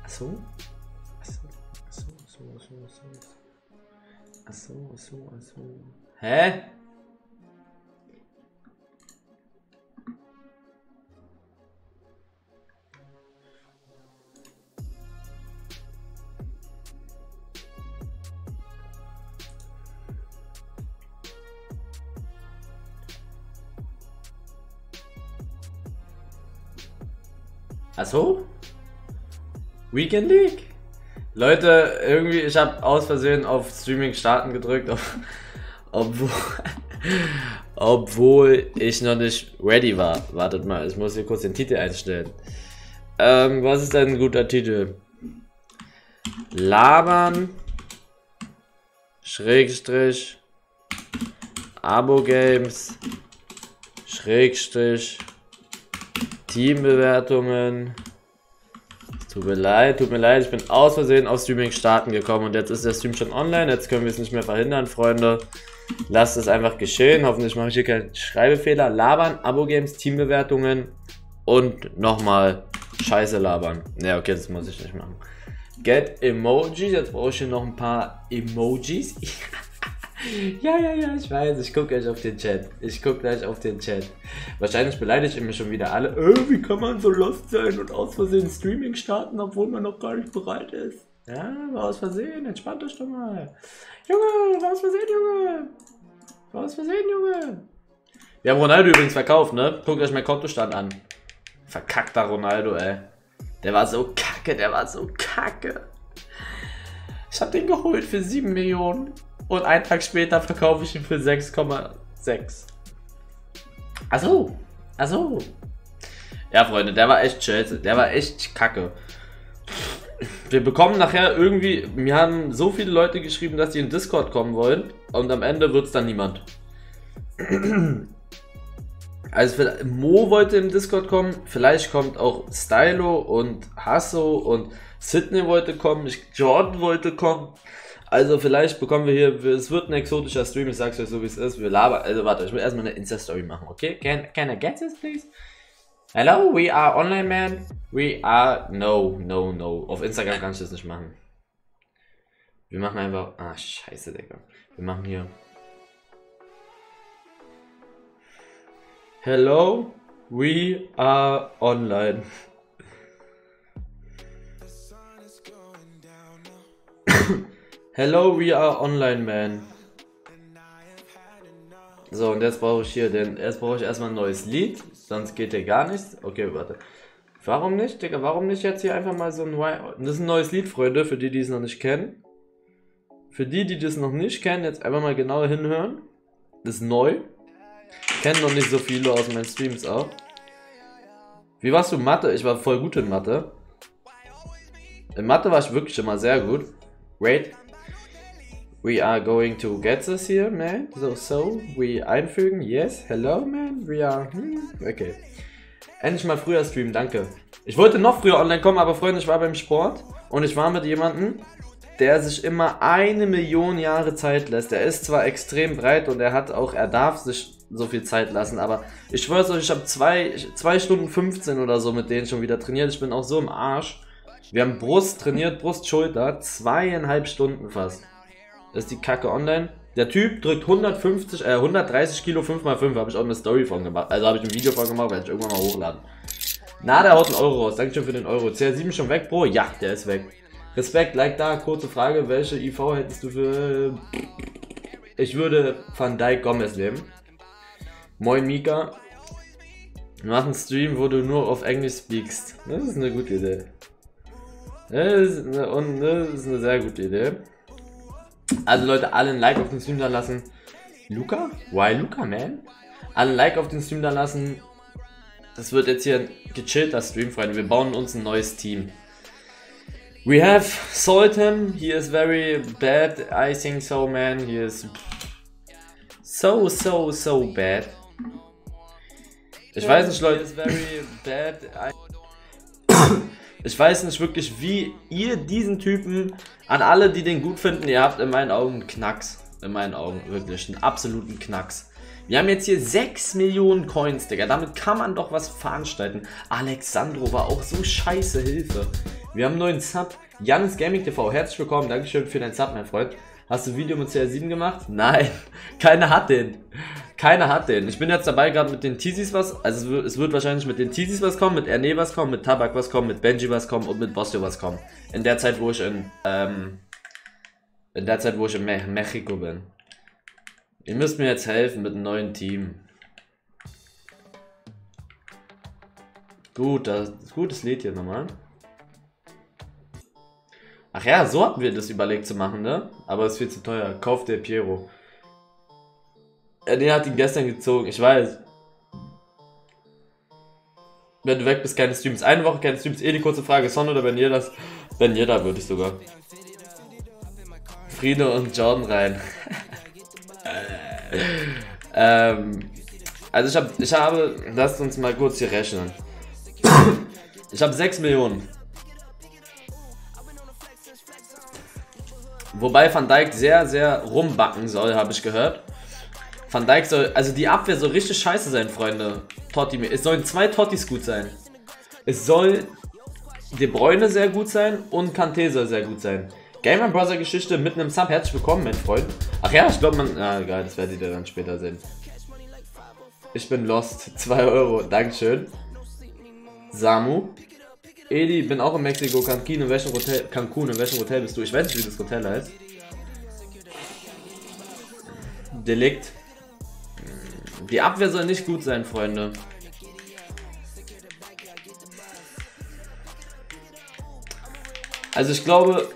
Achso? Hä? Achso? Weekend League? Leute, irgendwie, ich habe aus Versehen auf Streaming starten gedrückt, obwohl ich noch nicht ready war. Wartet mal, ich muss hier kurz den Titel einstellen. Was ist denn ein guter Titel? Labern Schrägstrich Abo-Games Schrägstrich Teambewertungen. Tut mir leid, ich bin aus Versehen auf Streaming starten gekommen und jetzt ist der Stream schon online, jetzt können wir es nicht mehr verhindern, Freunde. Lasst es einfach geschehen, hoffentlich mache ich hier keinen Schreibfehler. Labern, Abo-Games, Teambewertungen und nochmal Scheiße labern. Ja, okay, das muss ich nicht machen. Get Emojis, jetzt brauche ich hier noch ein paar Emojis. Ja, ich weiß, ich gucke gleich auf den Chat. Wahrscheinlich beleidigt ihr mich schon wieder alle. Wie kann man so lost sein und aus Versehen Streaming starten, obwohl man noch gar nicht bereit ist? Ja, war aus Versehen, entspannt euch doch mal. Junge, war aus Versehen, Junge. Wir haben Ronaldo übrigens verkauft, ne? Guckt euch mein Kontostand an. Verkackter Ronaldo, ey. Der war so kacke. Ich hab den geholt für 7 Millionen. Und einen Tag später verkaufe ich ihn für 6,6. Achso. Ja, Freunde, der war echt Chelsea. Der war echt kacke. Wir bekommen nachher irgendwie... Mir haben so viele Leute geschrieben, dass sie in Discord kommen wollen. Und am Ende wird es dann niemand. Also Mo wollte im Discord kommen. Vielleicht kommt auch Stylo und Hasso und Sydney wollte kommen. Jordan wollte kommen. Also vielleicht bekommen wir hier, es wird ein exotischer Stream, ich sag's euch so wie es ist, wir labern, also warte, ich will erstmal eine Insta-Story machen, okay? Can I get this, please? Hello, we are online, man. We are, no. Auf Instagram kann ich das nicht machen. Wir machen einfach, scheiße, Digga. Wir machen hier. Hello, we are online. Hello, we are online, man. So, und jetzt brauche ich hier erstmal ein neues Lied, sonst geht hier gar nichts. Okay, warte. Warum nicht, Digga? Warum nicht jetzt hier einfach mal so ein... Das ist ein neues Lied, Freunde, für die, die es noch nicht kennen. Für die, die das noch nicht kennen, jetzt einfach mal genau hinhören. Das ist neu. Kennen noch nicht so viele aus meinen Streams auch. Wie warst du in Mathe? Ich war voll gut in Mathe. In Mathe war ich wirklich immer sehr gut. Wait. We are going to get this here, man. So, we einfügen. Yes, hello, man. We are, okay. Endlich mal früher streamen, danke. Ich wollte noch früher online kommen, aber Freunde, ich war beim Sport und ich war mit jemandem, der sich immer 1 Million Jahre Zeit lässt. Er ist zwar extrem breit und er darf sich so viel Zeit lassen, aber ich schwör's euch, ich habe 2 Stunden 15 oder so mit denen schon wieder trainiert. Ich bin auch so im Arsch. Wir haben Brust trainiert, Brust, Schulter, 2,5 Stunden fast. Das ist die Kacke online. Der Typ drückt 130 Kilo 5x5, habe ich auch eine Story von gemacht. Also habe ich ein Video von gemacht, werde ich irgendwann mal hochladen. Na, der haut einen Euro raus. Dankeschön für den Euro. CR7 schon weg, Bro? Ja, der ist weg. Respekt, like da. Kurze Frage. Welche IV hättest du für... Ich würde Van Dijk Gomez nehmen. Moin Mika. Mach einen Stream, wo du nur auf Englisch speakst. Das ist eine gute Idee. Das ist eine sehr gute Idee. Also Leute, alle ein Like auf den Stream da lassen. Luca? Why Luca, man? Alle ein Like auf den Stream da lassen. Das wird jetzt hier ein gechillter Stream, Freunde. Wir bauen uns ein neues Team. We have Sultan. He is very bad. I think so, man. He is so bad. Ich weiß nicht, Leute. He is very bad. Ich weiß nicht wirklich, wie ihr diesen Typen, an alle, die den gut finden, ihr habt in meinen Augen einen Knacks. In meinen Augen wirklich einen absoluten Knacks. Wir haben jetzt hier 6 Millionen Coins, Digga. Damit kann man doch was veranstalten. Alexandro war auch so scheiße, Hilfe. Wir haben einen neuen Sub. Janis Gaming TV, herzlich willkommen. Dankeschön für deinen Sub, mein Freund. Hast du ein Video mit CR7 gemacht? Nein, keiner hat den. Keiner hat den. Ich bin jetzt dabei gerade mit den Teasies was. Also es wird wahrscheinlich mit den Teasies was kommen, mit Erne was kommen, mit Tabak was kommen, mit Benji was kommen und mit Bostio was kommen. In der Zeit, wo ich in Mexiko bin. Ihr müsst mir jetzt helfen mit einem neuen Team. Gut, das ist ein gutes Lied hier nochmal. Ach ja, so hatten wir das überlegt zu machen, ne? Aber es ist viel zu teuer. Kauft der Piero. Der hat ihn gestern gezogen, ich weiß. Wenn du weg bist, keine Streams. Eine Woche keine Streams. Die kurze Frage. Son oder Ben Yedda? Ben Yedda würde ich sogar. Friede und Jordan rein. Also ich habe, lasst uns mal kurz hier rechnen. Ich habe 6 Millionen. Wobei Van Dijk sehr, sehr rumbacken soll, habe ich gehört. Van Dijk soll, also die Abwehr soll richtig scheiße sein, Freunde. Totti, es sollen 2 Tottis gut sein. Es soll De Bruyne sehr gut sein und Kanté soll sehr gut sein. Gamer Brother Geschichte mit einem Sub, herzlich willkommen, mein Freund. Ach ja, ich glaube geil, das werdet ihr dann später sehen. Ich bin lost, 2 Euro, dankeschön. Samu. Edi, bin auch in Mexiko, Cancun, in welchem Hotel bist du? Ich weiß nicht, wie das Hotel heißt. Delikt. Die Abwehr soll nicht gut sein, Freunde. Also ich glaube...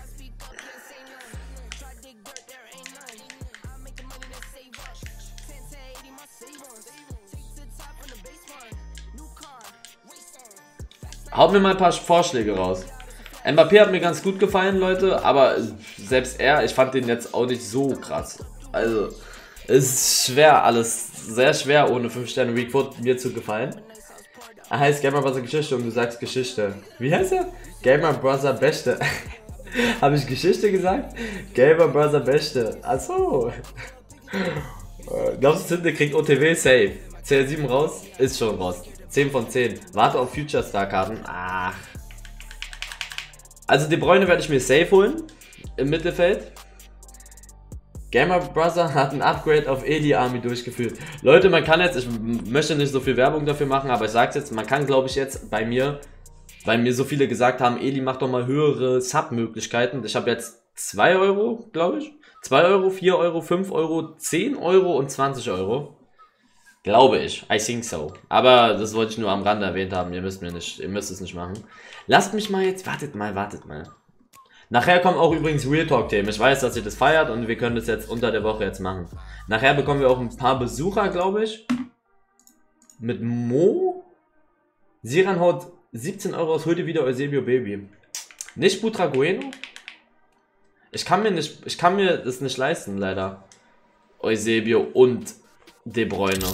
Haut mir mal ein paar Vorschläge raus. Mbappé hat mir ganz gut gefallen, Leute, aber selbst er, ich fand den jetzt auch nicht so krass. Also, es ist schwer, alles sehr schwer ohne 5-Sterne-Week mir zu gefallen. Er heißt Gamer Brother Geschichte und du sagst Geschichte. Wie heißt er? Gamer Brother Beste. Habe ich Geschichte gesagt? Gamer Brother Beste. Achso. Glaubst du, Tinte kriegt OTW safe? CR7 raus? Ist schon raus. 10 von 10. Warte auf Future Star Karten. Ach. Also De Bruyne werde ich mir safe holen. Im Mittelfeld. Gamer Brother hat ein Upgrade auf Eli Army durchgeführt. Leute, man kann jetzt, ich möchte nicht so viel Werbung dafür machen, aber ich sag's jetzt, man kann, glaube ich, jetzt bei mir, weil mir so viele gesagt haben, Eli macht doch mal höhere Sub-Möglichkeiten. Ich habe jetzt 2 Euro, glaube ich. 2 Euro, 4 Euro, 5 Euro, 10 Euro und 20 Euro. Glaube ich. I think so. Aber das wollte ich nur am Rande erwähnt haben. Ihr müsst es nicht machen. Lasst mich mal jetzt, wartet mal. Nachher kommen auch übrigens Real Talk Themen. Ich weiß, dass ihr das feiert und wir können das jetzt unter der Woche jetzt machen. Nachher bekommen wir auch ein paar Besucher, glaube ich. Mit Mo. Siran haut 17 Euro aus, heute wieder Eusebio Baby. Nicht Butragueno? Ich kann mir das nicht leisten, leider. Eusebio und De Bruyne.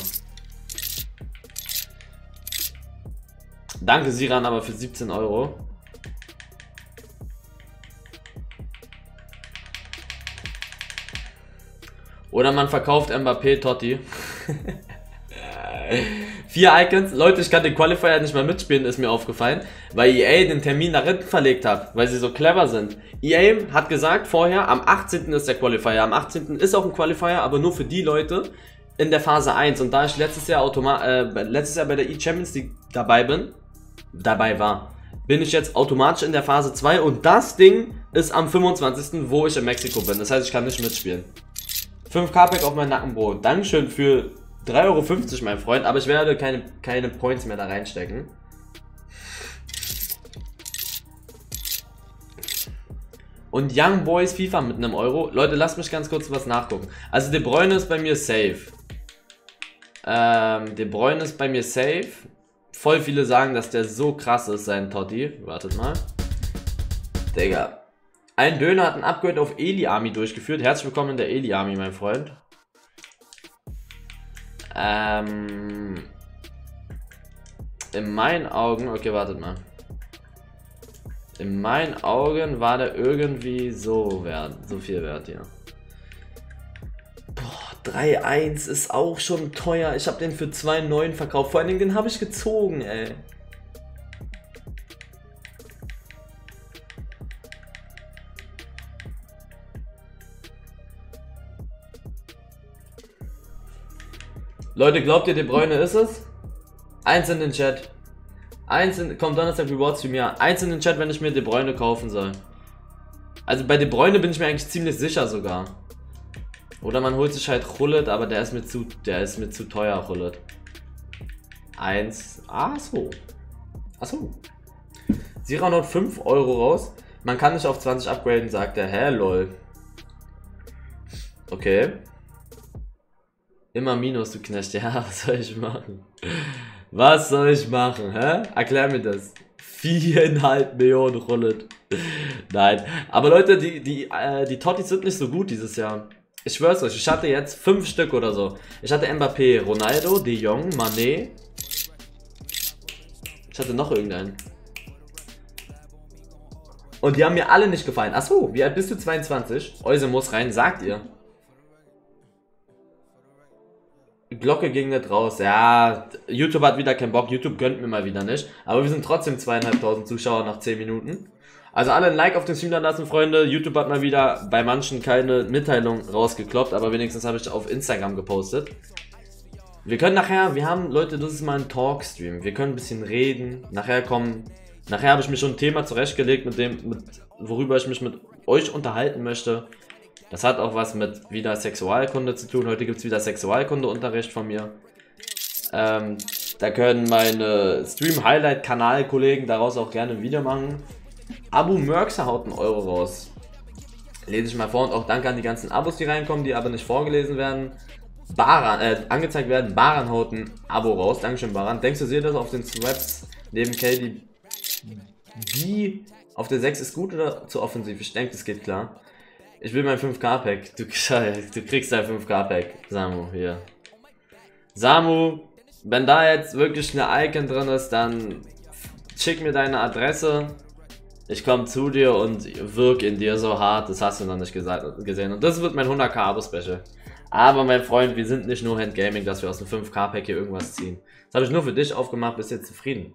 Danke Siran aber für 17 Euro. Oder man verkauft Mbappé Totti. 4 Icons. Leute, ich kann den Qualifier nicht mehr mitspielen, ist mir aufgefallen, weil EA den Termin nach hinten verlegt hat, weil sie so clever sind. EA hat gesagt vorher, am 18. ist der Qualifier. Am 18. ist auch ein Qualifier, aber nur für die Leute in der Phase 1. Und da ich letztes Jahr bei der E-Champions League dabei war, bin ich jetzt automatisch in der Phase 2 und das Ding ist am 25. wo ich in Mexiko bin. Das heißt, ich kann nicht mitspielen. 5k-Pack auf mein Nackenbrot. Dankeschön für 3,50 Euro, mein Freund, aber ich werde keine Points mehr da reinstecken. Und Young Boys FIFA mit einem Euro. Leute, lasst mich ganz kurz was nachgucken. Also De Bruyne ist bei mir safe. De Bruyne ist bei mir safe. Voll viele sagen, dass der so krass ist, sein Totti. Wartet mal. Digga. Ein Döner hat ein Upgrade auf Eli Army durchgeführt. Herzlich willkommen in der Eli Army, mein Freund. In meinen Augen, okay, wartet mal. In meinen Augen war der irgendwie so viel wert hier. Boah, 3,1 ist auch schon teuer. Ich habe den für 2,9 verkauft. Vor allen Dingen, den habe ich gezogen, ey. Leute, glaubt ihr, De Bruyne ist es? Eins in den Chat. Kommt Donnerstag Reward Stream, ja. Eins in den Chat, wenn ich mir De Bruyne kaufen soll. Also bei De Bruyne bin ich mir eigentlich ziemlich sicher sogar. Oder man holt sich halt Hullet, aber der ist mir zu teuer, Hullet. 1. Achso. Achso. Sira haut 5 Euro raus. Man kann nicht auf 20 upgraden, sagt er. Hä, lol. Okay. Immer Minus, du Knecht. Ja, was soll ich machen? Was soll ich machen, hä? Erklär mir das. 4,5 Millionen Rollet. Nein. Aber Leute, die Tottis sind nicht so gut dieses Jahr. Ich schwör's euch, ich hatte jetzt 5 Stück oder so. Ich hatte Mbappé, Ronaldo, De Jong, Mané. Ich hatte noch irgendeinen. Und die haben mir alle nicht gefallen. Achso, wie alt bist du? 22? Euse muss rein, sagt ihr. Glocke ging nicht raus. Ja, YouTube hat wieder keinen Bock. YouTube gönnt mir mal wieder nicht. Aber wir sind trotzdem 2.500 Zuschauer nach 10 Minuten. Also alle ein Like auf den Stream da lassen, Freunde. YouTube hat mal wieder bei manchen keine Mitteilung rausgekloppt. Aber wenigstens habe ich auf Instagram gepostet. Wir können nachher, Leute, das ist mal ein Talk-Stream. Wir können ein bisschen reden. Nachher habe ich mir schon ein Thema zurechtgelegt, worüber ich mich mit euch unterhalten möchte. Das hat auch was mit wieder Sexualkunde zu tun. Heute gibt es wieder Sexualkunde-Unterricht von mir. Da können meine Stream-Highlight-Kanal-Kollegen daraus auch gerne ein Video machen. Abu Mörkser haut 1 Euro raus. Lese ich mal vor und auch danke an die ganzen Abos, die reinkommen, die aber nicht vorgelesen werden. Baran, angezeigt werden. Baran haut ein Abo raus. Dankeschön, Baran. Denkst du, seht das auf den Swaps neben KD? Wie auf der 6 ist gut oder zu offensiv? Ich denke, das geht klar. Ich will mein 5K-Pack. Du kriegst dein 5K-Pack. Samu, hier. Samu, wenn da jetzt wirklich eine Icon drin ist, dann schick mir deine Adresse. Ich komme zu dir und wirke in dir so hart. Das hast du noch nicht gesehen. Und das wird mein 100K-Abo-Special. Aber mein Freund, wir sind nicht nur Handgaming, dass wir aus dem 5K-Pack hier irgendwas ziehen. Das habe ich nur für dich aufgemacht. Bist jetzt zufrieden?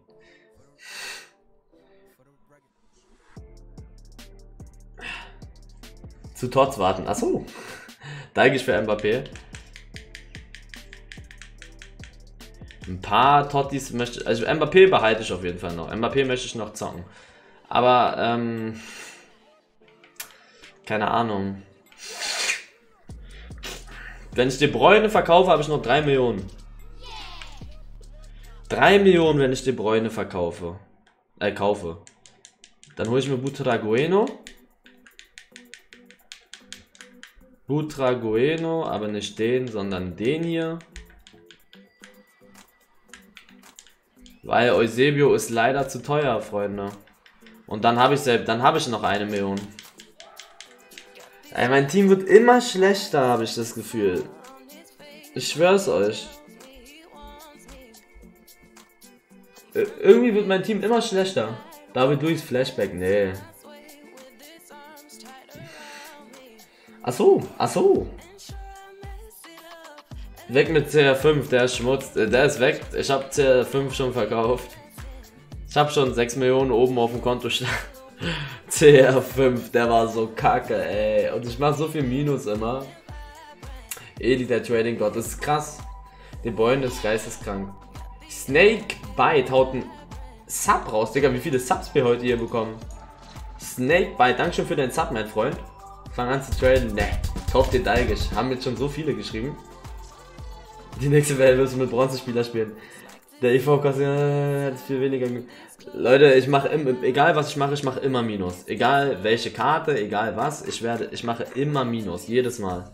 Zu Tots warten. Achso. Danke für Mbappé. Ein paar Tottis möchte. Also Mbappé behalte ich auf jeden Fall noch. Mbappé möchte ich noch zocken. Aber, keine Ahnung. Wenn ich De Bruyne verkaufe, habe ich noch 3 Millionen. 3 Millionen, wenn ich De Bruyne verkaufe. Kaufe. Dann hole ich mir Butragueno. Butragueno, aber nicht den, sondern den hier. Weil Eusebio ist leider zu teuer, Freunde. Und dann habe ich noch 1 Million. Ey, mein Team wird immer schlechter, habe ich das Gefühl. Ich schwör's euch. Irgendwie wird mein Team immer schlechter. David Luiz Flashback, nee. Achso. Weg mit CR5, der ist Schmutz, der ist weg. Ich habe CR5 schon verkauft. Ich habe schon 6 Millionen oben auf dem Konto stehen. CR5, der war so kacke, ey. Und ich mache so viel Minus immer. Eli, der Trading Gott, das ist krass. Die Bruyne ist geisteskrank. Snake Bite haut einen Sub raus, Digga. Wie viele Subs wir heute hier bekommen? Snake Bite, dankeschön für deinen Sub, mein Freund. Fang an zu traden. Ne, kauf dir Daigisch. Haben jetzt schon so viele geschrieben. Die nächste Welle wirst du mit Bronzespieler spielen. Der EV kostet viel weniger. Leute, ich mache egal was ich mache immer Minus. Egal welche Karte, egal was, ich mache immer Minus. Jedes Mal.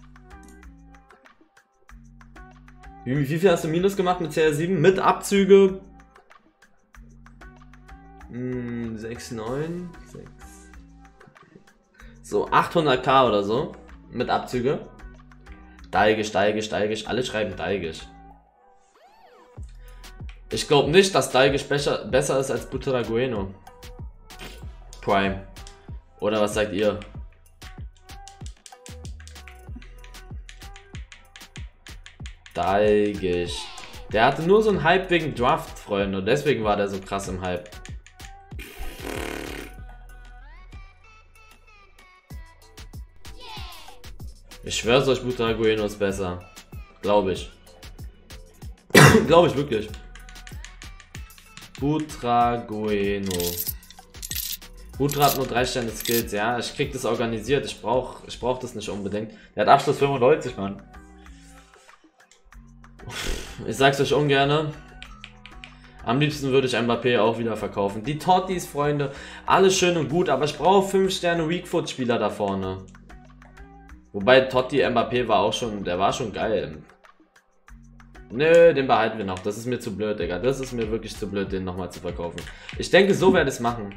Wie viel hast du Minus gemacht mit CR7? Mit Abzüge? 6, 9, 6. So, 800k oder so. Mit Abzüge. Daigisch. Alle schreiben Daigisch. Ich glaube nicht, dass Daigisch besser ist als Butragueno. Prime. Oder was sagt ihr? Daigisch. Der hatte nur so einen Hype wegen Draft, Freunde. Deswegen war der so krass im Hype. Ich schwör's euch, Butragueno ist besser. Glaube ich. Glaube ich wirklich. Butragueno. Butra hat nur 3 Sterne Skills, ja. Ich krieg das organisiert. Ich brauch das nicht unbedingt. Der hat Abschluss 95, Mann. Ich sag's euch ungern. Am liebsten würde ich Mbappé auch wieder verkaufen. Die Tottis, Freunde, alles schön und gut, aber ich brauche 5 Sterne Weakfoot-Spieler da vorne. Wobei Totti Mbappé war auch schon, der war schon geil. Nö, den behalten wir noch. Das ist mir zu blöd, Digga. Das ist mir wirklich zu blöd, den nochmal zu verkaufen. Ich denke, so werde ich es machen.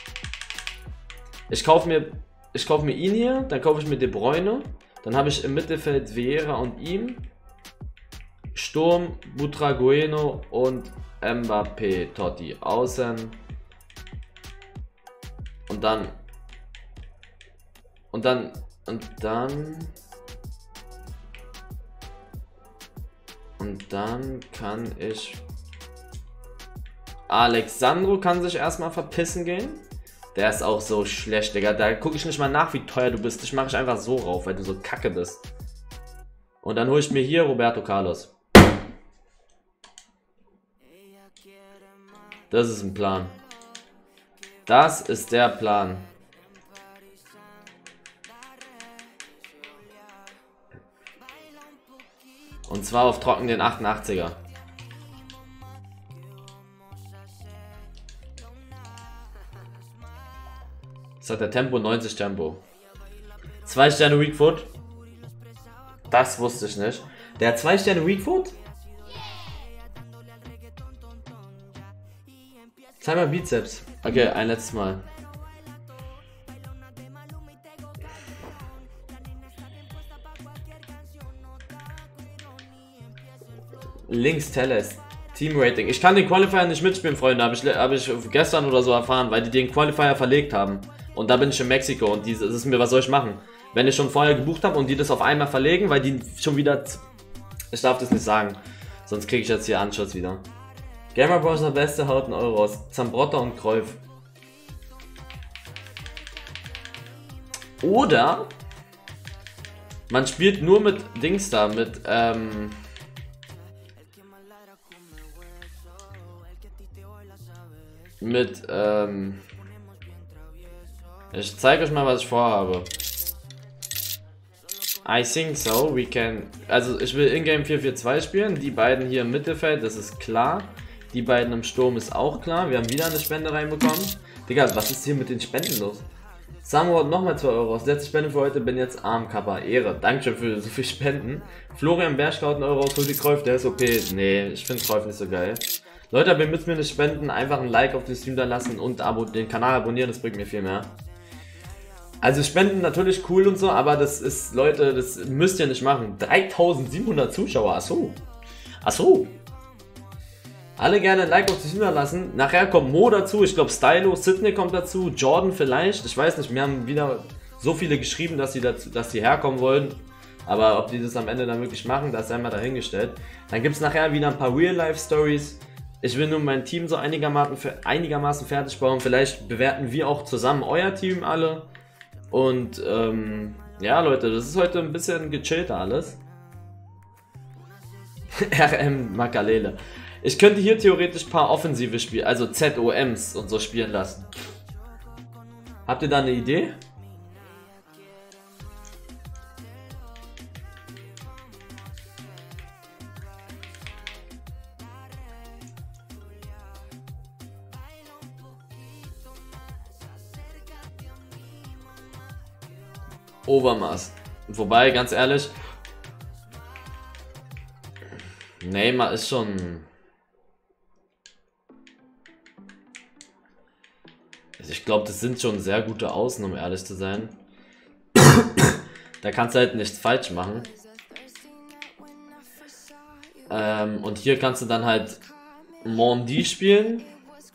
Ich kaufe mir ihn hier, dann kaufe ich mir De Bruyne. Dann habe ich im Mittelfeld Vieira und ihm. Sturm, Butragueno und Mbappé, Totti. Außen. Und dann kann ich... Alexandro kann sich erstmal verpissen gehen. Der ist auch so schlecht, Digga. Da gucke ich nicht mal nach, wie teuer du bist. Ich mache ich einfach so rauf, weil du so kacke bist. Und dann hole ich mir hier Roberto Carlos. Das ist ein Plan. Das ist der Plan. Und zwar auf trocken den 88er. Das hat der Tempo, 90 Tempo. 2 Sterne Weakfoot. Das wusste ich nicht. Der hat 2 Sterne Weakfoot? Zeig mal Bizeps. Okay, ein letztes Mal. Links Telles. Team Rating. Ich kann den Qualifier nicht mitspielen, Freunde. Hab ich gestern oder so erfahren, weil die den Qualifier verlegt haben. Und da bin ich in Mexiko und das ist mir, was soll ich machen? Wenn ich schon vorher gebucht habe und die das auf einmal verlegen, weil die schon wieder... Ich darf das nicht sagen. Sonst kriege ich jetzt hier Anschluss wieder. Gamer Browser Beste haut einen Euro raus. Zambrotta und Cruyff. Oder man spielt nur mit Dings da, ich zeige euch mal, was ich vorhabe. I think so, we can... Also ich will Ingame 4-4-2 spielen, die beiden hier im Mittelfeld, das ist klar. Die beiden im Sturm ist auch klar, wir haben wieder eine Spende reinbekommen. Digga, was ist hier mit den Spenden los? Samu hat nochmal 2 Euro aus. Letzte Spende für heute, bin jetzt arm, Kappa. Ehre. Dankeschön für so viel Spenden. Florian Berschka hat 1 Euro aus. Hol Cruyff, der ist okay. Nee, ich finde Cruyff nicht so geil. Leute, ihr müsst mir nicht spenden, einfach ein Like auf den Stream da lassen und den Kanal abonnieren, das bringt mir viel mehr. Also Spenden natürlich cool und so, aber das ist, Leute, das müsst ihr nicht machen. 3700 Zuschauer, achso. Achso. Alle gerne ein Like auf den Stream da lassen. Nachher kommt Mo dazu, ich glaube Stylo, Sydney kommt dazu, Jordan vielleicht, ich weiß nicht, mir haben wieder so viele geschrieben, dass die herkommen wollen. Aber ob die das am Ende dann wirklich machen, das sei mal dahingestellt. Dann gibt es nachher wieder ein paar Real-Life-Stories. Ich will nur mein Team so einigermaßen fertig bauen. Vielleicht bewerten wir auch zusammen euer Team alle. Und ja Leute, das ist heute ein bisschen gechillter alles. RM Makalele. Ich könnte hier theoretisch ein paar offensive Spiele, also ZOMs und so spielen lassen. Habt ihr da eine Idee? Overmaß. Wobei, ganz ehrlich, Neymar ist schon... Ich glaube, das sind schon sehr gute Außen, um ehrlich zu sein. Da kannst du halt nichts falsch machen. Und hier kannst du dann halt Mondi spielen.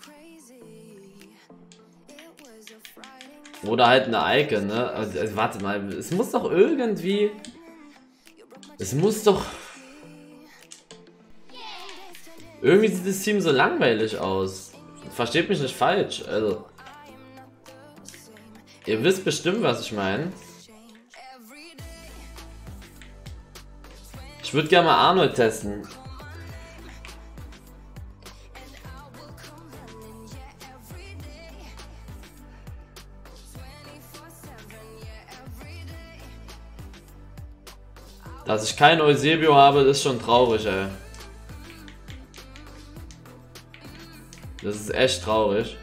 Oder halt eine Eike, ne? Also, warte mal, es muss doch irgendwie... Es muss doch... Irgendwie sieht das Team so langweilig aus. Versteht mich nicht falsch, also... Ihr wisst bestimmt, was ich meine. Ich würde gerne mal Arnold testen. Dass ich kein Eusebio habe, ist schon traurig, ey. Das ist echt traurig.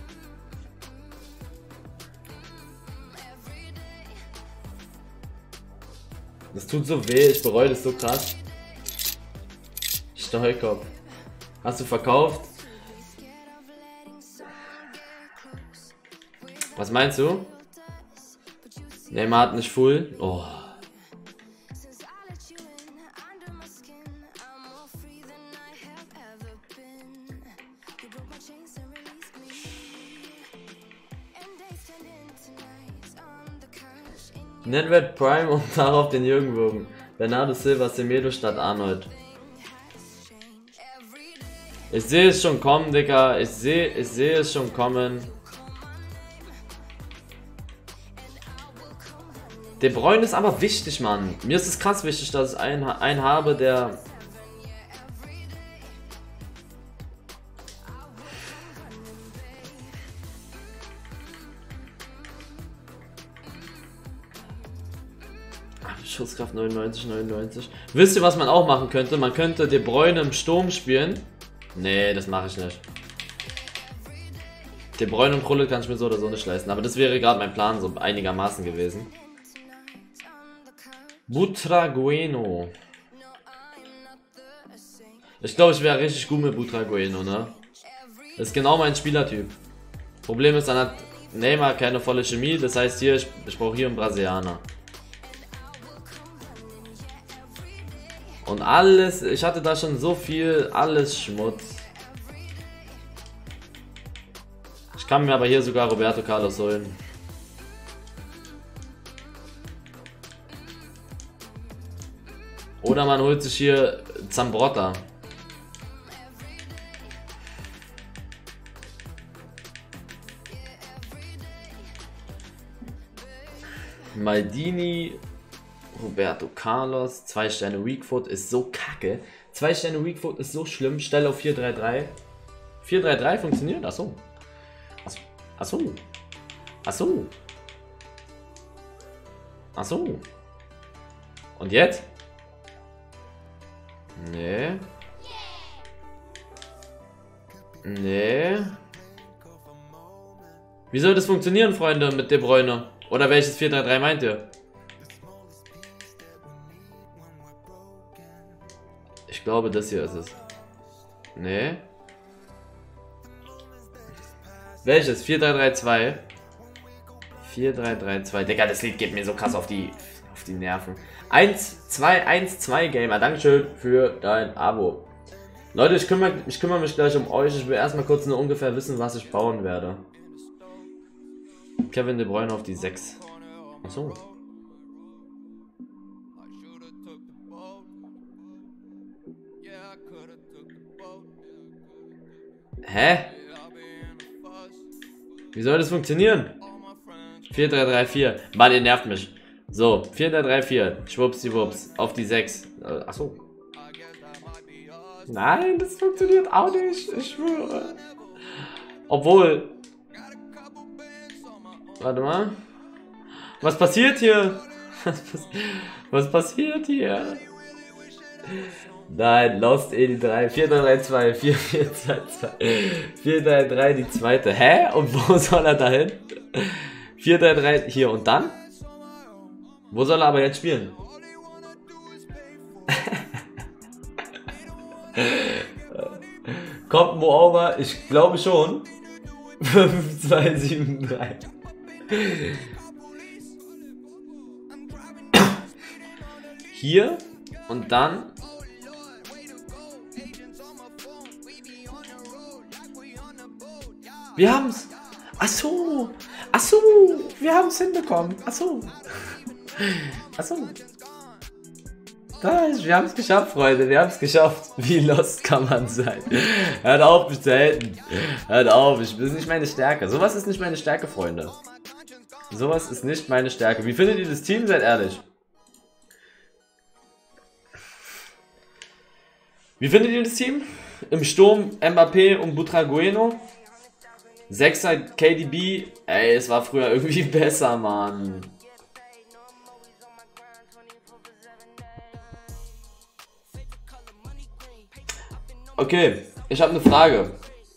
Das tut so weh, ich bereue das so krass. Steuerkopf. Hast du verkauft? Was meinst du? Neymar hat nicht full. Oh. Nedved Prime und darauf den Jürgen Würgen. Bernardo Silva, Semedo statt Arnold. Ich sehe es schon kommen, Digga. Ich sehe es schon kommen. De Bruyne ist aber wichtig, Mann. Mir ist es krass wichtig, dass ich einen habe, der... Schusskraft 99. Wisst ihr, was man auch machen könnte? Man könnte De Bruyne im Sturm spielen. Nee, das mache ich nicht. De Bruyne und Krullet kann ich mir so oder so nicht leisten. Aber das wäre gerade mein Plan, so einigermaßen gewesen. Butragueno. Ich glaube, ich wäre richtig gut mit Butragueno, ne? Das ist genau mein Spielertyp. Problem ist, dann hat Neymar keine volle Chemie. Das heißt hier, ich brauche hier einen Brasilianer. Und alles, ich hatte da schon so viel, alles Schmutz. Ich kann mir aber hier sogar Roberto Carlos holen. Oder man holt sich hier Zambrotta. Maldini, Roberto Carlos, 2 Sterne Weakfoot ist so kacke. 2 Sterne Weakfoot ist so schlimm. Stelle auf 4-3-3. 4-3-3 funktioniert? Achso. Achso. Achso. Achso. Und jetzt? Nee. Nee. Wie soll das funktionieren, Freunde, mit De Bruyne? Oder welches 4-3-3 meint ihr? Ich glaube, das hier ist es. Nee. Welches? 4-3-3-2. 4-3-3-2. Digga, das Lied geht mir so krass auf die Nerven. 1-2-1-2 Gamer. Dankeschön für dein Abo. Leute, ich kümmere mich gleich um euch. Ich will erstmal kurz nur ungefähr wissen, was ich bauen werde. Kevin De Bruyne auf die 6. Achso. Hä? Wie soll das funktionieren? 4-3-3-4. Mann, ihr nervt mich. So, 4-3-3-4. Schwuppsdiwupps. Auf die 6. Achso. Nein, das funktioniert auch nicht. Ich schwöre. Obwohl. Warte mal. Was passiert hier? Was passiert hier? Nein, Lost Edi 3, 4-3-3-2, 4-4-2-2, 4-3-3 die zweite. Hä? Und wo soll er dahin? 4-3-3 hier und dann? Wo soll er aber jetzt spielen? Kommt Moreover? Ich glaube schon. 5-2-7-3. Hier und dann. Wir haben's. Ach so. Ach so. Wir haben's hinbekommen. Ach so. Ach so. Wir haben es geschafft, Freunde. Wir haben es geschafft. Wie lost kann man sein? Hört auf, mich zu haten. Hört auf. Das ist nicht meine Stärke. Sowas ist nicht meine Stärke, Freunde. Sowas ist nicht meine Stärke. Wie findet ihr das Team? Seid ehrlich. Wie findet ihr das Team? Im Sturm Mbappé und Butragueno. 6er KDB. Ey, es war früher irgendwie besser, Mann. Okay, ich habe eine Frage.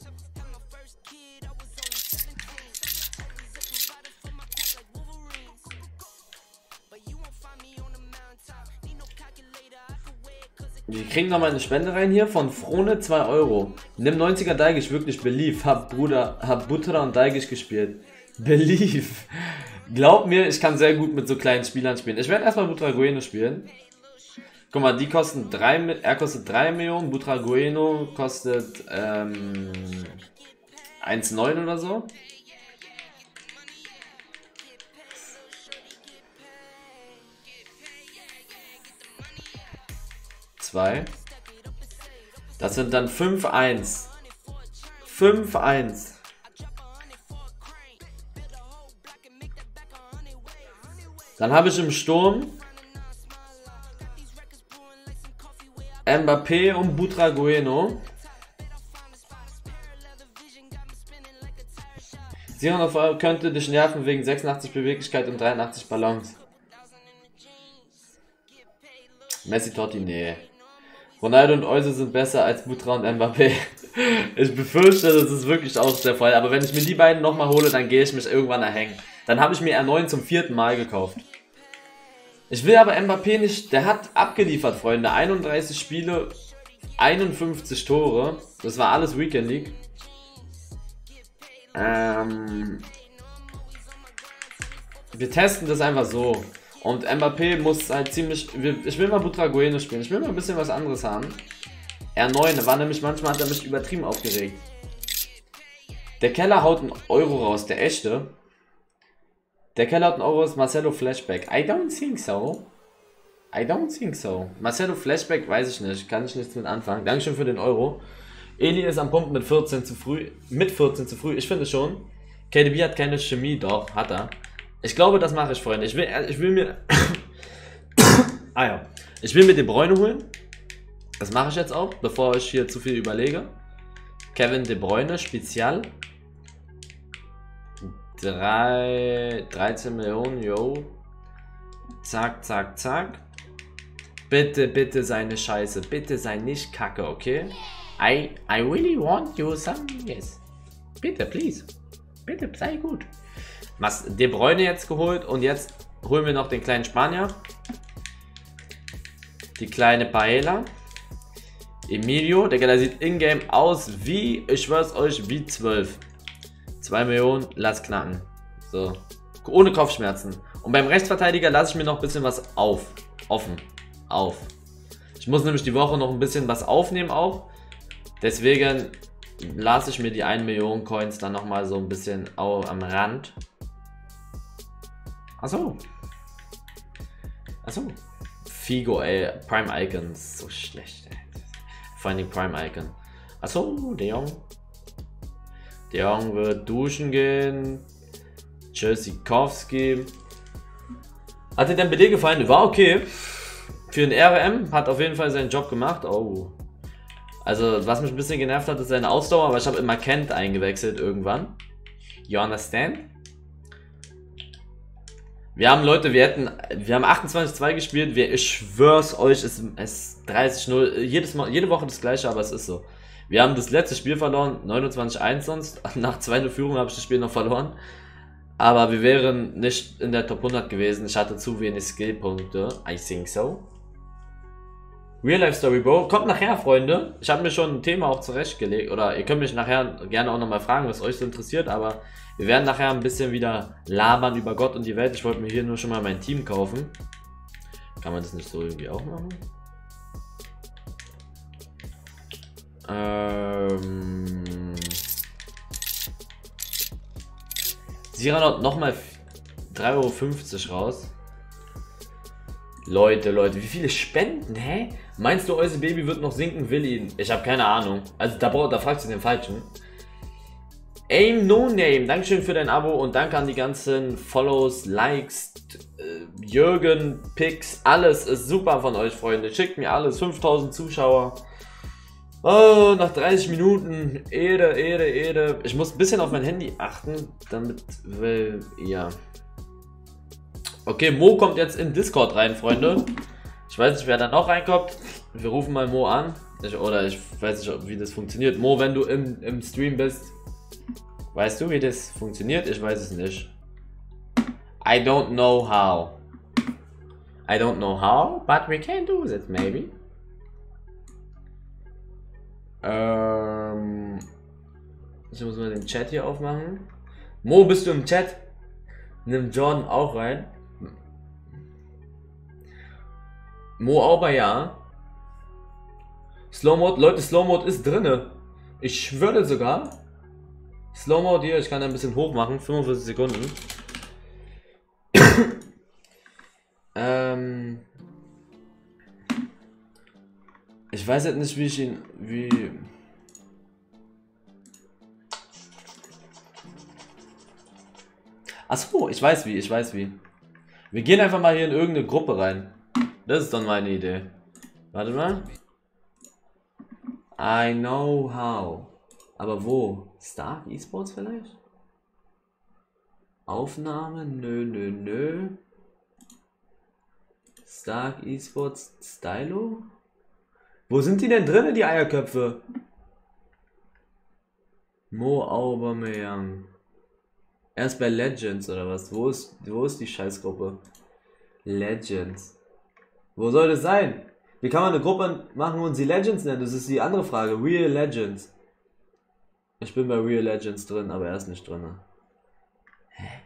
Wir kriegen nochmal eine Spende rein hier von Frone 2 Euro. Nimm 90er Daigisch, wirklich Belief. Hab Butra und Daigisch gespielt. Belief. Glaub mir, ich kann sehr gut mit so kleinen Spielern spielen. Ich werde erstmal Butragueno spielen. Guck mal, die kosten 3, er kostet 3 Millionen, Butragueno kostet 1,9 oder so. Das sind dann 5-1. 5-1. Dann habe ich im Sturm Mbappé und Butragueno. 700 Euro könnte dich nerven wegen 86 Beweglichkeit und 83 Balance. Messi, Totti, nee. Ronaldo und Euse sind besser als Butra und Mbappé. Ich befürchte, das ist wirklich auch der Fall. Aber wenn ich mir die beiden nochmal hole, dann gehe ich mich irgendwann erhängen. Dann habe ich mir R9 zum 4. Mal gekauft. Ich will aber Mbappé nicht... Der hat abgeliefert, Freunde. 31 Spiele, 51 Tore. Das war alles Weekend League. Wir testen das einfach so. Und Mbappé muss halt ziemlich... Ich will mal Butragueno spielen. Ich will mal ein bisschen was anderes haben. R9 war nämlich... Manchmal hat er mich übertrieben aufgeregt. Der Keller haut einen Euro raus. Der echte. Der Keller hat einen Euro raus. Marcelo Flashback. I don't think so. I don't think so. Marcelo Flashback weiß ich nicht. Kann ich nichts mit anfangen. Dankeschön für den Euro. Eli ist am Pumpen mit 14 zu früh. Mit 14 zu früh. Ich finde schon. KDB hat keine Chemie. Doch, hat er. Ich glaube, das mache ich, Freunde. Ich will mir... ah ja. Ich will mir De Bruyne holen. Das mache ich jetzt auch, bevor ich hier zu viel überlege. Kevin De Bruyne, Spezial. 13 Millionen, yo. Zack, zack, zack. Bitte, bitte seine Scheiße. Bitte sei nicht kacke, okay? I really want you some... Yes. Bitte, please. Bitte, sei gut. Was De Bruyne jetzt geholt und jetzt holen wir noch den kleinen Spanier. Die kleine Paella. Emilio, der sieht in-game aus wie, ich schwör's euch, wie 12. 2 Millionen, lass knacken. So. Ohne Kopfschmerzen. Und beim Rechtsverteidiger lasse ich mir noch ein bisschen was offen. Ich muss nämlich die Woche noch ein bisschen was aufnehmen auch. Deswegen lasse ich mir die 1 Million Coins dann nochmal so ein bisschen am Rand. Achso. Figo, ey. Prime Icons. So schlecht, ey. Finding Prime Icon. Achso, De Jong. De Jong wird duschen gehen. Tschüssikowski. Hat dir Dembélé gefallen? War okay. Für ein RM. Hat auf jeden Fall seinen Job gemacht. Oh. Also, was mich ein bisschen genervt hat, ist seine Ausdauer. Aber ich habe immer Kent eingewechselt irgendwann. You understand? Wir haben, Leute, wir haben 28-2 gespielt. Ich schwör's euch, es ist 30-0. Jede Woche das gleiche, aber es ist so. Wir haben das letzte Spiel verloren, 29-1 sonst. Nach 2-0 Führung habe ich das Spiel noch verloren. Aber wir wären nicht in der Top 100 gewesen. Ich hatte zu wenig Skillpunkte. I think so. Real Life Story, Bro. Kommt nachher, Freunde. Ich habe mir schon ein Thema auch zurechtgelegt. Oder ihr könnt mich nachher gerne auch nochmal fragen, was euch so interessiert. Aber wir werden nachher ein bisschen wieder labern über Gott und die Welt. Ich wollte mir hier nur schon mal mein Team kaufen. Kann man das nicht so irgendwie auch machen? Siranot nochmal 3,50 Euro raus. Leute, wie viele Spenden, hä? Meinst du, Euse Baby wird noch sinken? Will ihn? Ich habe keine Ahnung. Also da fragst du den Falschen. Aim No Name, Dankeschön für dein Abo und danke an die ganzen Follows, Likes, Jürgen, Picks, alles ist super von euch, Freunde. Schickt mir alles, 5000 Zuschauer. Oh, nach 30 Minuten, Ehre. Ich muss ein bisschen auf mein Handy achten, damit, ja. Okay, Mo kommt jetzt in Discord rein, Freunde. Ich weiß nicht, wer da noch reinkommt. Wir rufen mal Mo an. Oder ich weiß nicht, wie das funktioniert. Mo, wenn du im Stream bist, weißt du, wie das funktioniert? Ich weiß es nicht. I don't know how. I don't know how, but we can do that, maybe. Ich muss mal den Chat hier aufmachen. Mo, bist du im Chat? Nimm Jordan auch rein. Mo Auber, ja. Slow Mode, Leute, Slow Mode ist drinne. Ich schwöre sogar. Slow Mode hier, ich kann ein bisschen hoch machen, 45 Sekunden. Ich weiß jetzt nicht, wie ich ihn, Achso, ich weiß wie. Wir gehen einfach mal hier in irgendeine Gruppe rein. Das ist dann meine Idee. Warte mal. I know how. Aber wo? Stark Esports vielleicht? Aufnahme? Nö. Stark Esports Stylo? Wo sind die denn drin, die Eierköpfe? Mo Aubameyang. Erst bei Legends oder was? Wo ist die Scheißgruppe? Legends. Wo soll das sein? Wie kann man eine Gruppe machen und sie Legends nennen? Das ist die andere Frage. Real Legends. Ich bin bei Real Legends drin, aber er ist nicht drin. Hä?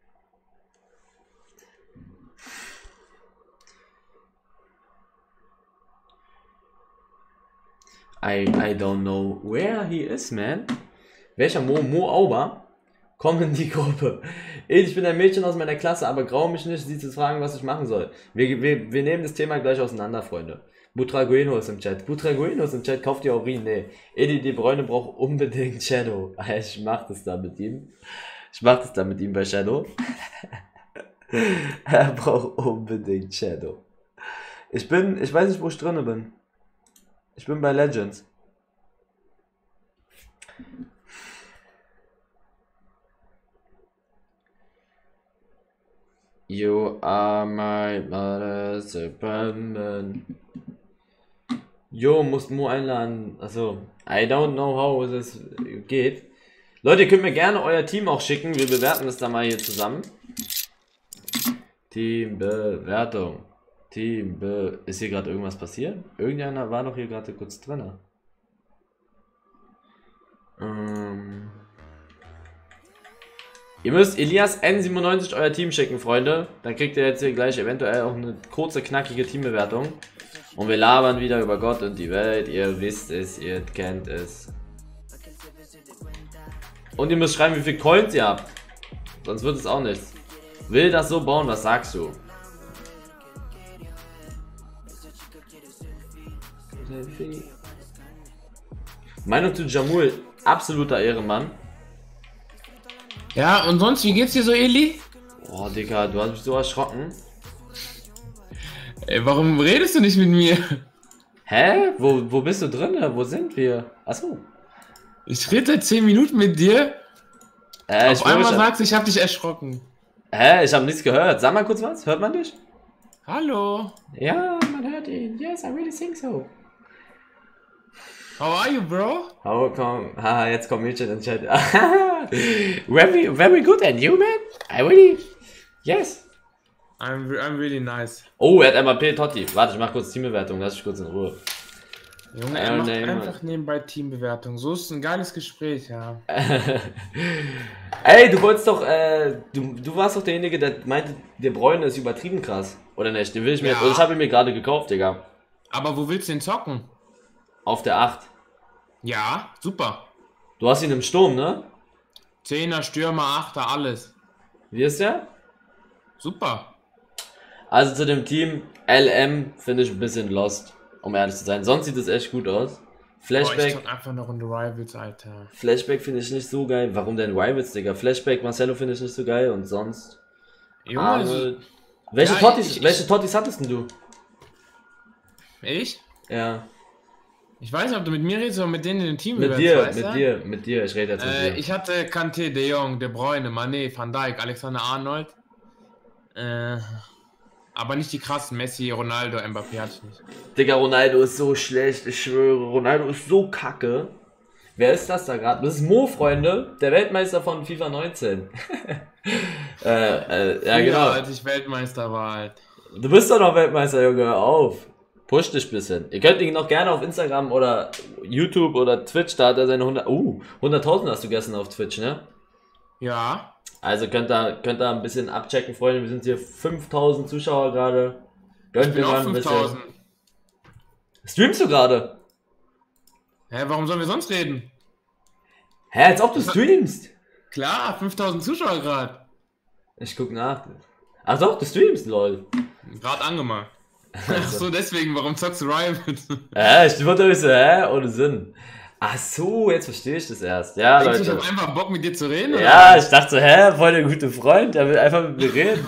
I don't know where he is, man. Welcher Mo Auber? Komm in die Gruppe. Ich bin ein Mädchen aus meiner Klasse, aber grau mich nicht, sie zu fragen, was ich machen soll. Wir nehmen das Thema gleich auseinander, Freunde. Butragueno ist im Chat. Butragueno ist im Chat, kauft ihr Urin? Nee. Edi De Bruyne braucht unbedingt Shadow. Ich mach das da mit ihm. Bei Shadow. Er braucht unbedingt Shadow. Ich weiß nicht, wo ich drin bin. Ich bin bei Legends. You are my mother's abandoned. Jo, musst Mo einladen. Also, I don't know how es geht. Leute, ihr könnt mir gerne euer Team auch schicken. Wir bewerten das da mal hier zusammen. Teambewertung. Ist hier gerade irgendwas passiert? Irgendeiner war doch hier gerade kurz drin. Ihr müsst Elias N97 euer Team schicken, Freunde. Dann kriegt ihr jetzt hier gleich eventuell auch eine kurze, knackige Teambewertung. Und wir labern wieder über Gott und die Welt. Ihr wisst es, ihr kennt es. Und ihr müsst schreiben, wie viel Coins ihr habt. Sonst wird es auch nichts. Will das so bauen, was sagst du? Meinung zu Jamul, absoluter Ehrenmann. Ja, und sonst, wie geht's dir so, Eli? Oh, Digga, du hast mich so erschrocken. Ey, warum redest du nicht mit mir? Hä? Wo bist du drin? Wo sind wir? Achso. Ich rede seit 10 Minuten mit dir. Auf einmal sagst du, ich hab dich erschrocken. Hä? Ich hab nichts gehört. Sag mal kurz was. Hört man dich? Hallo. Ja, man hört ihn. Yes, I really think so. How are you, bro? Haha, jetzt kommt Mädchen in den Chat. very good, and you, man? I really... Yes. I'm really nice. Oh, er hat MAP Totti. Warte, ich mach kurz Teambewertung. Lass dich kurz in Ruhe. Junge, er macht einfach nebenbei Teambewertung. So ist ein geiles Gespräch, ja. Ey, du wolltest doch, du warst doch derjenige, der meinte, der Bräune ist übertrieben krass. Oder nicht? Den will ich mir jetzt, ich habe ihn mir gerade gekauft, Digga. Aber wo willst du den zocken? Auf der 8. Ja, super. Du hast ihn im Sturm, ne? 10er, Stürmer, 8er, alles. Wie ist der? Super. Also zu dem Team LM finde ich ein bisschen lost, um ehrlich zu sein. Sonst sieht es echt gut aus. Flashback. Ich zock einfach noch in Rivals, Alter. Flashback finde ich nicht so geil. Warum denn Rivals, Digga? Flashback, Marcelo finde ich nicht so geil und sonst. Junge, welche Tottis hattest denn du? Ich? Ja. Ich weiß nicht, ob du mit mir redest oder mit denen in dem Team. Mit dir. Ich rede jetzt mit dir. Ich hatte Kanté, De Jong, De Bruyne, Mané, Van Dijk, Alexander Arnold. Aber nicht die krassen. Messi, Ronaldo, Mbappé hatte ich nicht. Digga, Ronaldo ist so schlecht, ich schwöre. Ronaldo ist so kacke. Wer ist das da gerade? Das ist Mo, Freunde. Der Weltmeister von FIFA 19. Ja, genau. Als ich Weltmeister war halt. Du bist doch noch Weltmeister, Junge. Hör auf. Push dich ein bisschen. Ihr könnt ihn noch gerne auf Instagram oder YouTube oder Twitch, da hat er seine 100.000 hast du gestern auf Twitch, ne? Ja. Also könnt ihr ein bisschen abchecken, Freunde. Wir sind hier 5.000 Zuschauer gerade. Gönnt ihr mal ein bisschen. Streamst du gerade? Hä, warum sollen wir sonst reden? Hä, als ob du streamst. Klar, 5.000 Zuschauer gerade. Ich guck nach. Ach doch, du streamst, lol. Gerade angemacht. Ach so, deswegen, warum zockst du Riot? Ich wollte so, ohne Sinn. Ach so, jetzt verstehe ich das erst. Ja, Leute. Ich hab einfach Bock mit dir zu reden, oder? Ja, ich dachte so, voll der gute Freund, der will einfach mit mir reden.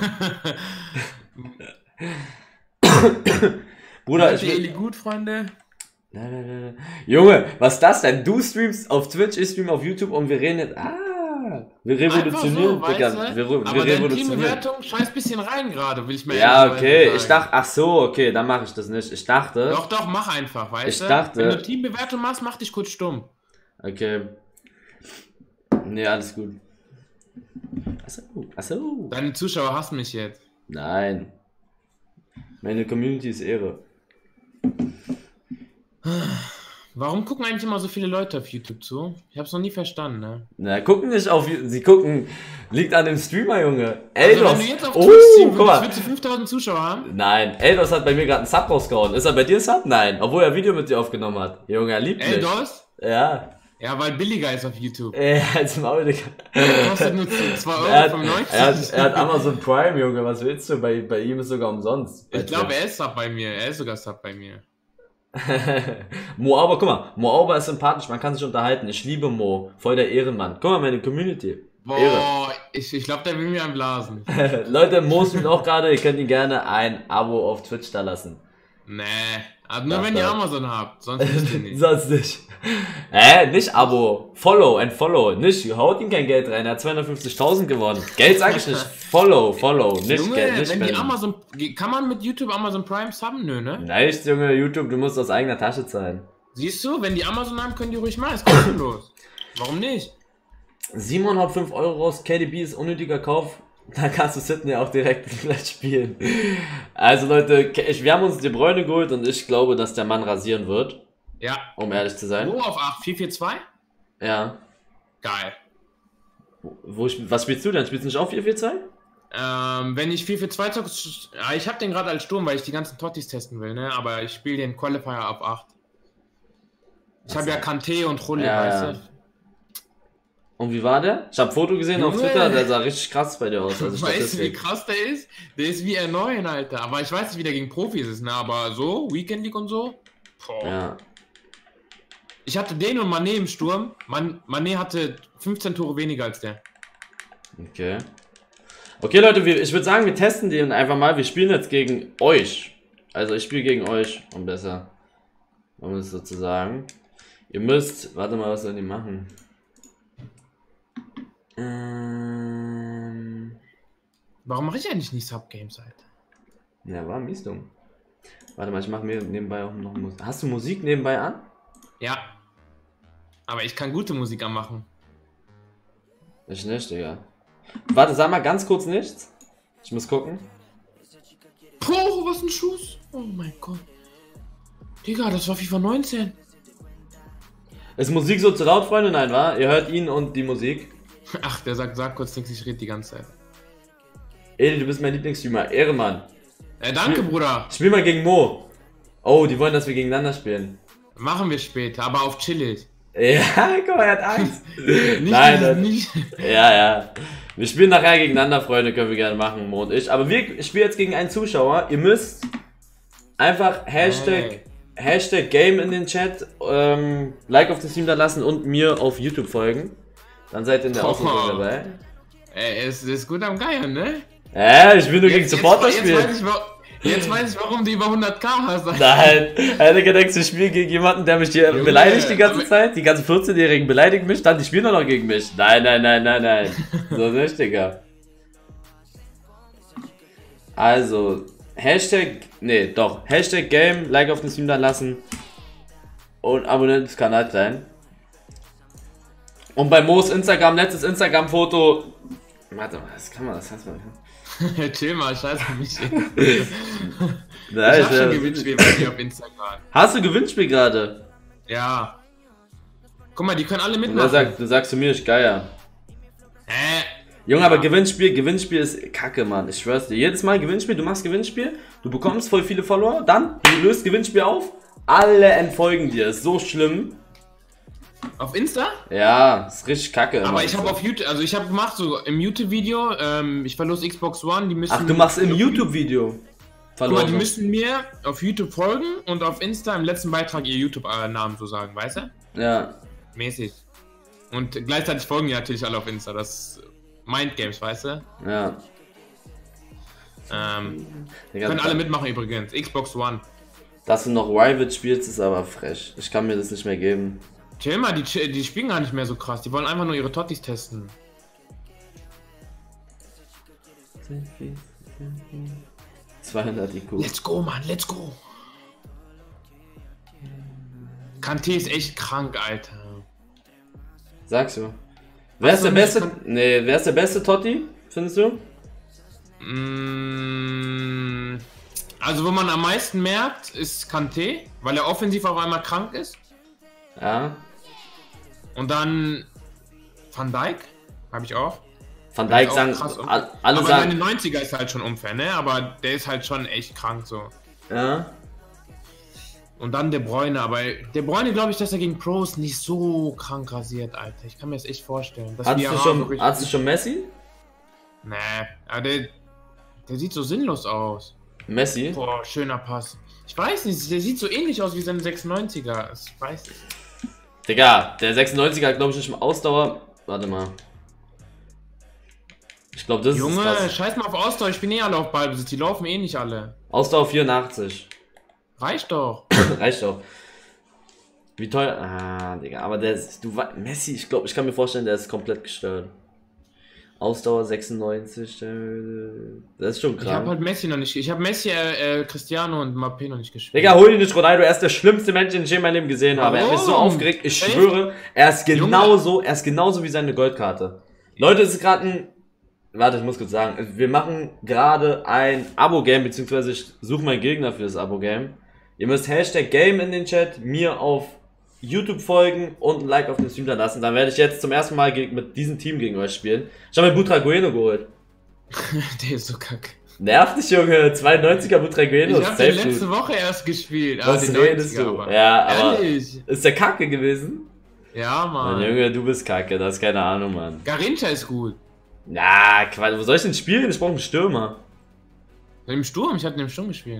Bruder, ich will... gut, Freunde? Nein. Junge, was ist das denn? Du streamst auf Twitch, ich stream auf YouTube und wir reden jetzt... Wir revolutionieren, so, Digga. Wir aber deine Teambewertung scheiß bisschen rein gerade, will ich mir Ja, okay, ich dachte, ach so, okay, dann mache ich das nicht. Ich dachte... Doch, mach einfach, weißt du? Ich dachte... Wenn du Teambewertung machst, mach dich kurz stumm. Okay. Nee, alles gut. Ach so. Deine Zuschauer hassen mich jetzt. Nein. Meine Community ist Ehre. Warum gucken eigentlich immer so viele Leute auf YouTube zu? Ich hab's noch nie verstanden, ne? Na, gucken nicht auf... Sie gucken... Liegt an dem Streamer, Junge. Also wenn du jetzt auf Twitch ziehen würdest, würdest du 5.000 Zuschauer haben? Nein, Eldos hat bei mir gerade einen Sub rausgehauen. Ist er bei dir Sub? Nein. Obwohl er ein Video mit dir aufgenommen hat. Junge, er liebt mich. Eldos? Ja. Ja, weil billiger ist auf YouTube. Als Maul, Digga. Kostet nur 2,95 €. Er hat Amazon Prime, Junge. Was willst du? Bei ihm ist sogar umsonst. Ich glaube, er ist Sub bei mir. Er ist sogar Sub bei mir. Mo, aber guck mal, Mo Auber ist sympathisch, man kann sich unterhalten. Ich liebe Mo, voll der Ehrenmann. Guck mal, meine Community. Boah, ich glaube, der will mir einblasen. Leute, Mo streamt auch gerade, ihr könnt ihn gerne ein Abo auf Twitch da lassen. Nee, aber nur wenn ihr Amazon habt, sonst nicht. Sonst nicht. Nicht Abo, Follow. Nicht, haut ihm kein Geld rein, er hat 250.000 gewonnen. Geld sag ich nicht, Follow, nicht Junge, Geld, nicht wenn die Amazon, kann man mit YouTube Amazon Prime subben? Nö, ne? Nein, Junge, YouTube, du musst aus eigener Tasche zahlen. Siehst du, wenn die Amazon haben, können die ruhig mal, ist kostenlos. Warum nicht? Simon haut 5 € raus, KDB ist unnötiger Kauf. Da kannst du Sydney auch direkt vielleicht spielen. Also Leute, wir haben uns De Bruyne geholt und ich glaube, dass der Mann rasieren wird. Ja. Um ehrlich zu sein. Wo auf 8? 4-4-2? Ja. Geil. Was spielst du denn? Spielst du nicht auch 4-4-2? Wenn ich 4-4-2 zocke, ich habe den gerade als Sturm, weil ich die ganzen Tottis testen will, ne? Aber ich spiele den Qualifier auf 8. Ich habe ja Kanté und Rolli, weißt du? Und wie war der? Ich habe ein Foto gesehen auf Twitter, der sah richtig krass bei dir aus. Also weißt du, wie krass der ist? Der ist wie R9, Alter. Aber ich weiß nicht, wie der gegen Profis ist, ne? Aber so, Weekend League und so. Boah. Ja. Ich hatte den und Mané im Sturm. Mané hatte 15 Tore weniger als der. Okay. Okay, Leute, ich würde sagen, wir testen den einfach mal. Wir spielen jetzt gegen euch. Also ich spiele gegen euch, um es so zu sagen. Ihr müsst, warte mal, was sollen die machen? Warum mache ich eigentlich nicht Subgames, Alter? Ja, war mies dumm. Warte mal, ich mache mir nebenbei auch noch Musik. Hast du Musik nebenbei an? Ja. Aber ich kann gute Musik anmachen. Ich nicht, Digga. Warte, sag mal ganz kurz nichts. Ich muss gucken. Boah, was ein Schuss. Oh mein Gott. Digga, das war FIFA 19. Ist Musik so zu laut, Freunde? Nein, wa? Ihr hört ihn und die Musik. Ach, der sag kurz nichts, ich rede die ganze Zeit. Edi, du bist mein Lieblingsstreamer. Ehrenmann. Danke, Bruder. Spiel mal gegen Mo. Oh, die wollen, dass wir gegeneinander spielen. Machen wir später, aber auf chillig. Ja, guck mal, er hat Angst. Nein, nicht. Ja. Wir spielen nachher gegeneinander, Freunde, können wir gerne machen, Mo und ich. Aber ich spiele jetzt gegen einen Zuschauer. Ihr müsst einfach Hashtag Game in den Chat, Like auf den Stream da lassen und mir auf YouTube folgen. Dann seid ihr in der Auslosung dabei. Es ist gut am Geiern, ne? Ich will nur gegen Supporter spielen. Jetzt weiß ich, warum du über 100k hast. Nein, Digga, denkst du, ich spiele gegen jemanden, der mich hier beleidigt die ganze Zeit? Die ganzen 14-Jährigen beleidigen mich, dann die spielen doch noch gegen mich. Nein. So nicht, Digga. Also, Hashtag Game, Like auf den Stream da lassen und Abonnent des Kanals sein. Und bei Moos Instagram, letztes Instagram-Foto. Warte mal, das heißt mal. Chill mal, scheiß auf mich. Ich hab schon Gewinnspiel bei dir auf Instagram. Hast du Gewinnspiel gerade? Ja. Guck mal, die können alle mitmachen. Du sagst zu mir, ich geier. Junge, aber Gewinnspiel ist Kacke, Mann. Ich schwör's dir. Jedes Mal Gewinnspiel, du machst Gewinnspiel, du bekommst voll viele Follower, dann du löst Gewinnspiel auf, alle entfolgen dir. Ist so schlimm. Auf Insta? Ja, ist richtig kacke. Aber ich habe auf YouTube, also ich habe gemacht so im YouTube-Video, ich verlose Xbox One, die müssen... Ach, du machst im YouTube-Video. Guck mal, die müssen mir auf YouTube folgen und auf Insta im letzten Beitrag ihr YouTube-Namen so sagen, weißt du? Ja. Mäßig. Und gleichzeitig folgen die natürlich alle auf Insta, das Mindgames, weißt du? Ja. Können alle mitmachen übrigens, Xbox One. Dass du noch Rivet spielst, ist aber frech. Ich kann mir das nicht mehr geben. Chill mal, die spielen gar nicht mehr so krass, die wollen einfach nur ihre Tottis testen. 200 IQ. Let's go, Mann, let's go. Kanté ist echt krank, Alter. Sagst du? Wer ist der beste? Nee, wer ist der beste Totti, findest du? Also, wo man am meisten merkt, ist Kanté, weil er offensiv auf einmal krank ist. Ja. Und dann Van Dijk, habe ich auch. Van Dijk sagen, alle aber sagen... seine 90er ist halt schon unfair, ne? Aber der ist halt schon echt krank so. Ja. Und dann De Bruyne, aber De Bruyne glaube ich, dass er gegen Pros nicht so krank rasiert, Alter. Ich kann mir das echt vorstellen. Hast du schon Messi? Nee, aber der sieht so sinnlos aus. Messi? Boah, schöner Pass. Ich weiß nicht, der sieht so ähnlich aus wie sein 96er. Ich weiß nicht. Digga, der 96er hat glaube ich nicht mal Ausdauer. Warte mal. Ich glaube, das Junge, ist krass. scheiß mal auf Ausdauer, ich bin eh alle auf Ballbesitz, die laufen eh nicht alle. Ausdauer 84. Reicht doch. Reicht doch. Wie teuer? Ah, Digga, aber der ist, Messi, ich glaube, ich kann mir vorstellen, der ist komplett gestört. Ausdauer 96, das ist schon krank. Ich habe halt Messi noch nicht, ich habe Messi, Cristiano und Mbappé noch nicht gespielt. Digga, hol ihn nicht, Ronaldo, er ist der schlimmste Mensch, den ich in meinem Leben gesehen habe. Er hat mich so aufgeregt, ich schwöre, er ist genauso wie seine Goldkarte. Leute, es ist gerade ein... Warte, ich muss kurz sagen, wir machen gerade ein Abo-Game, beziehungsweise ich suche meinen Gegner für das Abo-Game. Ihr müsst Hashtag Game in den Chat, mir auf YouTube folgen und ein Like auf den Stream da lassen. Dann werde ich jetzt zum ersten Mal mit diesem Team gegen euch spielen. Ich habe mir Butragueno geholt. Der ist so kacke. Nerv dich, Junge. 92er Butragueno. Ich habe den letzte Woche erst gespielt. Was redest du? Aber. Ja, aber ehrlich? Ist der kacke gewesen? Ja, Mann. Junge, du bist kacke. Das ist keine Ahnung, Mann. Garrincha ist gut. Na, Quatsch. Wo soll ich denn spielen? Ich brauche einen Stürmer. Im Sturm? Ich hatte im Sturm gespielt.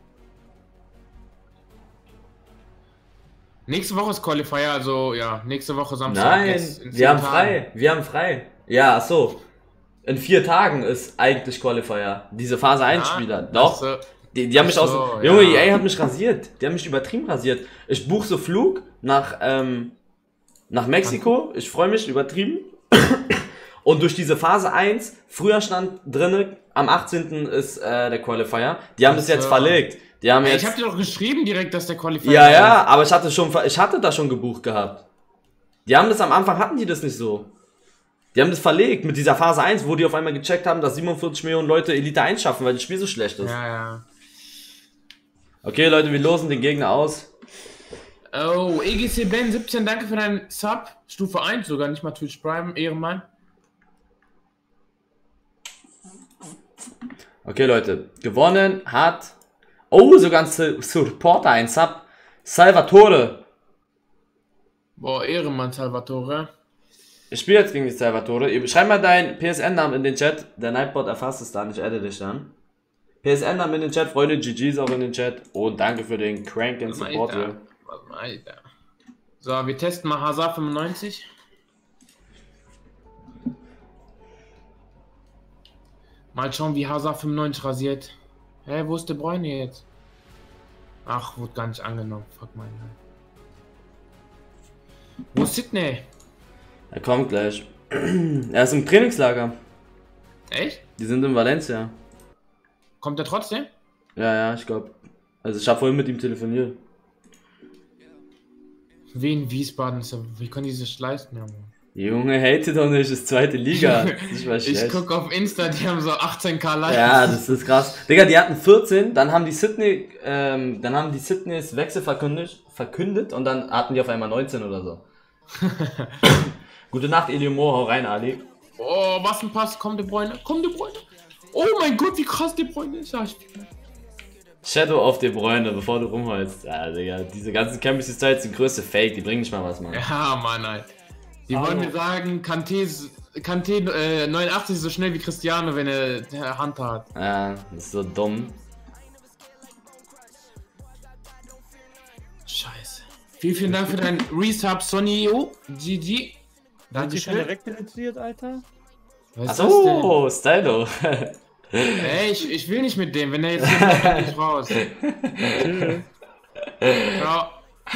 Nächste Woche ist Qualifier, also ja, nächste Woche Samstag. Nein, wir haben frei. Wir haben frei. Ja, ach so. In 4 Tagen ist eigentlich Qualifier. Diese Phase 1 Spieler. Doch. So. Die haben mich aus. Junge, EA hat mich rasiert. Die haben mich übertrieben rasiert. Ich buche so Flug nach Mexiko. Ich freue mich übertrieben. Und durch diese Phase 1, früher stand drinne, am 18. ist der Qualifier. Die haben das jetzt verlegt. Die haben jetzt, ich hab dir doch geschrieben direkt, dass der Qualifier ist. Ja, aber ich hatte da schon gebucht gehabt. Die haben das am Anfang, hatten die das nicht so. Die haben das verlegt mit dieser Phase 1, wo die auf einmal gecheckt haben, dass 47 Millionen Leute Elite 1 schaffen, weil das Spiel so schlecht ist. Ja. Okay, Leute, wir losen den Gegner aus. Oh, EGC Ben 17, danke für deinen Sub. Stufe 1 sogar, nicht mal Twitch Prime, Ehrenmann. Okay, Leute, gewonnen hat... Oh, sogar ein Supporter, ein Sub. Salvatore. Boah, Ehrenmann, Salvatore. Ich spiele jetzt gegen die Salvatore. Schreib mal deinen PSN-Namen in den Chat. Der Nightbot erfasst es dann, ich adde dich dann. PSN-Namen in den Chat, Freunde, GG's auch in den Chat. Und danke für den cranken Support hier. Alter. So, wir testen mal Hazard 95. Mal schauen, wie Hazard 95 rasiert. Hä, wo ist De Bruyne jetzt? Ach, wurde gar nicht angenommen. Fuck mein Gott. Wo ist Sydney? Er kommt gleich. Er ist im Trainingslager. Echt? Die sind in Valencia. Kommt er trotzdem? Ja, ich glaube. Also ich habe vorhin mit ihm telefoniert. Wie in Wiesbaden ist er, wie kann die sich leisten, Junge? Junge, hate doch nicht, das ist zweite Liga. Das ist Ich guck auf Insta, die haben so 18k Likes. Ja, das ist krass. Digga, die hatten 14, dann haben die Sydneys Wechsel verkündet und dann hatten die auf einmal 19 oder so. Gute Nacht, Elio, hau rein, Ali. Oh, was ein Pass, komm, De Bruyne. Oh mein Gott, wie krass De Bruyne ist. Ja, Shadow auf De Bruyne, bevor du rumholst. Ja, Digga, diese ganzen Chemistry Styles sind größte Fake, die bringen nicht mal was, Mann. Ja, Mann, Alter. Die wollen mir sagen, Kanté 89 ist so schnell wie Cristiano, wenn er der Hand hat. Ja, das ist so dumm. Scheiße. Vielen Dank für deinen Resub, Sonio. GG. Dankeschön. Wegpenetriert, Alter. Achso, Stylo. Ey, ich will nicht mit dem, wenn er jetzt hier ist, dann ich raus. Ciao.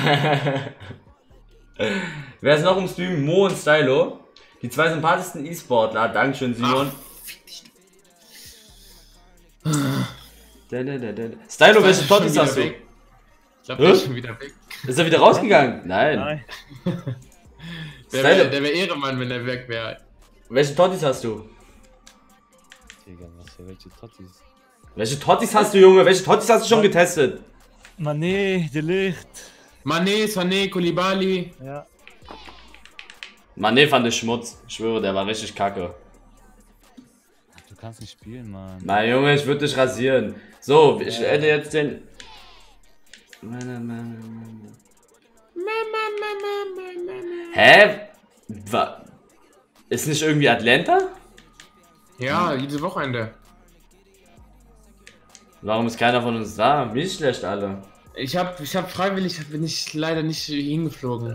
Wer ist noch im Stream? Mo und Stylo. Die zwei sympathischsten E-Sportler. Dankeschön, Simon. Stylo, welche Tottis hast du? Ich glaube, der ist schon wieder weg. Ist er wieder rausgegangen? Nein. Der wäre Ehrenmann, wenn er weg wäre. Welche Tottis hast du? Digga, was für welche Tottis? Welche Tottis hast du, Junge? Welche Tottis hast du schon getestet? Mané, De Ligt. Mané, Sané, Koulibaly. Ja. Mané fand ich Schmutz. Ich schwöre, der war richtig kacke. Du kannst nicht spielen, Mann. Na Junge, ich würde dich rasieren. So, ich hätte jetzt den... Hä? Ist nicht irgendwie Atlanta? Ja, jedes Wochenende. Warum ist keiner von uns da? Wie schlecht alle. Ich hab freiwillig, bin ich leider nicht hingeflogen.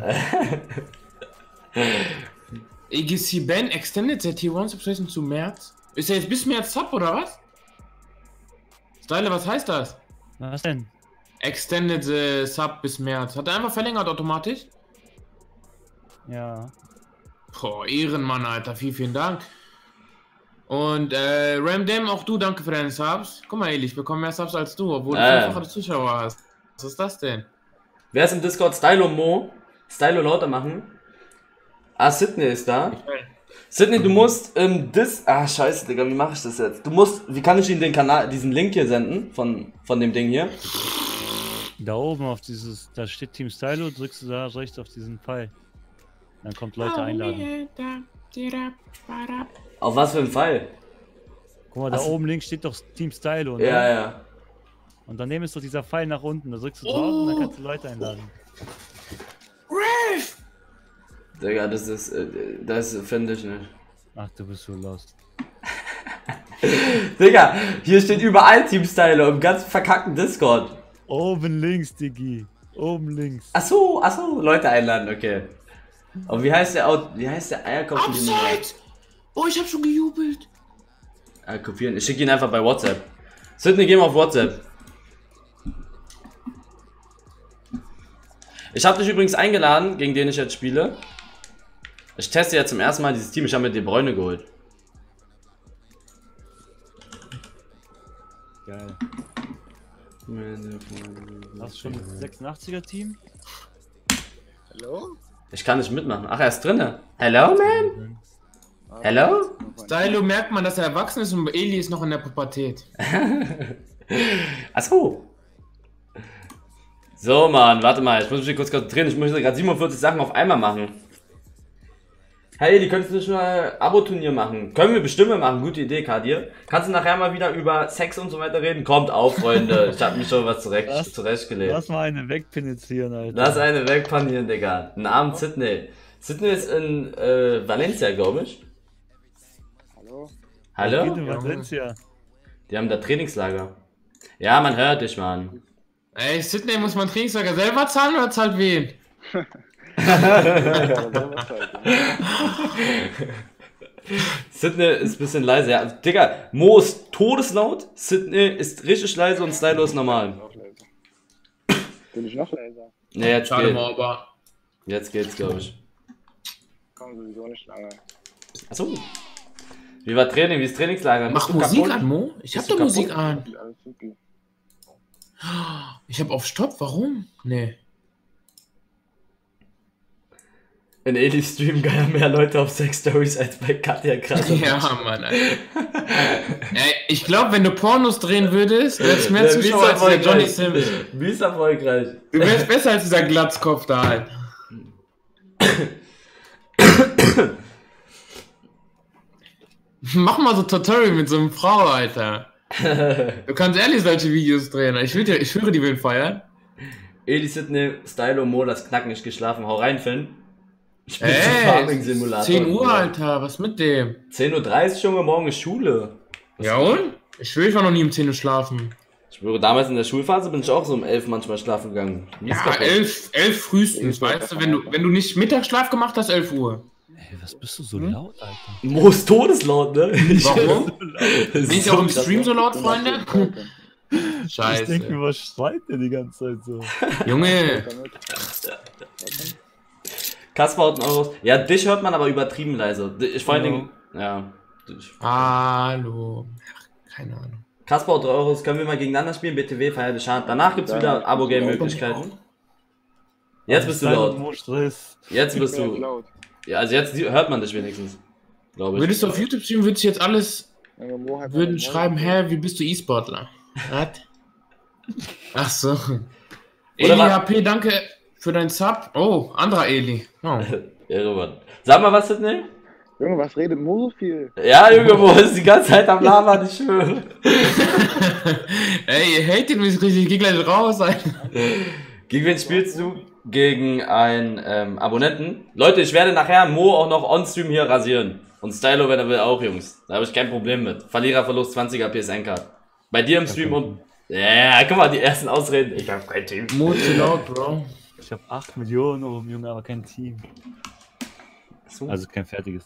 EGC Ben extended their T1 Substation zu März. Ist er jetzt bis März Sub oder was? Style, was heißt das? Was denn? Extended Sub bis März. Hat er einfach verlängert automatisch? Ja. Boah, Ehrenmann, Alter. Vielen Dank. Und Ramdam, auch du, danke für deine Subs. Guck mal, Eli, ich bekomme mehr Subs als du, obwohl du 5-fache Zuschauer hast. Was ist das denn? Wer ist im Discord? Stylo Mo. Stylo lauter machen. Ah, Sydney ist da. Sydney, du musst scheiße, Digga, wie mache ich das jetzt? Wie kann ich Ihnen den Kanal, diesen Link hier senden? Von dem Ding hier? Da oben auf dieses, da steht Team Stylo, drückst du da rechts auf diesen Pfeil. Dann kommt Leute einladen. Auf was für ein Pfeil? Guck mal, da oben links steht doch Team Stylo, ne? Ja. Und daneben ist doch dieser Pfeil nach unten, da drückst du drauf und dann kannst du Leute einladen. Riff! Digga, das finde ich nicht. Ach, du bist so lost. Digga, hier steht überall Team Stylo im ganzen verkackten Discord. Oben links, Diggi. Oben links. Ach so, Leute einladen, okay. Und wie heißt der Eierkopf? Abseits! Oh, ich hab schon gejubelt. Kopieren. Ich schicke ihn einfach bei WhatsApp. Sydney, geh mal auf WhatsApp. Ich habe dich übrigens eingeladen, gegen den ich jetzt spiele. Ich teste jetzt zum ersten Mal dieses Team. Ich habe mir De Bruyne geholt. Geil. Hast du schon das 86er Team? Hallo? Ich kann nicht mitmachen. Ach, er ist drinne. Hello, man? Hello? Stylo merkt man, dass er erwachsen ist und Eli ist noch in der Pubertät. Achso. So, Mann, warte mal. Ich muss mich kurz konzentrieren. Ich möchte gerade 47 Sachen auf einmal machen. Hey, die könntest du nicht mal Abo-Turnier machen. Können wir bestimmt machen. Gute Idee, Kadir. Kannst du nachher mal wieder über Sex und so weiter reden? Kommt auf, Freunde. Ich hab mich schon was zurechtgelegt. Lass mal eine wegpenetrieren, Alter. Lass eine wegpanieren, Digga. Einen Abend Sydney. Sydney ist in Valencia, glaube ich. Hallo? Geht Hallo? in Valencia. Die haben da Trainingslager. Ja, man hört dich, Mann. Ey, Sydney, muss man Trainingslager selber zahlen oder zahlt wen? Sydney ist ein bisschen leise. Ja, Digga, Mo ist todeslaut, Sydney ist richtig leise und Stylo ist normal. Bin ich noch leiser? Ne, jetzt Schade geht's. mal, aber. Jetzt geht's, glaube ich. Komm sowieso nicht lange. Achso. Wie war Training? Wie ist Trainingslager? Mach Bist du Musik kaputt? an, Mo? Ich hab Bist du doch Musik kaputt? an. Alles supi. Ich habe auf Stopp, warum? Nee. In Elis Stream geiern mehr Leute auf Sex-Stories als bei Katja krass. Ja, Mann, Alter. Ey, ich glaube, wenn du Pornos drehen würdest, wärst mehr Zuschauer als der Johnny Sims. Wie ist erfolgreich? Du wärst besser als dieser Glatzkopf da halt. Mach mal so Tutorial mit so einer Frau, Alter. Du kannst ehrlich solche Videos drehen. Ich schwöre, die will feiern. Eli Sydney, Stylo, Mo, das Knack nicht geschlafen. Hau rein, Finn. Ey, Farming-Simulator. 10 Uhr, Alter, was mit dem? 10:30 Uhr, Junge, morgen ist Schule. Ja und? Ich schwöre, ich war noch nie um 10 Uhr schlafen. Ich schwöre, damals in der Schulphase bin ich auch so um 11 manchmal schlafen gegangen. Ja, 11 frühestens, weißt du, wenn du nicht Mittagsschlaf gemacht hast, 11 Uhr. Ey, was bist du so laut, Alter? Mo ist todeslaut, ne? Warum? Bin ich auch im Stream so laut, Freunde? Scheiße. Ich denke mir, was schreit der die ganze Zeit so? Junge. Kaspar haut einen Euro. Ja, dich hört man aber übertrieben leise. Ich vor allen Dingen. Ja. Hallo. Ach, keine Ahnung. Kaspar haut 3 Euros. Können wir mal gegeneinander spielen? BTW, Feier Schad. Danach gibt's wieder Abo-Game-Möglichkeiten. Jetzt bist du laut. Jetzt bist du. Ja, also jetzt hört man dich wenigstens. Glaube ich. Würdest du auf YouTube streamen, würdest du jetzt alles. Würden schreiben, hä, wie bist du E-Sportler? Was? Ach so. Eli HP, danke für dein Sub. Oh, anderer Eli. Oh. Irre, sag mal, was das ne? Junge, was redet Mo so viel? Ja, Junge, Mo ist die ganze Zeit am Labern, ich schwöre. Ey, ihr hatet mich richtig, ich geh gleich raus, Alter. Gegen wen spielst du? Gegen einen Abonnenten. Leute, ich werde nachher Mo auch noch on-stream hier rasieren. Und Stylo, wenn er will, auch, Jungs. Da habe ich kein Problem mit. Verliererverlust 20er PSN-Card. Bei dir im Stream und... Ja, guck mal, die ersten Ausreden. Ich hab kein Team. Mo zu laut, Bro. Ich hab 8 Millionen oben, Junge, aber kein Team. So. Also kein fertiges.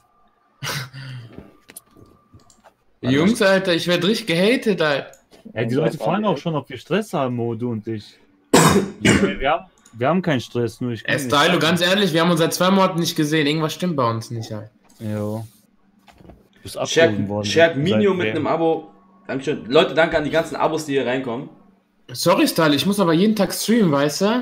Jungs, Alter, ich werde richtig gehatet, Alter. Ey, die Leute fragen auch schon, ob wir Stress haben, Mo, du und ich. Wir haben keinen Stress, nur ich. Stylo, ganz ehrlich, wir haben uns seit 2 Monaten nicht gesehen. Irgendwas stimmt bei uns nicht, Alter. Jo. Du bist abgehoben worden. Shark Minio mit einem Abo. Dankeschön. Leute, danke an die ganzen Abos, die hier reinkommen. Sorry, Stylo, ich muss aber jeden Tag streamen, weißt du?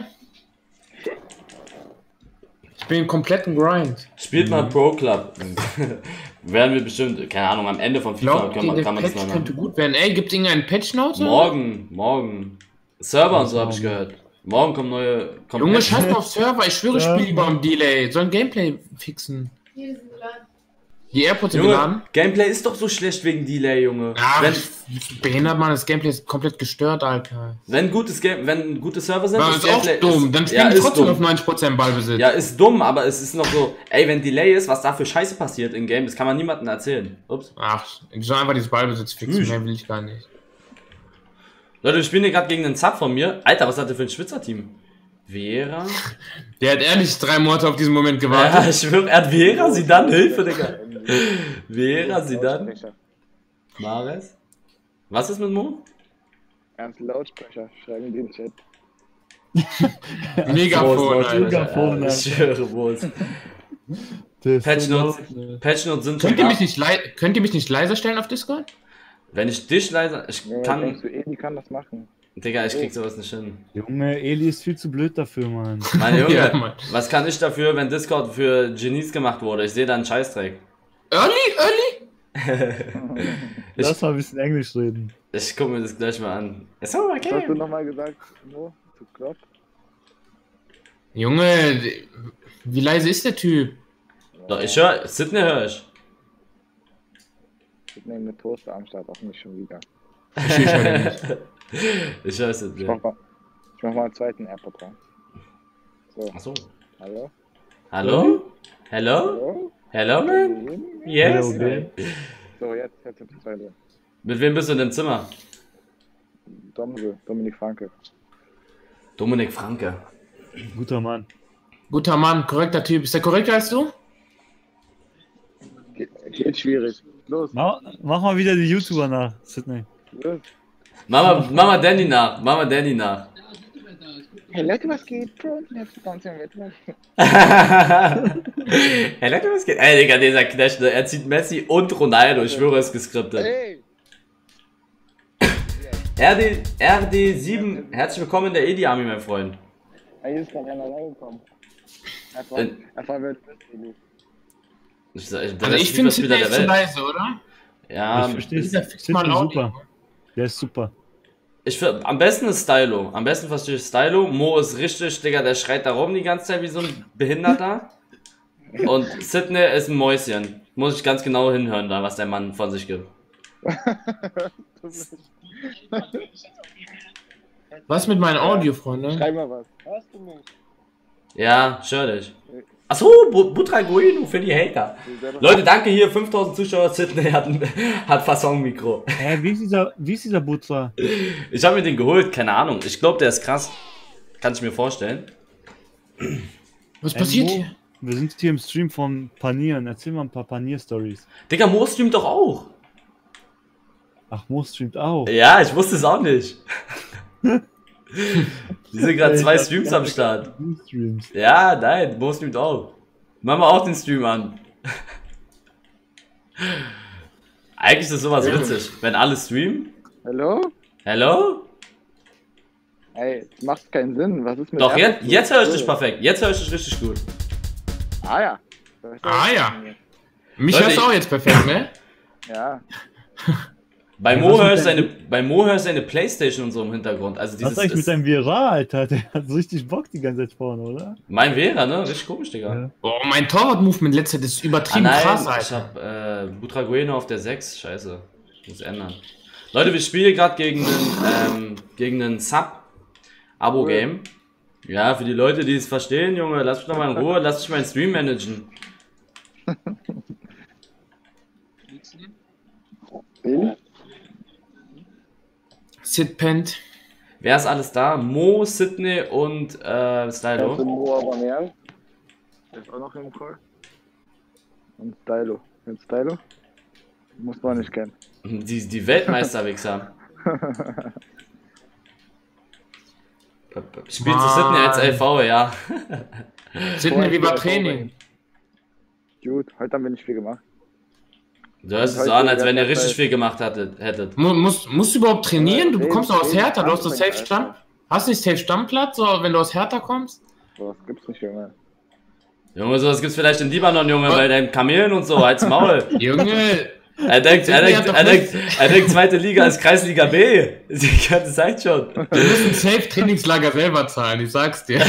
Ich bin im kompletten Grind. Spielt mal Pro Club. Werden wir bestimmt, keine Ahnung, am Ende von FIFA kann man das noch machen. Könnte gut werden. Ey, gibt es irgendeinen Patch-Note? Morgen. Server und so hab ich gehört. Morgen kommen neue... Junge, scheiß mal auf Server, ich schwöre, ich spiele lieber am Delay. Sollen Gameplay fixen. Die AirPods sind geladen? Gameplay ist doch so schlecht wegen Delay, Junge. Ach, behindert man, das Gameplay ist komplett gestört, Alter. Wenn gute Server sind, ist auch dumm. Dann spielen die trotzdem auf 90% Ballbesitz. Ja, ist dumm, aber es ist noch so, ey, wenn Delay ist, was da für Scheiße passiert im Game, das kann man niemandem erzählen. Ups. Ach, ich soll einfach dieses Ballbesitz fixen, mehr will ich gar nicht. Leute, wir spielen hier gerade gegen einen Zap von mir. Alter, was hat der für ein Schwitzer-Team? Vera? Der hat ehrlich 3 Monate auf diesen Moment gewartet. Ja, ich schwöre, er hat Vera, sie dann Hilfe, Digga. Vera, sie dann. Mares? Was ist mit Mo? Ernst Lautsprecher, schreiben die in den Chat. Megafon, Megafon, Ich schwöre, Mo ist. Patchnotes sind könnt ihr mich nicht leiser stellen auf Discord? Wenn ich dich leiser... Denkst du, Eli kann das machen? Digga, ich krieg sowas nicht hin. Junge, Eli ist viel zu blöd dafür, Mann. Mein Junge, Ja, Mann. was kann ich dafür, wenn Discord für Genies gemacht wurde? Ich sehe da einen Scheißdreck. Early? Lass mal ein bisschen Englisch reden. Ich guck mir das gleich mal an. Ist so okay. Was hast du nochmal gesagt, Mo, zu Klopp? Junge, wie leise ist der Typ? Doch, ich höre, Sydney höre ich. Ich nehme eine Toaster am Start, auch nicht schon wieder. Ich höre Sydney. Ich mach mal einen zweiten AirPod rein. So. Achso. Hallo? Hallo? Hello? Hallo? Hello, man? Yes? Hello, man. So, jetzt sind die zwei drin. Mit wem bist du in dem Zimmer? Dominik Franke. Dominik Franke. Guter Mann. Guter Mann, korrekter Typ. Ist der korrekter als du? Geht schwierig. Los, Mach mal wieder die YouTuber nach, Sydney. los. Mama Danny nach. Hey Leute, was geht? Pro, jetzt bei uns im Wettbewerb. Hey Leute, was geht? Ey, Digga, dieser Knecht, ne? Er zieht Messi und Ronaldo. Ich schwöre, es ist geskriptet. Hey! RD7, herzlich willkommen in der Edi-Army, mein Freund. Hier ist gerade einer reingekommen. Er wird ich finde Sidney ist zu leise, oder? Ja, ich verstehe es. Mal Super. Der ist super. Am besten ist Stylo. Am besten verstehe ich Stylo. Mo ist richtig, Digga, der schreit da rum die ganze Zeit wie so ein Behinderter. Und Sidney ist ein Mäuschen. Muss ich ganz genau hinhören, da was der Mann von sich gibt. Was mit meinem Audio, Freunde? Schreib mal was. Hörst du mich? Ja, ich höre dich. Achso, Butraguino für die Hater. Leute, danke hier, 5000 Zuschauer. Sidney hat Fasson-Mikro. Wie ist dieser Butra? Ich habe mir den geholt, keine Ahnung. Ich glaube, der ist krass. Kann ich mir vorstellen. Was passiert hier? Wir sind hier im Stream von Panieren. Erzähl mal ein paar Panier-Stories. Digga, Mo streamt doch auch. Ach, Mo streamt auch. Ja, ich wusste es auch nicht. Die sind gerade 2 Streams am Start. Ja, nein, Mo streamt auch. Mach mal auch den Stream an. Eigentlich ist sowas witzig, wenn alle streamen. Hallo? Hallo? Ey, das macht keinen Sinn. Was ist mit Doch, jetzt höre ich dich perfekt. Jetzt höre ich dich richtig gut. Ah ja. Mich Leute, hörst du auch jetzt perfekt, ne? Ja. Bei Mo höre ich seine Playstation und so im Hintergrund. Also Was ist eigentlich mit deinem Vera, Alter? Der hat so richtig Bock die ganze Zeit vorne, oder? Mein Vera, ne? Richtig komisch, Digga. Ja. Boah, mein Torwart-Movement letzte ist übertrieben krass, Ich Alter. hab Butragueno auf der 6. Scheiße. Ich muss ändern. Leute, wir spielen gerade gegen einen Sub-Abo-Game. Ja, für die Leute, die es verstehen, Junge, lass mich doch mal in Ruhe, lass mich meinen Stream managen. Sid pennt. Wer ist alles da? Mo, Sidney und Stylo. Mo aber mehr. Der ist auch noch im Call. Und Stylo. Mit Stylo? Muss man nicht kennen. Die Weltmeisterwichser. Spielst du Sidney als LV, ja? Sidney wie bei Training. Gut, heute haben wir nicht viel gemacht. Du hörst es so an, als wenn ihr richtig viel gemacht hättet. Musst du überhaupt trainieren? Du kommst doch aus Hertha, du hast das Safe Stamm. Hast du nicht Safe Stammplatz, wenn du aus Hertha kommst? So was gibt's nicht, Junge. Junge, sowas gibt's vielleicht in Libanon, Junge, bei deinen Kamelen und so, als Maul. Junge! Er denkt, zweite Liga ist Kreisliga B. Die ganze Zeit schon. Wir müssen Safe Trainingslager selber zahlen, ich sag's dir.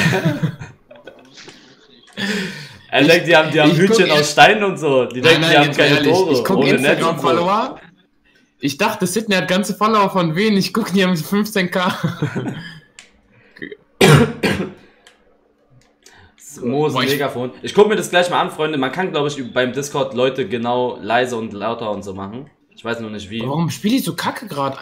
Er denkt, die haben Hütchen aus Steinen und so. Die denken, die haben keine Tore. Ich guck Instagram-Follower. Ich dachte, Sidney hat ganze Follower von wen? Ich guck, die haben 15k. Mo ist ein Megafon. Ich guck mir das gleich mal an, Freunde. Man kann, glaube ich, beim Discord Leute genau leise und lauter und so machen. Ich weiß nur nicht wie. Warum spiele ich so kacke gerade?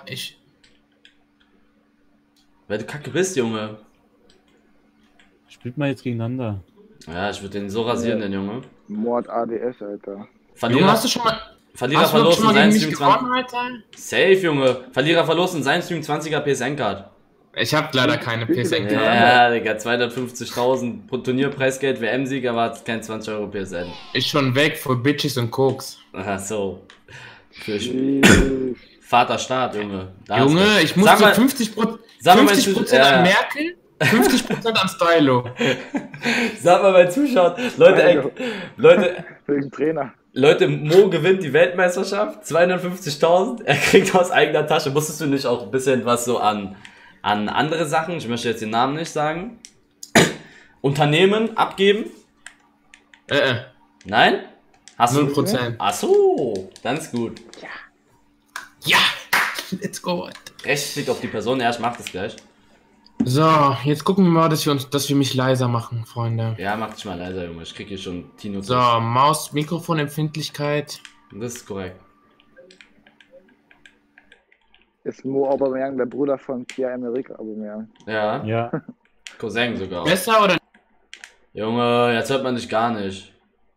Weil du kacke bist, Junge. Spielt mal jetzt gegeneinander. Ja, ich würde den so rasieren, den Junge. Mord ADS, Alter. Junge, hast du schon mal... Verlierer verlosen sein Stream 20. Alter? Safe, Junge. Verlierer verlosen sein Stream 20er PSN-Card. Ich hab leider keine PSN-Card. Ja, Digga, 250.000 pro Turnierpreisgeld, WM-Sieg erwartet kein 20 Euro PSN. Ist schon weg für Bitches und Koks. Ach so. Für Vaterstaat, Junge. Junge, ich muss 50% an Merkel, 50% an Stylo. Sag mal bei Zuschauern, Leute, wegen Trainer. Leute, Mo gewinnt die Weltmeisterschaft, 250.000, er kriegt aus eigener Tasche. Musstest du nicht auch ein bisschen was so an andere Sachen, ich möchte jetzt den Namen nicht sagen, Unternehmen abgeben? Nein? Hast 0%. Achso, dann ist gut. Ja, let's go. Rechtsklick auf die Person, ja, ich mach das gleich. So, jetzt gucken wir mal, dass wir mich leiser machen, Freunde. Ja, mach dich mal leiser, Junge. Ich krieg hier schon Tino. So, Maus, Mikrofonempfindlichkeit. Das ist korrekt. Ist Mo Aubameyang der Bruder von Pierre-Emerick Aubameyang? Ja. Ja. Cousin sogar. Besser oder? Junge, jetzt hört man dich gar nicht.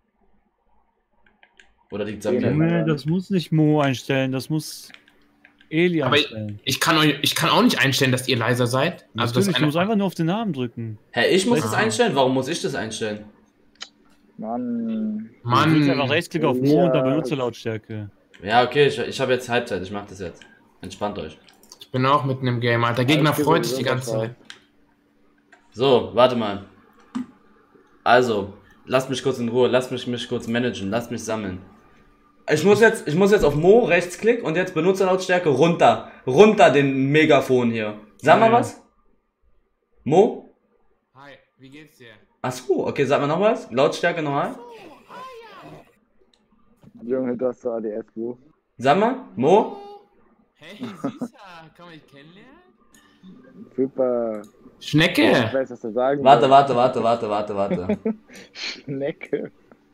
Oder liegt's am Junge, das muss nicht Mo einstellen, das muss Eli einstellen. Ich kann auch nicht einstellen, dass ihr leiser seid. Also ich muss einfach nur auf den Namen drücken. Hä, ich muss das einstellen? Warum muss ich das einstellen? Mann. Du drückst einfach Rechtsklick auf Mo und dann Benutzerlautstärke. Ja, okay, ich habe jetzt Halbzeit, ich mach das jetzt. Entspannt euch. Ich bin auch mitten im Game, Alter. Gegner freut sich die ganze Zeit. So, warte mal. Also, lasst mich kurz in Ruhe, lasst mich kurz managen, lasst mich sammeln. Ich muss jetzt auf Mo rechtsklick und jetzt Benutzerlautstärke runter. Runter den Megafon hier. Sag mal was. Mo? Hi, wie geht's dir? Achso, okay, sag mal noch was. Lautstärke normal. Junge, du hast so ADS, wo? Sag mal, Mo? Hey, Süßer, kann man dich kennenlernen? Super. Ich Schnecke! weiß, was du sagen Warte. Schnecke.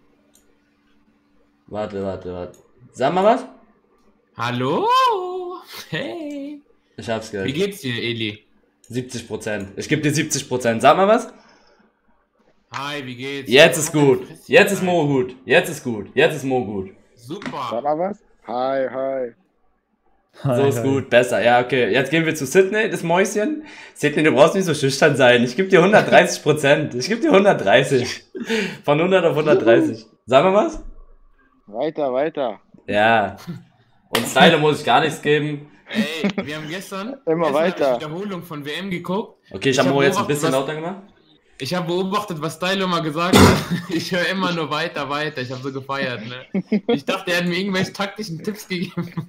Warte. Sag mal was. Hallo! Hey! Ich hab's Wie gehört. geht's dir, Eli? 70%. Ich geb dir 70%. Sag mal was. Hi, wie geht's? Jetzt ist gut. Jetzt ist Mo gut. Jetzt ist Mo gut. Sag Super! mal was. Hi. So ist gut, besser. Ja, okay. Jetzt gehen wir zu Sydney, das Mäuschen. Sydney, du brauchst nicht so schüchtern sein. Ich gebe dir 130%. Ich gebe dir 130. Von 100 auf 130. Sag mal was? Weiter. Ja. Und Style muss ich gar nichts geben. Ey, wir haben gestern Immer weiter. eine Wiederholung von WM geguckt. Okay, ich habe Mo jetzt ein beobachtet, bisschen was- lauter gemacht. Ich habe beobachtet, was Stylo mal gesagt hat. Ich höre immer nur weiter. Ich habe so gefeiert, ne? Ich dachte, er hat mir irgendwelche taktischen Tipps gegeben.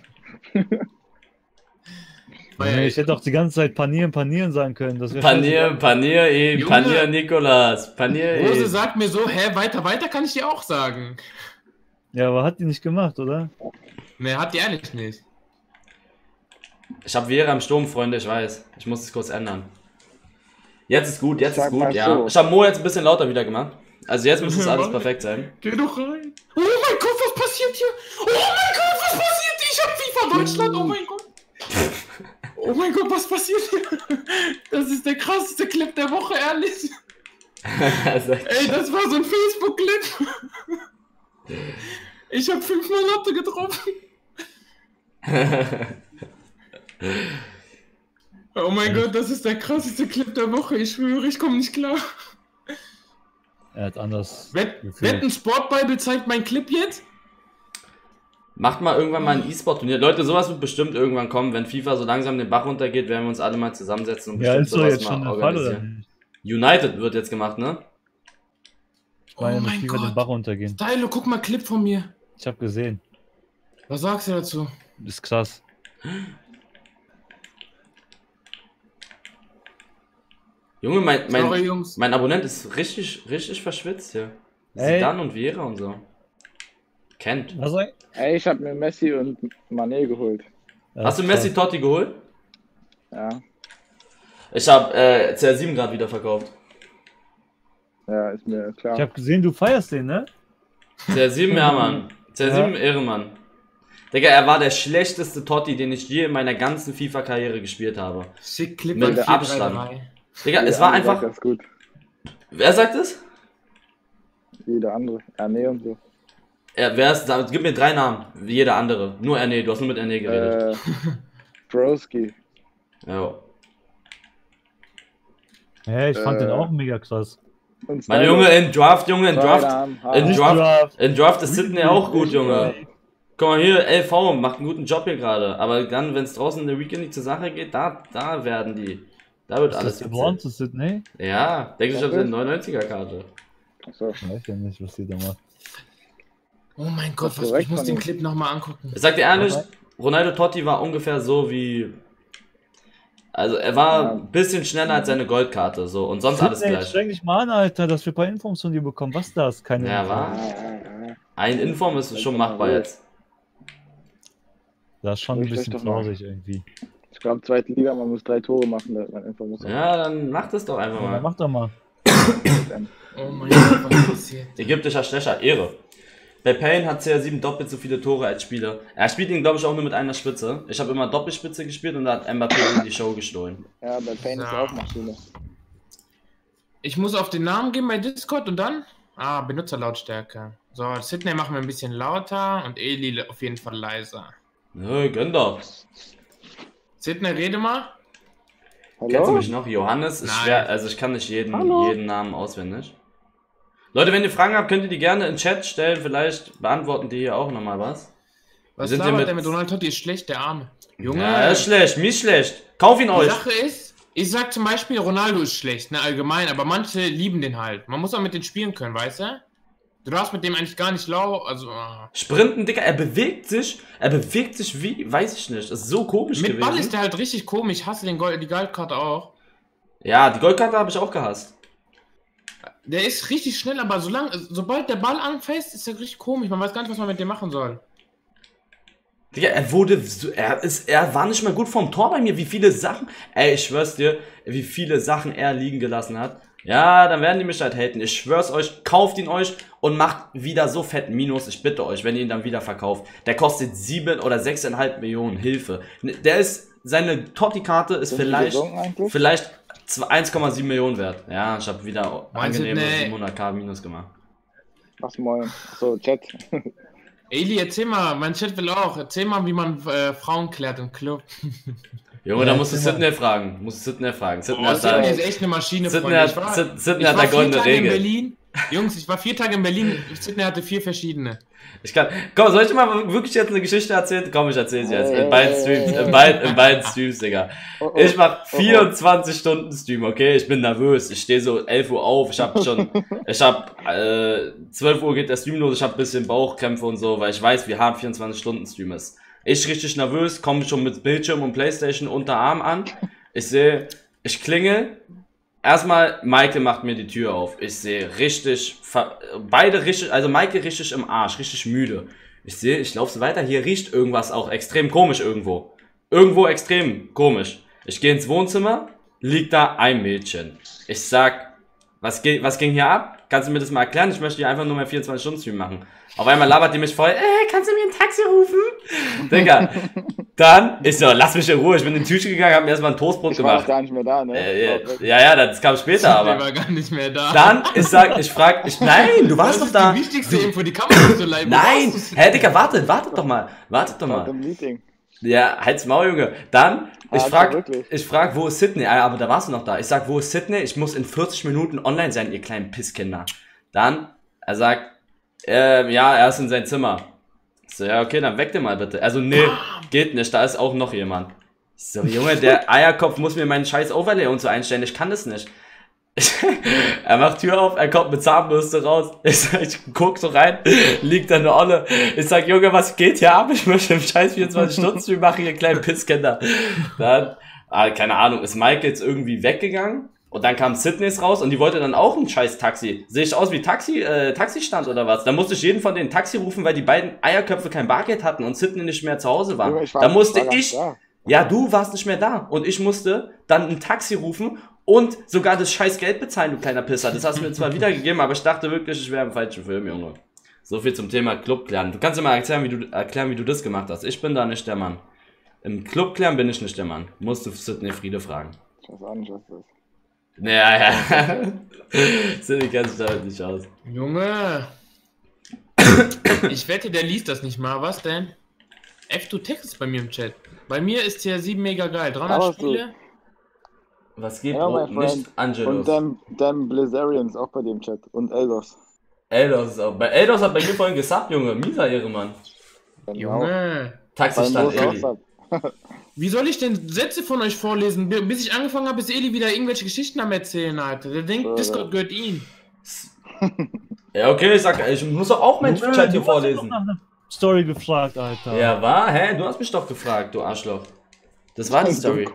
Ich hätte auch die ganze Zeit panieren sagen können. Das wär Panier, Junge. Panier, Nikolas. Panier, Rose sagt mir so, weiter kann ich dir auch sagen. Ja, aber hat die nicht gemacht, oder? Ne, hat die ehrlich nicht. Ich habe Vera im Sturm, Freunde, ich weiß. Ich muss es kurz ändern. Jetzt ist gut, Sag mal ja. so. Ich habe Mo jetzt ein bisschen lauter wieder gemacht. Also jetzt müsste es alles perfekt sein. Geh doch rein. Oh mein Gott, was passiert hier? Oh mein Gott, was passiert hier? Ich hab FIFA Deutschland, oh mein Gott. Oh mein Gott, was passiert hier? Das ist der krasseste Clip der Woche, ehrlich. Also, Ey, das war so ein Facebook-Clip. Ich hab 5-mal Latte getroffen. Oh mein Gott, das ist der krasseste Clip der Woche. Ich schwöre, ich komme nicht klar. Er hat anders. Wetten Sportbible zeigt mein Clip jetzt? macht mal irgendwann mal ein E-Sport-Turnier. Leute, sowas wird bestimmt irgendwann kommen. Wenn FIFA so langsam den Bach runtergeht, werden wir uns alle mal zusammensetzen und Ja, bestimmt ist so sowas jetzt schon mal der Fall, oder organisieren. nicht? United wird jetzt gemacht, ne? Ich meine, Oh mit mein FIFA den Gott. Bach runtergehen. Stylo, guck mal Clip von mir. Ich habe gesehen. Was sagst du dazu? Ist krass. Junge, Sorry, Jungs. mein Abonnent ist richtig verschwitzt hier. Ey. Zidane und Vera und so. Kennt. Was sag Ey, ich hab mir Messi und Mané geholt. Hast du Messi Totti geholt? Ja. Ich hab CR7 gerade wieder verkauft. Ja, ist mir klar. Ich habe gesehen, du feierst den, ne? CR7, ja, Mann. CR7, Ehrenmann. Digga, er war der schlechteste Totti, den ich je in meiner ganzen FIFA-Karriere gespielt habe. Schick Clip Mit an 4-3-3. Abstand. Digga, Jeder es war andere einfach. sagt das gut. Wer sagt es? Jeder andere. Erne und so. Wer ist da? Gib mir 3 Namen. Wie jeder andere. Nur Erne, du hast nur mit Erne geredet. Broski. Ja. Hä, ich fand den auch mega krass. Und Mein Stylo. Junge, in Draft, Zwei in Nicht Draft, Draft. in Draft ist Sydney auch gut, Junge. Guck mal hier, LV macht einen guten Job hier gerade. Aber dann, wenn es draußen in der Weekend nicht zur Sache geht, da werden die. Da wird Ist alles das geboren gezählt. zu Sydney? Ja, denke ich auf eine 99er-Karte. Achso. Ich weiß ja nicht, was die da macht. Oh mein Gott, Hast du was, recht, ich muss Mann. den Clip nochmal angucken. Ich sag dir ehrlich, Aber- Ronaldo Totti war ungefähr so wie. Also er war Ja. ein bisschen schneller als seine Goldkarte, so und sonst alles Sydney, gleich. streng dich mal an, Alter, dass wir ein paar Infos von dir bekommen. Was ist das? Keine Ja, Info. war. Ein Inform ist schon machbar jetzt. Das ist schon ein Richtig bisschen doch mal. traurig irgendwie. Ich glaube, zweite Liga, man muss 3 Tore machen, damit man einfach muss. Ja, dann mach das doch einfach Ja, dann mal. mach doch mal. Oh mein Gott, was passiert? Ägyptischer Stecher, Ehre. Bei Payne hat CR7 doppelt so viele Tore als Spieler. Er spielt ihn, glaube ich, auch nur mit einer Spitze. Ich habe immer Doppelspitze gespielt und da hat Mbappé ihm die Show gestohlen. Ja, bei Payne ist So. er auch Maschine. Ich muss auf den Namen gehen bei Discord und dann? Benutzerlautstärke. So, Sydney machen wir ein bisschen lauter und Eli auf jeden Fall leiser. Nö, gönn doch. Sydney, rede mal. Kennst du Hallo? mich noch? Johannes ist Nein. schwer, also ich kann nicht Hallo? jeden Namen auswendig. Leute, wenn ihr Fragen habt, könnt ihr die gerne in den Chat stellen, vielleicht beantworten die hier auch nochmal was. Was labert der mit Ronaldo Totti? Ist schlecht, der Arme. Junge. Ja, er ist schlecht, mich schlecht. Kauf ihn euch. Die Sache ist, ich sag zum Beispiel, Ronaldo ist schlecht, ne, allgemein, aber manche lieben den halt. Man muss auch mit denen spielen können, weißt du? Du darfst mit dem eigentlich gar nicht also... Sprinten, Dicker, er bewegt sich wie, weiß ich nicht, das ist so komisch mit gewesen. Ball ist der halt richtig komisch, ich hasse die Goldkarte auch. Ja, die Goldkarte habe ich auch gehasst. Der ist richtig schnell, aber sobald der Ball anfasst, ist er richtig komisch, man weiß gar nicht, was man mit dem machen soll. Digga, er war nicht mal gut vorm Tor bei mir, wie viele Sachen, ey, ich schwör's dir, wie viele Sachen er liegen gelassen hat. Ja, dann werden die mich halt haten. Ich schwör's euch, kauft ihn euch und macht wieder so fetten Minus. Ich bitte euch, wenn ihr ihn dann wieder verkauft. Der kostet 7 oder 6,5 Millionen. Hilfe. Der ist, seine Totti-Karte ist vielleicht 1,7 Millionen wert. Ja, ich habe wieder angenehme 700k Minus gemacht. Was moin? So, Chat. Eli, erzähl mal, mein Chat will auch. Erzähl mal, wie man Frauen klärt im Club. Junge, da musst du Sidney fragen. Sidney ist echt eine Maschine, Sidney hat da goldene Regel. In Berlin. Jungs, ich war 4 Tage in Berlin. Sidney hatte 4 verschiedene. Komm, soll ich dir mal wirklich jetzt eine Geschichte erzählen? Komm, ich erzähle sie jetzt. In beiden Streams, Digga. Ich mach 24 Stunden Stream, okay? Ich bin nervös. Ich stehe so 11 Uhr auf. 12 Uhr geht der Stream los. Ich habe ein bisschen Bauchkrämpfe und so, weil ich weiß, wie hart 24 Stunden Stream ist. Ich richtig nervös, komme schon mit Bildschirm und Playstation unter Arm an. Ich sehe, ich klingel. Erstmal, Maike macht mir die Tür auf. Ich sehe also Maike richtig im Arsch, richtig müde. Ich laufe so weiter, hier riecht irgendwas auch extrem komisch irgendwo. Irgendwo extrem komisch. Ich gehe ins Wohnzimmer, liegt da ein Mädchen. Ich sag, was ging hier ab? Kannst du mir das mal erklären? Ich möchte hier einfach nur mal 24-Stunden-Stream machen. Auf einmal labert die mich voll, kannst du mir ein Taxi rufen? Digga. Dann, ich so, lass mich in Ruhe. Ich bin in die Tüte gegangen, hab mir erstmal ein Toastbrot gemacht. Ich war gar nicht mehr da, ne? Ja, das kam später, aber. Ich war gar nicht mehr da. Dann, nein, du warst doch da. Das ist die wichtigste Info, die Kamera so live. Nein, hä, Digga, wartet doch mal. Im Meeting. Ja, halt's Maul, Junge. Dann, ich frag, wo ist Sidney? Aber da warst du noch da. Ich sag, wo ist Sidney? Ich muss in 40 Minuten online sein, ihr kleinen Pisskinder. Dann, er sagt, ja, er ist in sein Zimmer. Ich so, ja, okay, dann weck den mal bitte. Also, nee, geht nicht, da ist auch noch jemand. Ich so, Junge, der Eierkopf muss mir meinen scheiß Overlay und so einstellen, ich kann das nicht. Er macht Tür auf, er kommt mit Zahnbürste raus. Ich guck so rein, liegt da eine Olle. Ich sag, Junge, was geht hier ab? Ich möchte im scheiß 24-Stunden-Stream machen, ihr kleinen Pisskinder. Dann, keine Ahnung, ist Mike jetzt irgendwie weggegangen? Und dann kam Sidneys raus und die wollte dann auch ein scheiß Taxi. Sehe ich aus wie Taxistand oder was? Da musste ich jeden von denen Taxi rufen, weil die beiden Eierköpfe kein Bargeld hatten und Sidney nicht mehr zu Hause war. Da musste ich, ja, du warst nicht mehr da und ich musste dann ein Taxi rufen und sogar das scheiß Geld bezahlen, du kleiner Pisser. Das hast du mir zwar wiedergegeben, aber ich dachte wirklich, ich wäre im falschen Film, Junge. So viel zum Thema Club klären. Du kannst dir mal erklären, wie du das gemacht hast. Ich bin da nicht der Mann. Im Club klären bin ich nicht der Mann. Musst du Sidney Friede fragen. Ich weiß auch nicht, was das ist. Ja. Sidney kennt sich damit nicht aus. Junge. Ich wette, der liest das nicht mal. Was denn? F2 Text ist bei mir im Chat. Bei mir ist hier 7 mega geil. 300 Spiele. Was geht, Bro? Nicht Angelos. Und Dan Blizzarian ist auch bei dem Chat. Und Eldos. Eldos ist auch. Eldos hat bei mir vorhin gesubbt, Junge. Mieser Ehrenmann. Junge. Taxistand Eli. Wie soll ich denn Sätze von euch vorlesen? Bis ich angefangen habe, ist Eli wieder irgendwelche Geschichten am Erzählen, Alter. Der denkt, Discord gehört ihm. Ja, okay, ich muss doch auch meinen Chat hier vorlesen. Story gefragt, Alter. Ja, war? Hä? Du hast mich doch gefragt, du Arschloch. Das war die Story.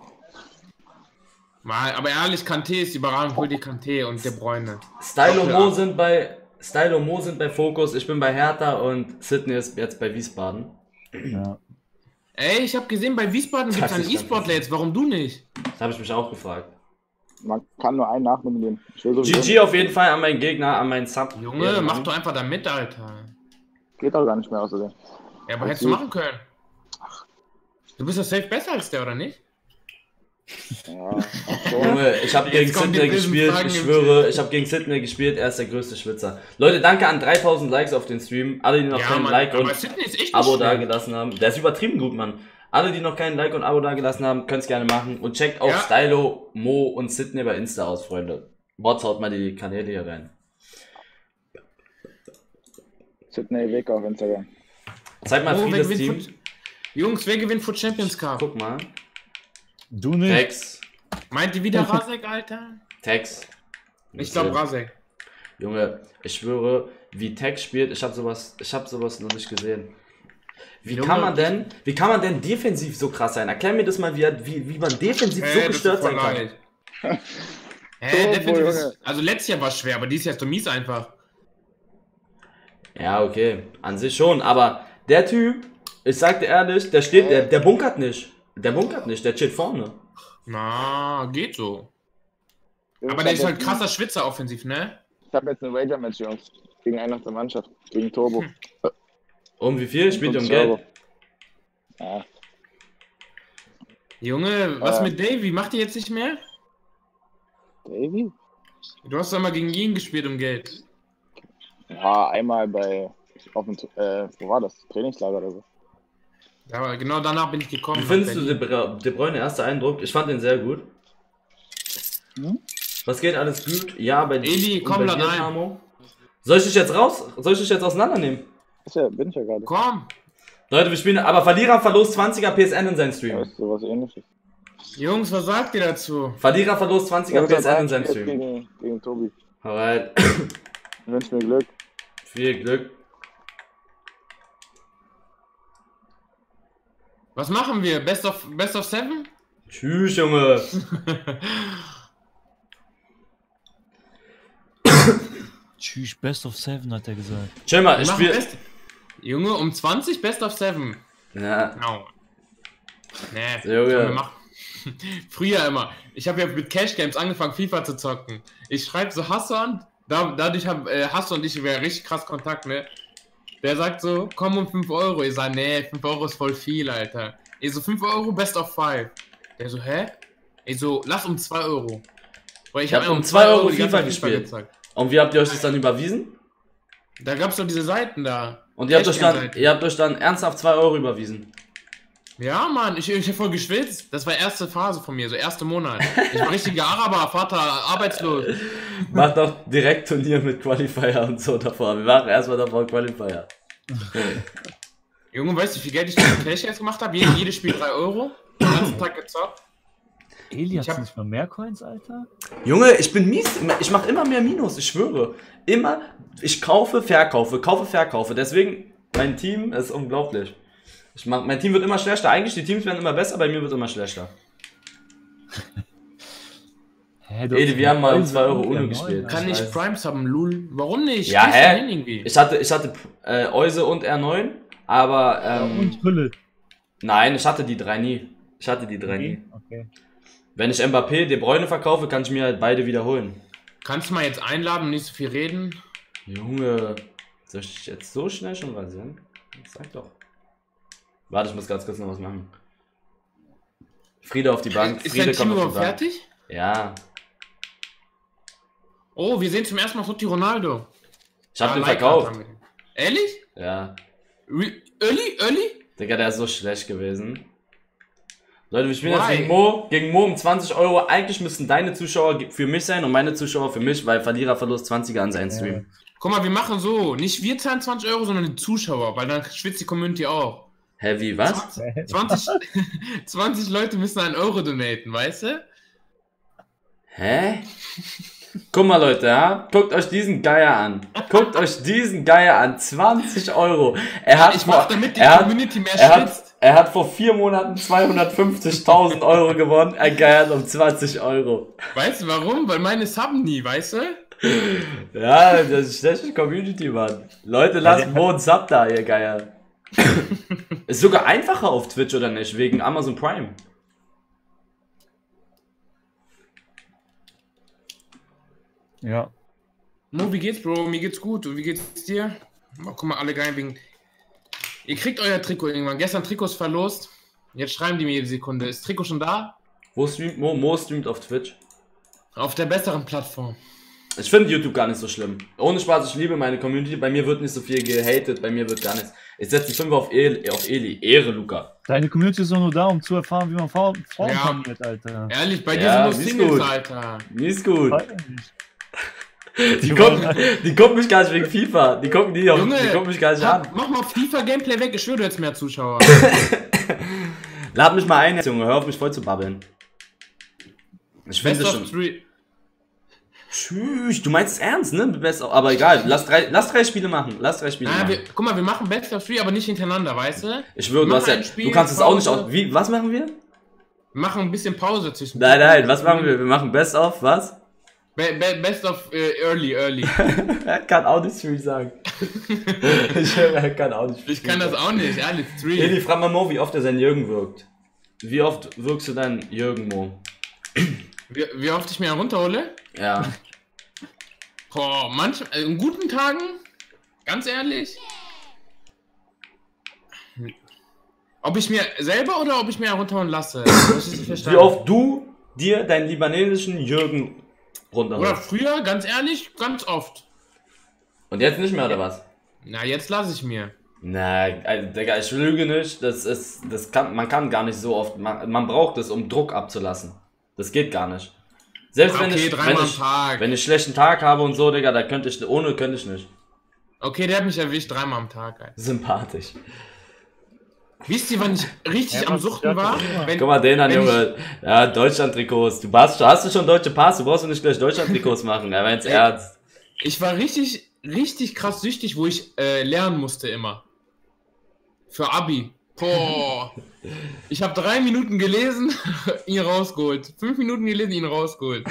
Mal, aber ehrlich, Kanté ist überragend, hol die Kanté und De Bruyne. Stylo Mo sind bei Focus, ich bin bei Hertha und Sidney ist jetzt bei Wiesbaden. Ja. Ey, ich habe gesehen, bei Wiesbaden gibt es einen E-Sportler jetzt, warum du nicht? Das habe ich mich auch gefragt. Man kann nur einen nachnominieren. GG auf jeden Fall an meinen Gegner, an meinen Sub. Junge, mach doch einfach da mit, Alter. Geht auch gar nicht mehr außerdem. Ja, aber hättest du machen können. Du bist doch safe besser als der, oder nicht? Ja, Junge, ich habe gegen Sidney gespielt, ich schwöre, ich habe gegen Sidney gespielt, er ist der größte Schwitzer. Leute, danke an 3000 Likes auf den Stream, alle die noch keinen Like und Abo dagelassen haben. Der ist übertrieben gut, Mann. Alle die noch keinen Like und Abo dagelassen haben, könnt es gerne machen und checkt auch Stylo, Mo und Sidney bei Insta aus, Freunde. Bots, haut mal die Kanäle hier rein. Sidney Weg auf Instagram. Zeig mal Friedes wer Team. gewinnt Jungs, wer gewinnt vor Champions Cup? Guck mal. Du nicht. Tex. Meint ihr wieder Rasek, Alter? Tex. Ich glaube Rasek. Junge, ich schwöre, wie Tex spielt, ich hab sowas noch nicht gesehen. Wie kann man denn defensiv so krass sein? Erklär mir das mal, wie man defensiv so gestört sein kann. Defensiv ist, also letztes Jahr war es schwer, aber dieses Jahr ist doch mies einfach. Ja, okay, an sich schon, aber der Typ, ich sag dir ehrlich, der bunkert nicht. Der bunkert nicht, der chillt vorne. Na, geht so. Aber der ist halt krasser Schwitzer offensiv, ne? Ich habe jetzt ein Wager-Match, Jungs. Gegen eine aus der Mannschaft. Gegen Turbo. Um wie viel? Spielt ihr um Geld? Ja. Junge, was mit Davy? Macht ihr jetzt nicht mehr? Davy? Du hast doch mal gegen ihn gespielt um Geld. Ja, einmal wo war das? Trainingslager oder so. Ja, aber genau danach bin ich gekommen. Wie findest du De Bruyne, erster Eindruck? Ich fand den sehr gut. Hm? Was geht, alles gut? Ja, bei Eli, komm da rein. Soll ich dich jetzt auseinandernehmen? Bin ich ja gerade. Komm! Leute, wir spielen, aber Verlierer verlost 20er PSN in seinem Stream. Ja, ist sowas ähnliches. Jungs, was sagt ihr dazu? Verlierer verlost 20er PSN in seinem Stream. Gegen Tobi. Alright. Ich wünsche mir Glück. Viel Glück. Was machen wir? Best of 7? Tschüss, Junge. Tschüss, Best of 7 hat er gesagt. Chill mal, ich spiel... Junge, um 20 Best of 7. Ja. No. Nee, Junge. Früher immer. Ich habe ja mit Cash Games angefangen, FIFA zu zocken. Ich schreibe so Hassan, dadurch haben Hassan und ich richtig krass Kontakt, ne? Der sagt so, komm um 5 Euro. Ich sag, nee, 5 Euro ist voll viel, Alter. Ich so, 5 Euro, Best of 5. Der so, hä? Ich so, lass um 2 Euro. Weil ich hab um 2 Euro FIFA gespielt. Und wie habt ihr euch das dann überwiesen? Da gab's doch diese Seiten da. Und ihr habt euch dann ernsthaft 2 Euro überwiesen? Ja, Mann, ich hab voll geschwitzt. Das war erste Phase von mir, so erste Monat. Ich war richtiger Araber, Vater, arbeitslos. Mach doch direkt Turnier mit Qualifier und so davor. Wir machen erstmal davor Qualifier. Junge, weißt du, wie viel Geld ich mit Cash jetzt gemacht habe? Jedes Spiel 3 Euro. Den ganzen Tag gezockt. Eli, hast du nicht mal mehr Coins, Alter? Junge, ich bin mies. Ich mach immer mehr Minus, ich schwöre. Immer, ich kaufe, verkaufe. Deswegen, mein Team ist unglaublich. Mein Team wird immer schlechter. Eigentlich, die Teams werden immer besser, bei mir wird immer schlechter. Edi, wir haben mal um 2 Euro Uno gespielt. Kann ich Primes haben, Lul? Warum nicht? Ja, Ich hatte Euse und R9, aber und Hülle. Nein, ich hatte die 3 nie. Okay. Wenn ich Mbappé, De Bruyne verkaufe, kann ich mir halt beide wiederholen. Kannst du mal jetzt einladen und nicht so viel reden? Junge, soll ich jetzt so schnell schon rasieren? Sag doch. Warte, ich muss ganz kurz noch was machen. Friede auf die Bank. Ist dein Team überhaupt fertig? Ja. Oh, wir sehen zum ersten Mal Totti Ronaldo. Ich hab den verkauft. Ehrlich? Ja. Early? Digga, der ist so schlecht gewesen. Leute, wir spielen jetzt gegen Mo um 20 Euro. Eigentlich müssten deine Zuschauer für mich sein und meine Zuschauer für mich, weil Verlierer verlust 20er an seinen Stream. Guck mal, wir machen so. Nicht wir zahlen 20 Euro, sondern die Zuschauer, weil dann schwitzt die Community auch. Hä, wie, was? 20 Leute müssen 1 Euro donaten, weißt du? Hä? Guck mal, Leute, ja? Guckt euch diesen Geier an. 20 Euro. Er hat vor 4 Monaten 250.000 Euro gewonnen. Er geiert um 20 Euro. Weißt du warum? Weil meine subben nie, weißt du? Ja, das ist schlechte Community, Mann. Leute, lasst Mo einen Sub da, ihr Geier. Ist sogar einfacher auf Twitch, oder nicht? Wegen Amazon Prime. Ja. Mo, wie geht's, Bro? Mir geht's gut. Und wie geht's dir? Oh, guck mal, alle geil wegen... Ihr kriegt euer Trikot irgendwann. Gestern Trikots verlost. Jetzt schreiben die mir jede Sekunde. Ist Trikot schon da? Wo streamt Mo? Mo streamt auf Twitch. Auf der besseren Plattform. Ich finde YouTube gar nicht so schlimm. Ohne Spaß, ich liebe meine Community. Bei mir wird nicht so viel gehatet. Bei mir wird gar nichts. Ich setze die 5 auf Eli. Ehre, Luca. Deine Community ist doch nur da, um zu erfahren, wie man Frauen trainiert, Alter. Ehrlich, bei dir sind nur Singles, Alter. Nie ist gut. Die gucken mich gar nicht wegen FIFA. Die gucken mich gar nicht an. Mach mal FIFA-Gameplay weg, ich schwöre, du hättest mehr Zuschauer. Lad mich mal ein jetzt, Junge, hör auf mich voll zu babbeln. Ich finde Best schon. of 3. Tschüss, du meinst es ernst, ne? Aber egal, lass drei Spiele machen. Guck mal, wir machen Best of 3, aber nicht hintereinander, weißt du? Ich schwöre, du kannst es auch nicht aus. Wie, was machen wir? Wir machen ein bisschen Pause zwischen. Nein, was machen wir? Wir machen Best of, was? Best of early. Er kann auch nicht 3 sagen. Er kann auch nicht 3 Ich kann das auch nicht, ehrlich, 3. Eli, frag mal Mo, wie oft er seinen Jürgen wirkt. Wie oft wirkst du deinen Jürgen, Mo? Wie oft ich mir runterhole? Ja. Boah, in guten Tagen, ganz ehrlich. Ob ich mir selber oder ob ich mir runterholen lasse? Wie oft du dir deinen libanesischen Jürgen runterholst? Oder früher, ganz ehrlich, ganz oft. Und jetzt nicht mehr, oder was? Na, jetzt lasse ich mir. Na, Digga, ich lüge nicht. Man kann gar nicht so oft. Man braucht es, um Druck abzulassen. Das geht gar nicht. Selbst wenn ich schlechten Tag habe und so, Digga, könnte ich nicht. Okay, der hat mich erwischt, 3-mal am Tag. Alter. Sympathisch. Wisst ihr, wann ich richtig am Suchten war? Guck mal den an, Junge. Ja, Deutschland-Trikots. Hast du schon deutsche Pass? Du brauchst doch nicht gleich Deutschland-Trikots machen. Er meint's ernst. Ich war richtig krass süchtig, wo ich lernen musste immer. Für Abi. Boah. Ich habe 3 Minuten gelesen, ihn rausgeholt. 5 Minuten gelesen, ihn rausgeholt.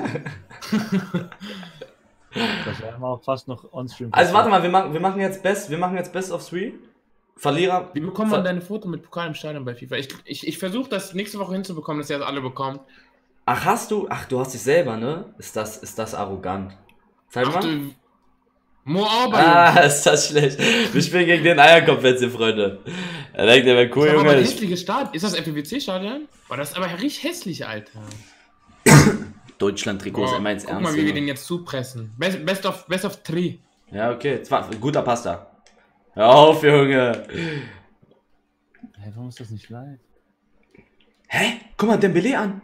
Das war immer auch fast noch on-stream. Also warte mal, wir machen jetzt Best of 3. Verlierer. Wie bekommt man deine Foto mit Pokal im Stadion bei FIFA? Ich versuche das nächste Woche hinzubekommen, dass ihr das alle bekommt. Ach, du hast dich selber, ne? Ist das arrogant. Zeig mal. Mo Auber, ist das schlecht. Wir spielen gegen den Eierkopf jetzt, ihr Freunde. Er denkt, der wäre cool, Junge. Aber der hässliche Start. Ist das FPWC-Stadion? Boah, das ist aber richtig hässlich, Alter. Deutschland-Trikots, er meint's ernst. Guck mal, wie wir den jetzt zupressen. Best of 3. Ja, okay. Guter Pasta. Hör auf, Junge. Hä, warum ist das nicht live? Hä? Guck mal, Dembélé an.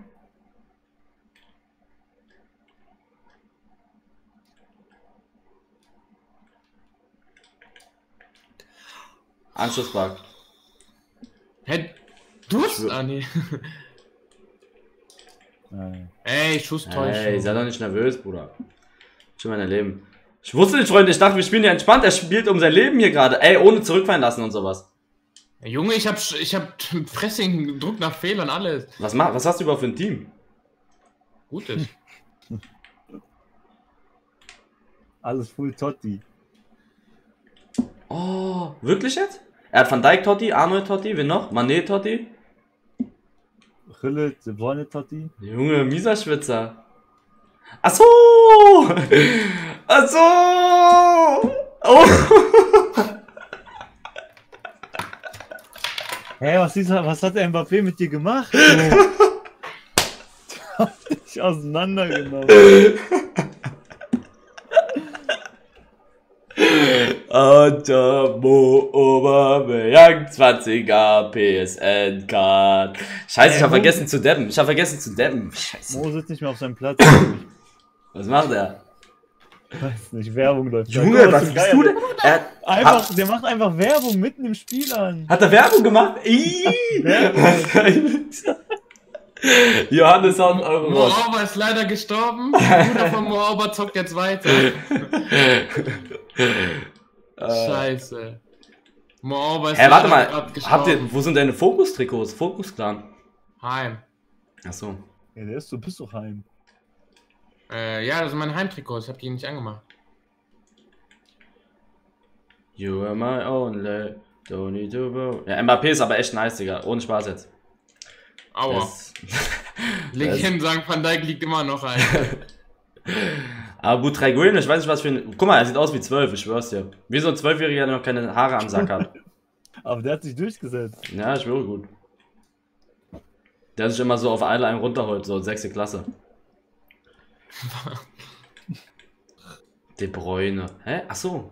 Anschlussbug. Hä? Du hast... Ah, nee. Ey, Schusstäuschung. Ey, sei doch nicht nervös, Bruder. Schon mein Leben. Ich wusste nicht, Freunde, ich dachte, wir spielen ja entspannt. Er spielt um sein Leben hier gerade. Ey, ohne zurückfallen lassen und sowas. Junge, ich hab Pressing, Druck nach Fehlern, alles. Was hast du überhaupt für ein Team? Gutes. Alles full Totti. Oh, wirklich jetzt? Er hat Van Dijk Totti, Arnold Totti, wen noch? Mané Totti? Rille, De Bruyne Totti. Junge, mieser Schwitzer. Ach so! Ach so! Oh! Hä, was hat der Mbappé mit dir gemacht? Der hat dich auseinandergenommen. Unter Mo Aubameyang 20er PSN-Card. Scheiße, ich hab vergessen zu dabben. Scheiße. Mo sitzt nicht mehr auf seinem Platz. Was macht er? Weiß nicht, Werbung läuft. Junge, was bist du denn? Der macht einfach Werbung mitten im Spiel an. Hat er Werbung gemacht? Johannes haut einen Euro Mo raus. Auber ist leider gestorben. Der Bruder von Mo Auber zockt jetzt weiter. Scheiße. Mo Auber ist warte mal. gestorben. Wo sind deine Fokus-Trikots? Fokus-Clan? Heim. Achso. Ja, du bist doch heim. Ja, das sind meine Heimtrikots. Ich hab die nicht angemacht. You are my only, don't need to go. Ja, Mbappé ist aber echt nice, Digga. Ohne Spaß jetzt. Aua. Legenden sagen, Van Dijk liegt immer noch ein. Aber Butragueño, ich weiß nicht, was für ein... Guck mal, er sieht aus wie 12, ich schwör's dir. Wie so ein 12-Jähriger, der noch keine Haare am Sack hat. Aber der hat sich durchgesetzt. Ja, ich schwöre gut. Der sich immer so auf einem runterholt, so 6. Klasse. De Bruyne. Hä? Achso.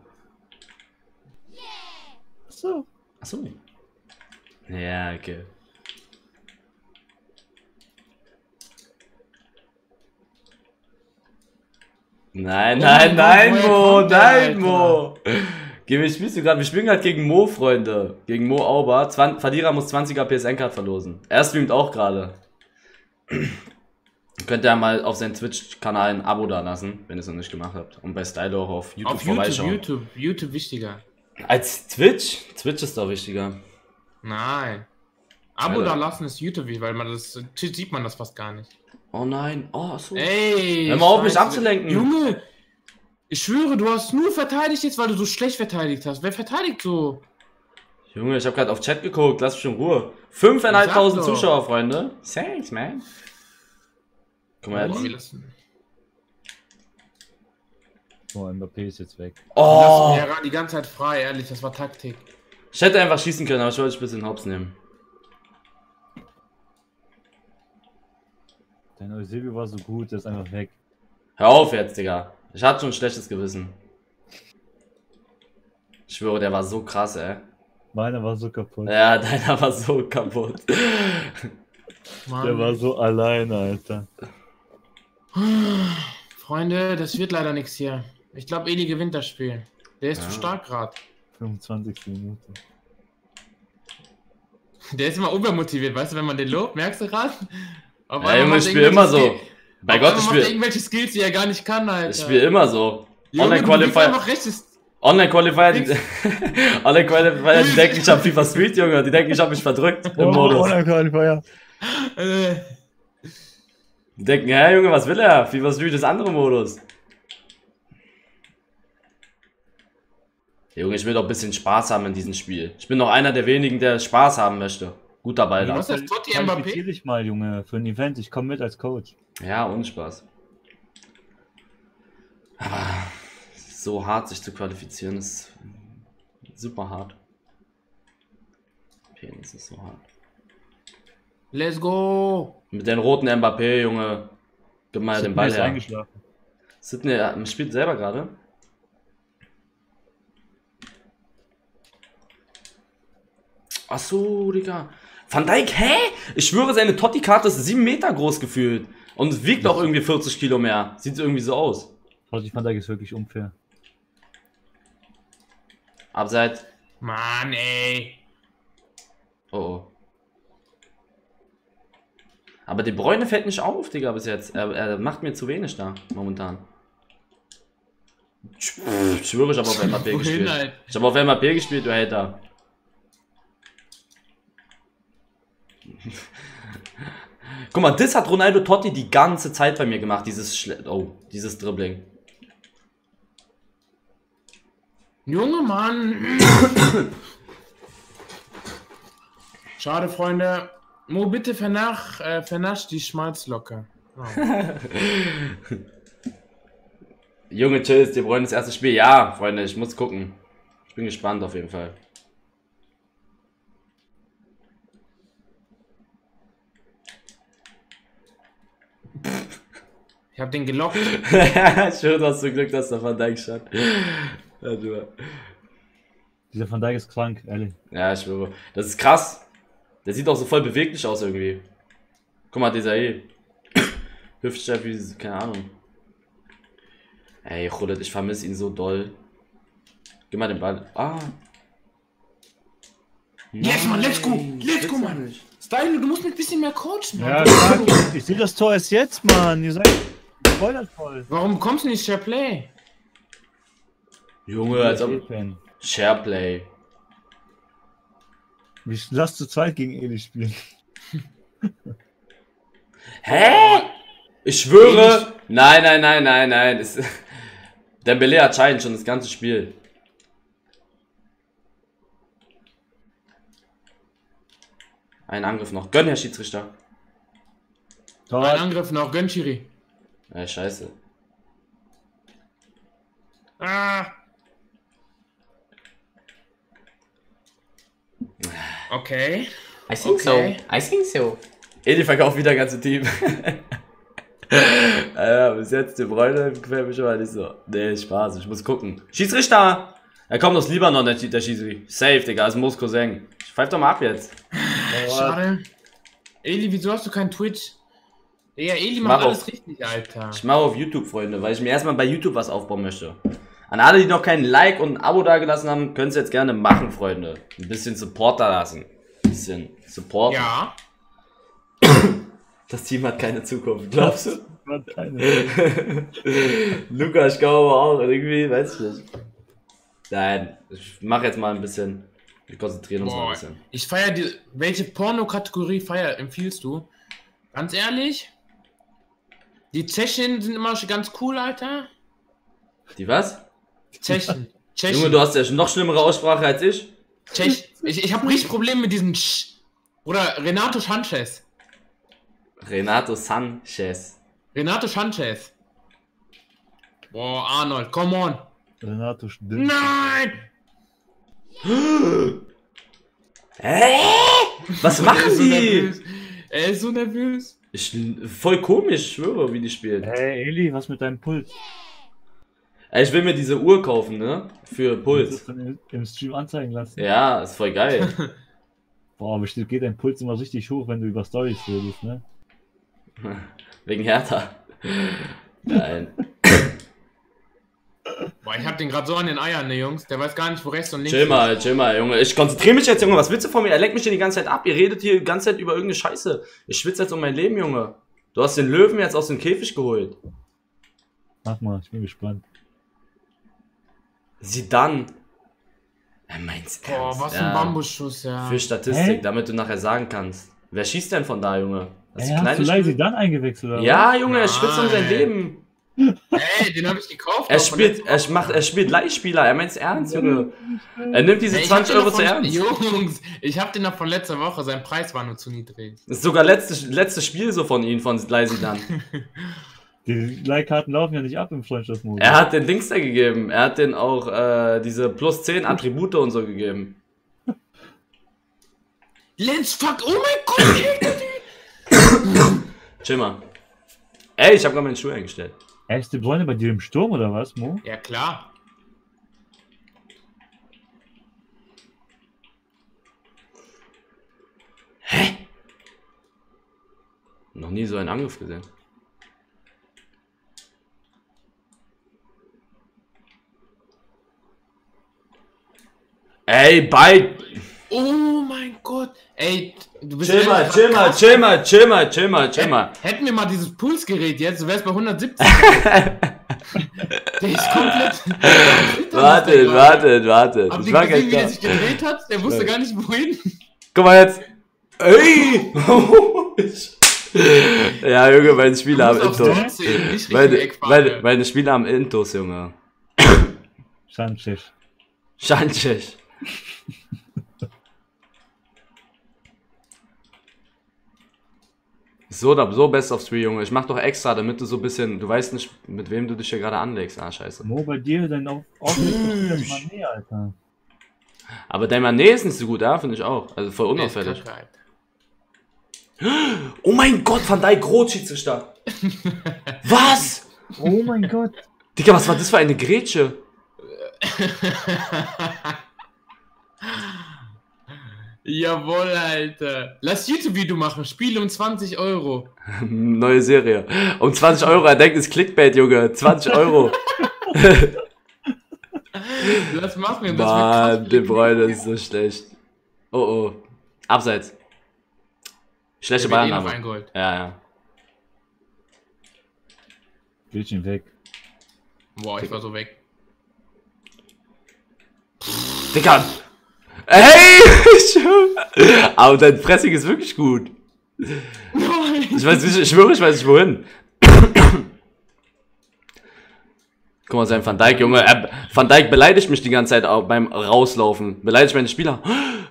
Achso. Ja, okay. Nein, Mo, nein, Mo. Spielst du gerade? Wir spielen gerade gegen Mo, Freunde. Gegen Mo Auber. Verlierer muss 20er PSN-Card verlosen. Er streamt auch gerade. Könnt ihr mal auf seinen Twitch-Kanal ein Abo da lassen, wenn ihr es noch nicht gemacht habt. Und bei Stylo auch auf YouTube vorbeischauen. YouTube wichtiger. Als Twitch? Twitch ist doch wichtiger. Nein. Abo da lassen ist YouTube, weil man das Twitch sieht man das fast gar nicht. Oh nein. Oh, so. Ey, hör mal auf, mich abzulenken. Junge, ich schwöre, du hast nur verteidigt jetzt, weil du so schlecht verteidigt hast. Wer verteidigt so? Junge, ich habe gerade auf Chat geguckt, lass mich in Ruhe. 5.500 Zuschauer, Freunde. Thanks, man. Guck mal jetzt. Oh, Mbappé ist jetzt weg. Oh! Wir lassen die ganze Zeit frei, ehrlich, das war Taktik. Ich hätte einfach schießen können, aber ich wollte ein bisschen Hops nehmen. Dein Eusebio war so gut, der ist einfach weg. Hör auf jetzt, Digga. Ich hatte schon ein schlechtes Gewissen. Ich schwöre, der war so krass, ey. Meiner war so kaputt. Ja, deiner war so kaputt. Mann. Der war so alleine, Alter. Freunde, das wird leider nichts hier. Ich glaube, Eli gewinnt das Spiel. Der ist zu stark gerade. 25. Minute. Der ist immer übermotiviert, weißt du, wenn man den lobt, merkst du gerade? Ja, Junge, ich spiele immer so. Bei Gott, ich spiele irgendwelche Skills, die er gar nicht kann, Alter. Ich spiele immer so. Online-Qualifier. Online-Qualifier, Online-Qualifier, die denken, ich hab FIFA Street, Junge. Die denken, ich hab mich verdrückt im Modus. Online-Qualifier. Die denken, hä, Junge, was will er? FIFA Street ist andere Modus. Junge, ich will doch ein bisschen Spaß haben in diesem Spiel. Ich bin doch einer der wenigen, der Spaß haben möchte. Gut dabei da. Was ist das, Totti Mbappé? Qualifizier dich mal, Junge, für ein Event. Ich komme mit als Coach. Ja, ohne Spaß. Aber so hart, sich zu qualifizieren, ist super hart. Okay, das ist so hart. Let's go! Mit den roten Mbappé, Junge. Gib mal den Ball her. Eingeschlafen. Sidney spielt selber gerade. Ach so, Digga. Van Dijk, hä? Ich schwöre, seine Totti-Karte ist 7 Meter groß gefühlt. Und wiegt auch irgendwie 40 Kilo mehr. Sieht irgendwie so aus. Totti Van Dijk ist wirklich unfair. Abseits. Mann, ey. Oh, oh. Aber De Bruyne fällt nicht auf, Digga, bis jetzt. Er macht mir zu wenig da, momentan. Ich schwöre, ich habe auf MAP gespielt. Halt? Ich habe auf MAP gespielt, du Hater. Guck mal, das hat Ronaldo Totti die ganze Zeit bei mir gemacht, dieses Dribbling. Junge Mann. Schade, Freunde. Mo, bitte vernasch die Schmalzlocke. Oh. Junge, chill, ist De Bruyne das erste Spiel. Ja, Freunde, ich muss gucken. Ich bin gespannt auf jeden Fall. Ich hab den gelockt. Schön, du hast so Glück, dass der Van Dijk stand. Ja, Dieser Van Dijk ist krank, ehrlich. Ja, ich schwöre. Das ist krass. Der sieht auch so voll beweglich aus irgendwie. Guck mal, dieser Hüftsteif wie, keine Ahnung. Ey, Rodet, ich vermisse ihn so doll. Gib mal den Ball. Ah. Yes, Mann, let's go! Let's go, Mann! Stylo, du musst mich ein bisschen mehr coachen, Mann. Ja, ich sehe das Tor erst jetzt, Mann. Ihr seid voll. Warum kommst du nicht Shareplay? Junge, als ob... Shareplay. Lass zu zweit gegen Eli spielen. Hä? Ich schwöre... Nein. Dembélé hat scheint schon das ganze Spiel. Ein Angriff noch. Gönn, Herr Schiedsrichter. Ein Angriff noch. Gönn, Schiri. Ja, scheiße. Ah. Okay. I think so. Edi verkauft wieder ganze Team. Ja, bis jetzt De Bruyne gefällt mir schon mal nicht so. Nee, Spaß, ich muss gucken. Schiedsrichter! Er kommt aus Libanon, der Schiedsrichter. Safe, Digga, ist ein Cousin. Pfeif doch mal ab jetzt. Schade. Eli, wieso hast du kein Twitch? Ja, Eli macht alles richtig, Alter. Ich mache auf YouTube, Freunde, weil ich mir erstmal bei YouTube was aufbauen möchte. An alle, die noch keinen Like und ein Abo dagelassen haben, können es jetzt gerne machen, Freunde. Ein bisschen Support da lassen. Ein bisschen Support. Ja. Das Team hat keine Zukunft, glaubst du? Luca, ich glaube auch, irgendwie, weiß ich nicht. Nein, ich mache jetzt mal ein bisschen. Wir konzentrieren uns mal ein bisschen. Ich feiere die. Welche Porno-Kategorie empfiehlst du? Ganz ehrlich? Die Tschechen sind immer schon ganz cool, Alter. Die was? Tschechen. Junge, du hast ja noch schlimmere Aussprache als ich. Ich habe richtig Probleme mit diesen Oder Renato Sanchez. Renato Sanchez. Renato Sanchez. Boah, Arnold, come on. Renato stimmt. Nein! Was machen die? Er ist so nervös. Voll komisch, ich schwöre, wie die spielen. Hey Eli, was mit deinem Puls? Ich will mir diese Uhr kaufen, ne? Für Puls. Kannst du das dann im Stream anzeigen lassen? Ja, ist voll geil. Boah, bestimmt geht dein Puls immer richtig hoch, wenn du über Storys redest, ne? Wegen Hertha. Nein. Boah, ich hab den gerade so an den Eiern, ne, Jungs. Der weiß gar nicht, wo rechts und links Chill mal, Junge. Ich konzentriere mich jetzt, Junge. Was willst du von mir? Er leckt mich hier die ganze Zeit ab. Ihr redet hier die ganze Zeit über irgendeine Scheiße. Ich schwitze jetzt um mein Leben, Junge. Du hast den Löwen jetzt aus dem Käfig geholt. Mach mal, ich bin gespannt. Sieh dann. Er meint's ernst. Boah, was für ein Bambusschuss, ja. Für Statistik, damit du nachher sagen kannst. Wer schießt denn von da, Junge? Das ist Hast du Leisi dann eingewechselt, oder? Ja, Junge, er schwitzt um sein Leben. Ey, den hab ich gekauft. Er spielt Leihspieler, er meint's ernst, Junge. Er nimmt diese 20 Euro zu ernst. Jungs, ich hab den noch von letzter Woche, sein Preis war nur zu niedrig. Das ist sogar letztes Spiel so von ihm, von Leisi dann. Die Leihkarten laufen ja nicht ab im Freundschaftsmodus. Er hat den Dings da gegeben. Er hat den auch diese plus 10 Attribute und so gegeben. Lenz, fuck, oh mein Gott! Chill mal. Ey, ich hab gerade meinen Schuh eingestellt. Ist die Freunde bei dir im Sturm oder was, Mo? Ja, klar. Hä? Noch nie so einen Angriff gesehen. Ey, Oh mein Gott. Ey, du bist... Chill mal. Hätten wir mal dieses Pulsgerät jetzt, du wärst bei 170. Der ist komplett... Warte. Habt ihr gesehen, wie der sich gedreht hat? Der wusste gar nicht, wohin. Guck mal jetzt. Ey! Ja, Junge, meine Spieler haben Intos. Meine Spieler haben Intos, Junge. Sanchez. So best of 3, Junge. Ich mach doch extra, damit du so ein bisschen, du weißt nicht, mit wem du dich hier gerade anlegst. Ah, scheiße. Mo, bei dir dein Aufmerksamkeit ist Mané, Alter. Aber dein Mané ist nicht so gut, ja, finde ich auch. Also voll unauffällig. Oh mein Gott, Van Dijk rot, Schiedsrichter. Was? Oh mein Gott. Digga, was war das für eine Grätsche? Jawohl, Alter. Lass YouTube-Video machen. Spiele um 20 Euro. Neue Serie. Um 20 Euro. Er denkt, es ist Clickbait, Junge. 20 Euro. Lass machen. Mann, De Bruyne ist so schlecht. Oh. Abseits. Schlechte Ballannahme. Ja. Bildchen weg. Boah, ich war so weg. Digga! Hey! Aber dein Pressing ist wirklich gut. Ich schwöre, ich weiß nicht wohin. Guck mal, sein Van Dijk, Junge. Van Dijk beleidigt mich die ganze Zeit auch beim Rauslaufen. Beleidigt meine Spieler.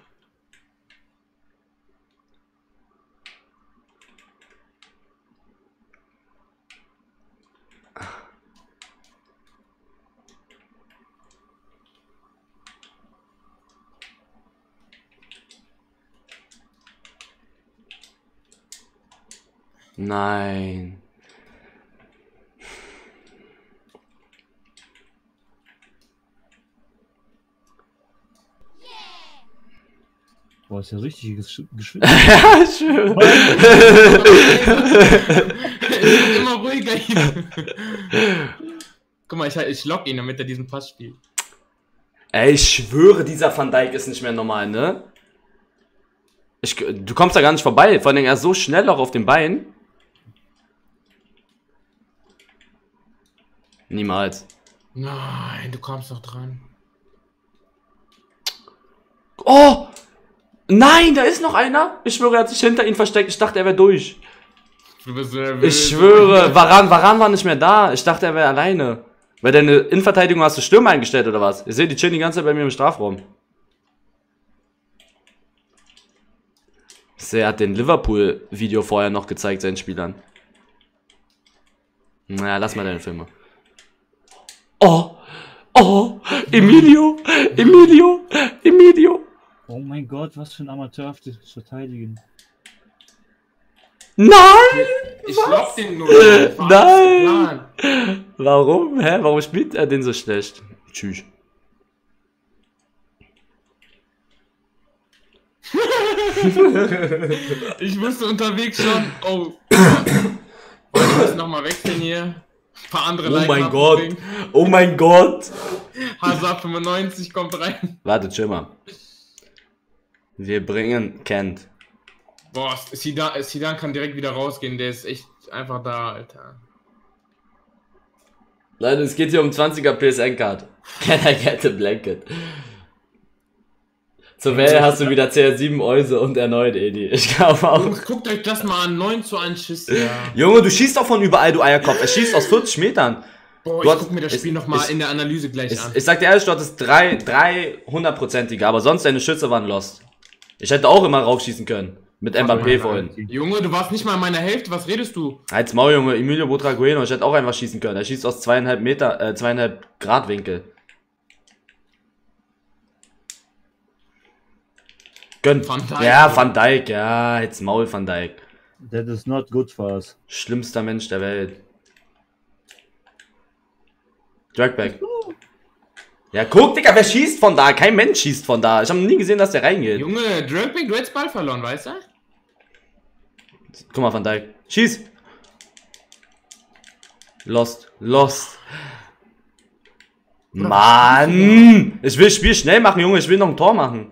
Nein. Boah, ist ja richtig geschwitzt. Ja, schön. Es wird immer ruhiger hier. Guck mal, ich lock ihn, damit er diesen Pass spielt. Ey, ich schwöre, dieser Van Dijk ist nicht mehr normal, ne? Du kommst da gar nicht vorbei. Vor allem er ist so schnell auch auf den Beinen. Niemals. Nein, du kommst doch dran. Oh! Nein, da ist noch einer. Ich schwöre, er hat sich hinter ihn versteckt. Ich dachte, er wäre durch. Du bist so Ich schwöre, Varane war nicht mehr da. Ich dachte, er wäre alleine. Weil deine Innenverteidigung hast du Stürmer eingestellt oder was? Ihr seht, die chillen die ganze Zeit bei mir im Strafraum. Er hat den Liverpool-Video vorher noch gezeigt, seinen Spielern. Naja, lass mal deine Filme. Oh! Oh! Emilio! Emilio! Emilio! Oh mein Gott, was für ein Amateur auf das Verteidigen. Nein! Ich lock den nur. Nein! Warum? Hä? Warum spielt er den so schlecht? Tschüss. Ich wusste unterwegs schon. Oh. Wollen wir das nochmal wechseln hier? Ein paar andere Oh mein Gott! Oh mein Gott! Hazard 95 kommt rein. Warte, chill mal. Wir bringen Kent. Boah, Zidane kann direkt wieder rausgehen. Der ist echt einfach da, Alter. Leute, es geht hier um 20er PSN-Card. Can I get a blanket? Zur Welle hast du wieder CR7 Euse und erneut, Edi. Ich glaube auch. Jungs, guckt euch das mal an. 9:1 Schiss, ja. Junge, du schießt doch von überall, du Eierkopf. Er schießt aus 40 Metern. Boah, ich guck mir das Spiel nochmal in der Analyse gleich an. Ich sag dir ehrlich, du hattest 300%ige, aber sonst deine Schütze waren lost. Ich hätte auch immer raufschießen können. Mit Mbappé vorhin. Junge, du warst nicht mal in meiner Hälfte, was redest du? Halt's Maul, Junge. Emilio Butragueno, ich hätte auch einfach schießen können. Er schießt aus 2,5 Grad Winkel. Gönn. Van Dijk, ja, Van Dijk, ja, jetzt Maul Van Dijk. That is not good for us. Schlimmster Mensch der Welt. Dragback. Ja, guck, Digga, wer schießt von da? Kein Mensch schießt von da. Ich habe nie gesehen, dass der reingeht. Junge, Dragback, du hättest Ball verloren, weißt du? Guck mal, Van Dijk. Schieß! Lost. Lost. Mann! Ich will das Spiel schnell machen, Junge. Ich will noch ein Tor machen.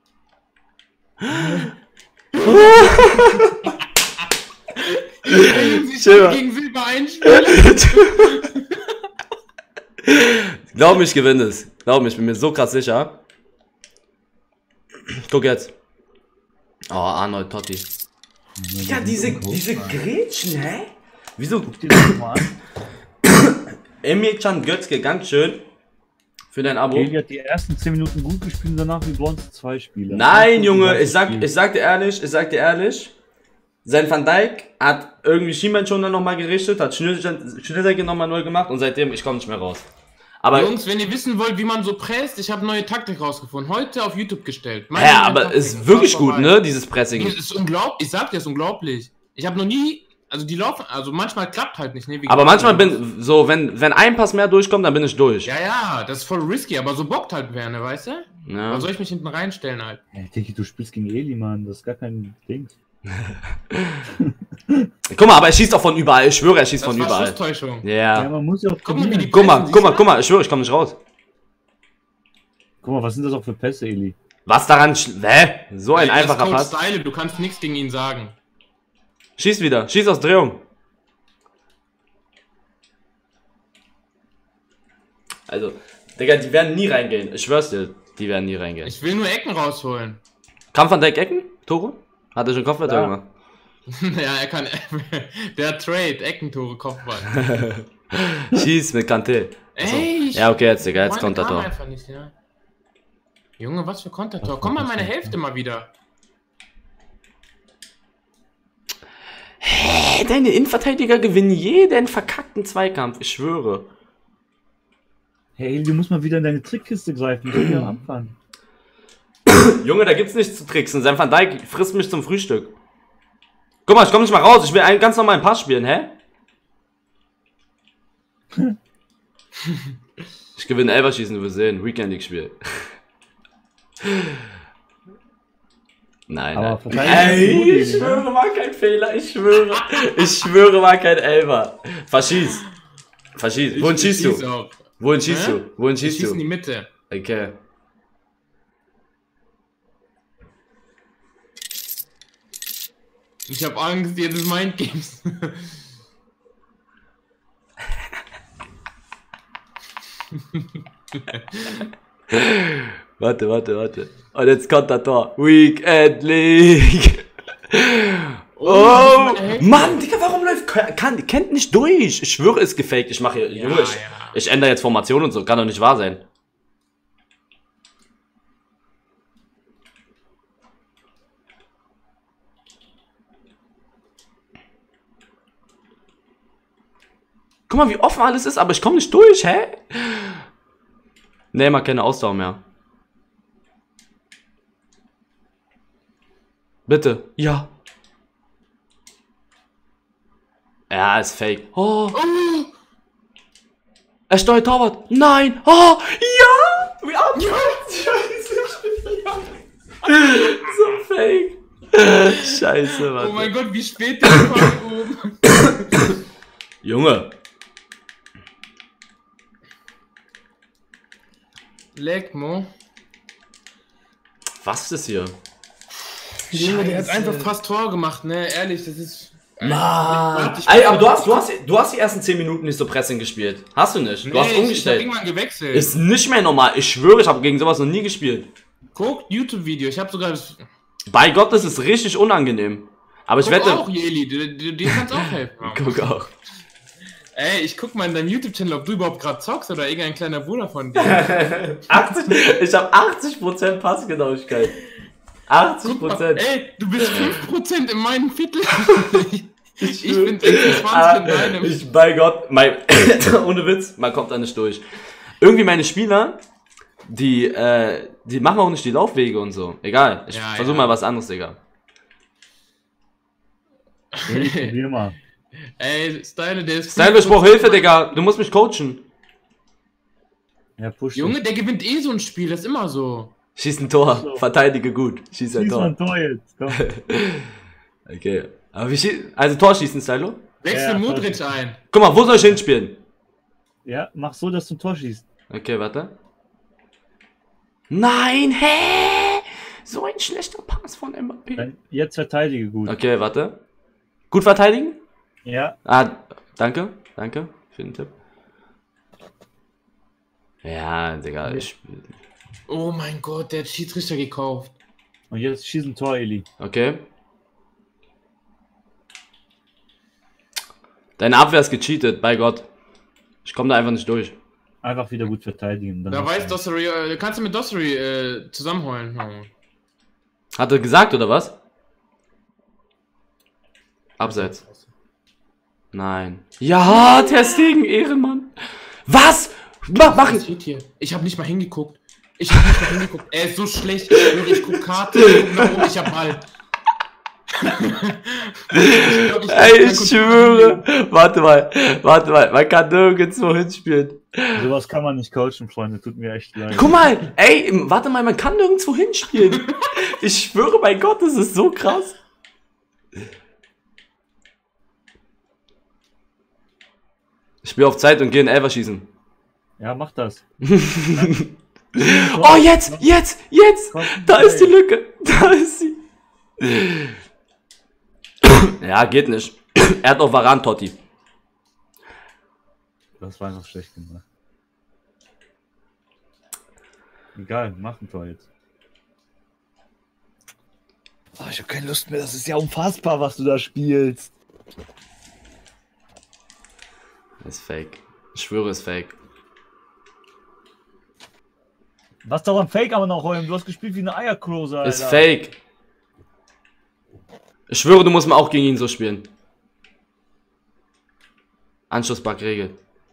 Gegen Silber einspielen. Glaub mich, ich gewinne es. Glaub mich, ich bin mir so krass sicher. Guck jetzt. Oh, Arnold Totti. Ja, diese Gretchen, hä? Wieso? Guck dir das mal an. Emil Can Götzke, ganz schön. Für dein Abo. Kelly hat die ersten 10 Minuten gut gespielt und danach wie Bronze 2 Spiele. Nein, Junge, ich sag dir ehrlich. Sein Van Dijk hat irgendwie Schienbeinschoner nochmal gerichtet, hat Schnürsenkel nochmal neu gemacht und seitdem, ich komme nicht mehr raus. Aber Jungs, wenn ihr wissen wollt, wie man so presst, ich habe neue Taktik rausgefunden. Heute auf YouTube gestellt. ja, aber es ist wirklich gut, ne, dieses Pressing. Es ist unglaublich, ich sag dir, es ist unglaublich. Ich habe noch nie, also die laufen, also manchmal klappt halt nicht, ne? Aber manchmal wenn ein Pass mehr durchkommt, dann bin ich durch. Ja, das ist voll risky, aber so bockt halt wer, ne, weißt du? Ja. Dann soll ich mich hinten reinstellen halt. Hey, Tiki, du spielst gegen Eli, Mann, das ist gar kein Ding. Guck mal, aber er schießt auch von überall, ich schwöre, er schießt Das von war überall. Schusstäuschung. Ja. Ja, man muss ja auch Guck mal, wie die trainieren. Guck mal, ich schwöre, ich komme nicht raus. Guck mal, was sind das auch für Pässe, Eli? Was daran, hä? So ein Das ist einfacher Coach Pass. Style, du kannst nichts gegen ihn sagen. Schieß wieder, schieß aus Drehung. Also, Digga, die werden nie reingehen. Ich schwör's dir, die werden nie reingehen. Ich will nur Ecken rausholen. Kann Van Dijk Ecken? Tore? Hat er schon Kopfball gemacht? Ja, er kann. Der Trade, Eckentore, Kopfball. Schieß mit Kanté. Ey, Ja, okay, jetzt, Digga, jetzt Meine kommt der kam Tor. einfach nicht, ja. Junge, was für Kontertor. Komm mal meine Hälfte mal wieder. Hä, deine Innenverteidiger gewinnen jeden verkackten Zweikampf, ich schwöre. Hey, Eli, du musst mal wieder in deine Trickkiste greifen, ich will ja anfangen. Junge, da gibt's nichts zu tricksen. Sein Van Dijk frisst mich zum Frühstück. Guck mal, ich komm nicht mal raus. Ich will einen ganz normalen Pass spielen, hä? Ich gewinne Elferschießen, du wirst sehen. Weekend League Spiel. Nein, Aber nein. Ey, ich schwöre, war kein Fehler, ich schwöre. Ich schwöre, war kein Elfer. Verschieß. Verschieß. Wohin schießt du? Wohin schießt du? Wohin schießt du? Schieß in die Mitte. Okay. Ich hab Angst, jetzt ist Mindgames. Warte. Und jetzt kommt das Tor. Weekend League. Oh, Mann, Digga, warum läuft... Kennt nicht durch. Ich schwöre, ist gefaked. Ich mache hier... Junge, ich ändere jetzt Formation und so. Kann doch nicht wahr sein. Guck mal, wie offen alles ist, aber ich komme nicht durch, hä? Neymar keine Ausdauer mehr. Bitte. Ja. Ja, ist fake. Oh. Er steuert Torwart. Nein. Oh. Ja. Wir haben so fake. Scheiße, Mann. Oh mein Gott, wie spät der war oben. Junge. Leck, Mo. Was ist das hier? Junge, der hat einfach fast Tor gemacht, ne? Ehrlich, das ist... Mann. Ey, aber du hast die ersten 10 Minuten nicht so Pressing gespielt. Hast du nicht? Du hast umgestellt. Ich hab irgendwann gewechselt. Ist nicht mehr normal. Ich schwöre, ich habe gegen sowas noch nie gespielt. Guck, YouTube-Video. Ich habe sogar das... Bei Gott, das ist richtig unangenehm. Aber ich wette... auch, Jeli. Dir kann's auch helfen. Guck auch. Ey, ich guck mal in deinem YouTube-Channel, ob du überhaupt gerade zockst oder irgendein kleiner Bruder von dir. 80, ich habe 80% Passgenauigkeit. 80%. Mal, ey, du bist 5% in meinem Viertel. Ich bin 26 in deinem. Bei Gott, ohne Witz, man kommt da nicht durch. Irgendwie meine Spieler, die machen auch nicht die Laufwege und so. Egal, ich versuche mal was anderes, Digga. Probier mal. Ey, Style, der ist... Style, ich brauch Hilfe, Digga. Du musst mich coachen. Ja, push. Junge, der gewinnt eh so ein Spiel, das ist immer so. Schieß ein Tor, so. Verteidige gut. Schieß ein Tor. Ein Tor jetzt, komm. Okay. Aber also Tor schießen, Stylo? Wechsel Modric ein. Guck mal, wo soll ich hinspielen? Ja, mach so, dass du ein Tor schießt. Okay, warte. Nein, hä? So ein schlechter Pass von Mbappé. Dann jetzt verteidige gut. Okay, warte. Gut verteidigen? Ja. Ah, danke für den Tipp. Ja, Digga, Oh mein Gott, der hat Schiedsrichter gekauft. Und jetzt schieß ein Tor, Eli. Okay. Deine Abwehr ist gecheatet, bei Gott. Ich komme da einfach nicht durch. Einfach wieder gut verteidigen. Dann da weiß Dossery, kannst du mit Dossery zusammenholen. Hat er gesagt, oder was? Abseits. Nein. Ja, Testing, Ehrenmann. Was? Mach ich. Ich habe nicht mal hingeguckt. Er ist so schlecht. Ich guck Karte, ich guck nach oben, ich hab Ball. Ich schwöre. Warte mal. Man kann nirgendwo hinspielen. Sowas kann man nicht coachen, Freunde. Tut mir echt leid. Guck mal. Ey, warte mal. Man kann nirgendwo hinspielen. Ich schwöre bei Gott, das ist so krass. Ich spiele auf Zeit und gehe in Elfer schießen. Ja, mach das. Oh, jetzt! Da ist die Lücke. Da ist sie. Ja, geht nicht. Er hat auch Varan, Totti. Das war noch schlecht gemacht. Egal, mach ein Tor jetzt. Oh, ich habe keine Lust mehr. Das ist ja unfassbar, was du da spielst. Das ist fake. Ich schwöre, es ist fake. Was doch ein Fake aber noch, Holm? Du hast gespielt wie eine Eierklose, Alter. Ist fake. Ich schwöre, du musst mal auch gegen ihn so spielen. Anschlussbug regelt.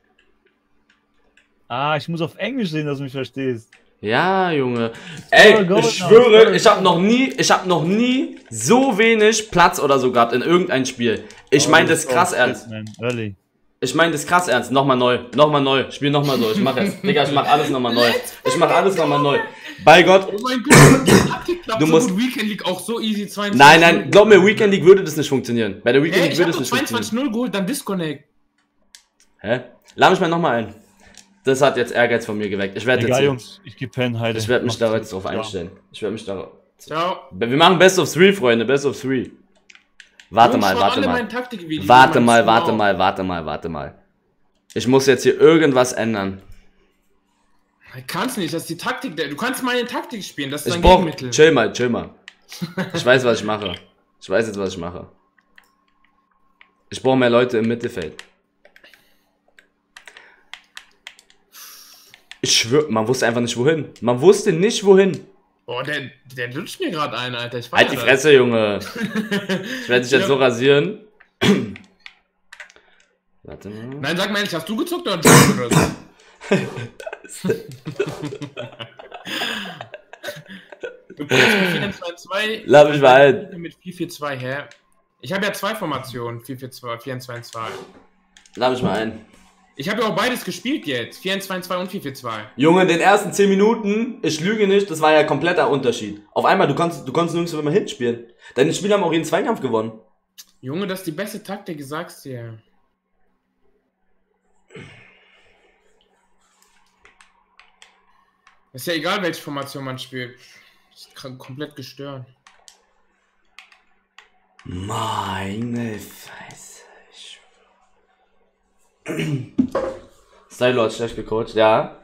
Ah, ich muss auf Englisch sehen, dass du mich verstehst. Ja, Junge. Ey, ich schwöre, ich hab noch nie so wenig Platz oder so gehabt in irgendein Spiel. Ich meine das krass ernst. Ich meine das krass ernst. Nochmal neu. Spiel nochmal so. Ich mach jetzt. Digga, ich mach alles nochmal neu. Ich mach alles nochmal neu. Bei Gott. Oh mein Gott, die Taktik klappt du so musst. Gut. Weekend League auch so easy 22. Nein, glaub mir, Weekend League würde das nicht funktionieren. Bei der Weekend League würde das nicht funktionieren. 22-0 geholt, dann Disconnect. Hä? Lade mich mal nochmal ein. Das hat jetzt Ehrgeiz von mir geweckt. Ich werde jetzt. Egal, Jungs, ich gebe Pen, Heide. Ich werde mich da jetzt drauf einstellen. Ich werde mich da. Ciao. Wir machen Best of 3, Freunde. Best of 3. Warte mal. Warte mal. Ich muss jetzt hier irgendwas ändern. Kannst nicht, das ist die Taktik. Du kannst meine Taktik spielen, das ist dein Gegenmittel. Chill mal. Ich weiß, was ich mache. Ich weiß jetzt, was ich mache. Ich brauche mehr Leute im Mittelfeld. Ich schwöre, man wusste einfach nicht wohin. Boah, der lutscht mir gerade ein, Alter. Halt die Fresse, Junge. Ich werde dich jetzt so rasieren. Warte mal. Nein, sag mal ehrlich, hast du gezockt oder so? Du mit 4-2-2. Lass mich mal ein. Mit 4-4-2, hä? Ich habe ja 2 Formationen, 4-4-2, 4-2-2. Lass mich mal ein. Ich habe ja auch beides gespielt jetzt, 4-2-2 und 4-4-2. Junge, in den ersten 10 Minuten, ich lüge nicht, das war ja kompletter Unterschied. Auf einmal, du konntest nirgendwo immer hinspielen. Deine Spieler haben auch jeden Zweikampf gewonnen. Junge, das ist die beste Taktik, ich sag's dir. Ist ja egal, welche Formation man spielt. Das ist komplett gestört. Meine Fresse. Stylo hat schlecht gecoacht, ja.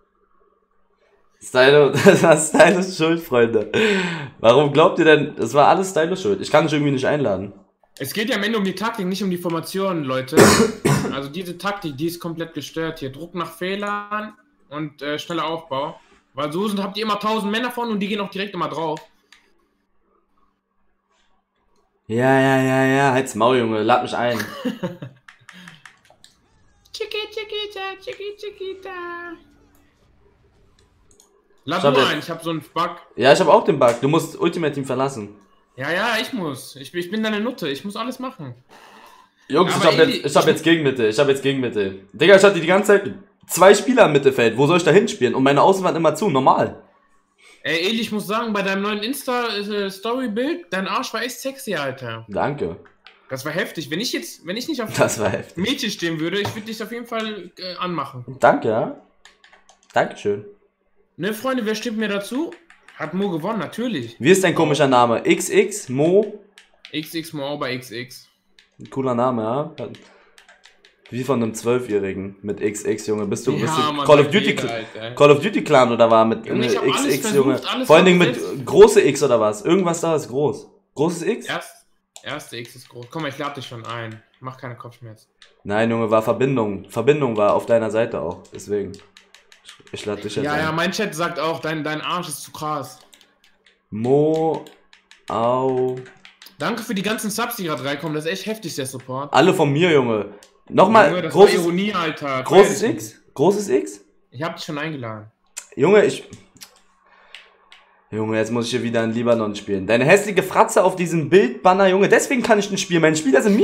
Stylo, das war Stylos Schuld, Freunde. Warum glaubt ihr denn, das war alles Stylos Schuld? Ich kann dich irgendwie nicht einladen. Es geht ja am Ende um die Taktik, nicht um die Formation, Leute. Also diese Taktik, die ist komplett gestört hier. Druck nach Fehlern und schneller Aufbau. Weil so habt ihr immer 1000 Männer von und die gehen auch direkt immer drauf. Ja, halt's Maul, Junge, lad mich ein. Chiquita. Lad nur ein, ich hab so einen Bug. Ja, ich hab auch den Bug. Du musst Ultimate Team verlassen. Ja, ich muss. Ich bin deine Nutte, ich muss alles machen. Jungs, ich hab jetzt Gegenmitte. Digga, ich hatte die ganze Zeit 2 Spieler im Mittelfeld. Wo soll ich da hinspielen? Und meine Außen waren immer zu, normal. Ey, Eli, ich muss sagen, bei deinem neuen Insta-Story-Bild, dein Arsch war echt sexy, Alter. Danke. Das war heftig. Wenn ich nicht auf Mädchen stehen würde, ich würde dich auf jeden Fall anmachen. Danke, ja. Dankeschön. Ne, Freunde, wer stimmt mir dazu? Hat Mo gewonnen, natürlich. Wie ist dein komischer Name? XX, Mo? XX Mo bei XX. Ein cooler Name, ja. Wie von einem 12-Jährigen mit XX, Junge. Bist du Call of Duty Clan oder war mit Junge, XX, Junge? Vor allen Dingen mit große X oder was? Irgendwas da ist groß. Großes X? Erste X ist groß. Komm mal, ich lade dich schon ein. Mach keine Kopfschmerzen. Nein, Junge, war Verbindung. Verbindung war auf deiner Seite auch. Deswegen. Ich lade dich jetzt ein. Ja, mein Chat sagt auch, dein Arsch ist zu krass. Mo. Au. Danke für die ganzen Subs, die gerade reinkommen. Das ist echt heftig, der Support. Alle von mir, Junge. Nochmal. Junge, das war Ironie, Alter. Großes X? Großes X? Ich hab dich schon eingeladen. Junge, Junge, jetzt muss ich hier wieder in Libanon spielen. Deine hässliche Fratze auf diesem Bildbanner, Junge, deswegen kann ich nicht spielen. Meine Spieler sind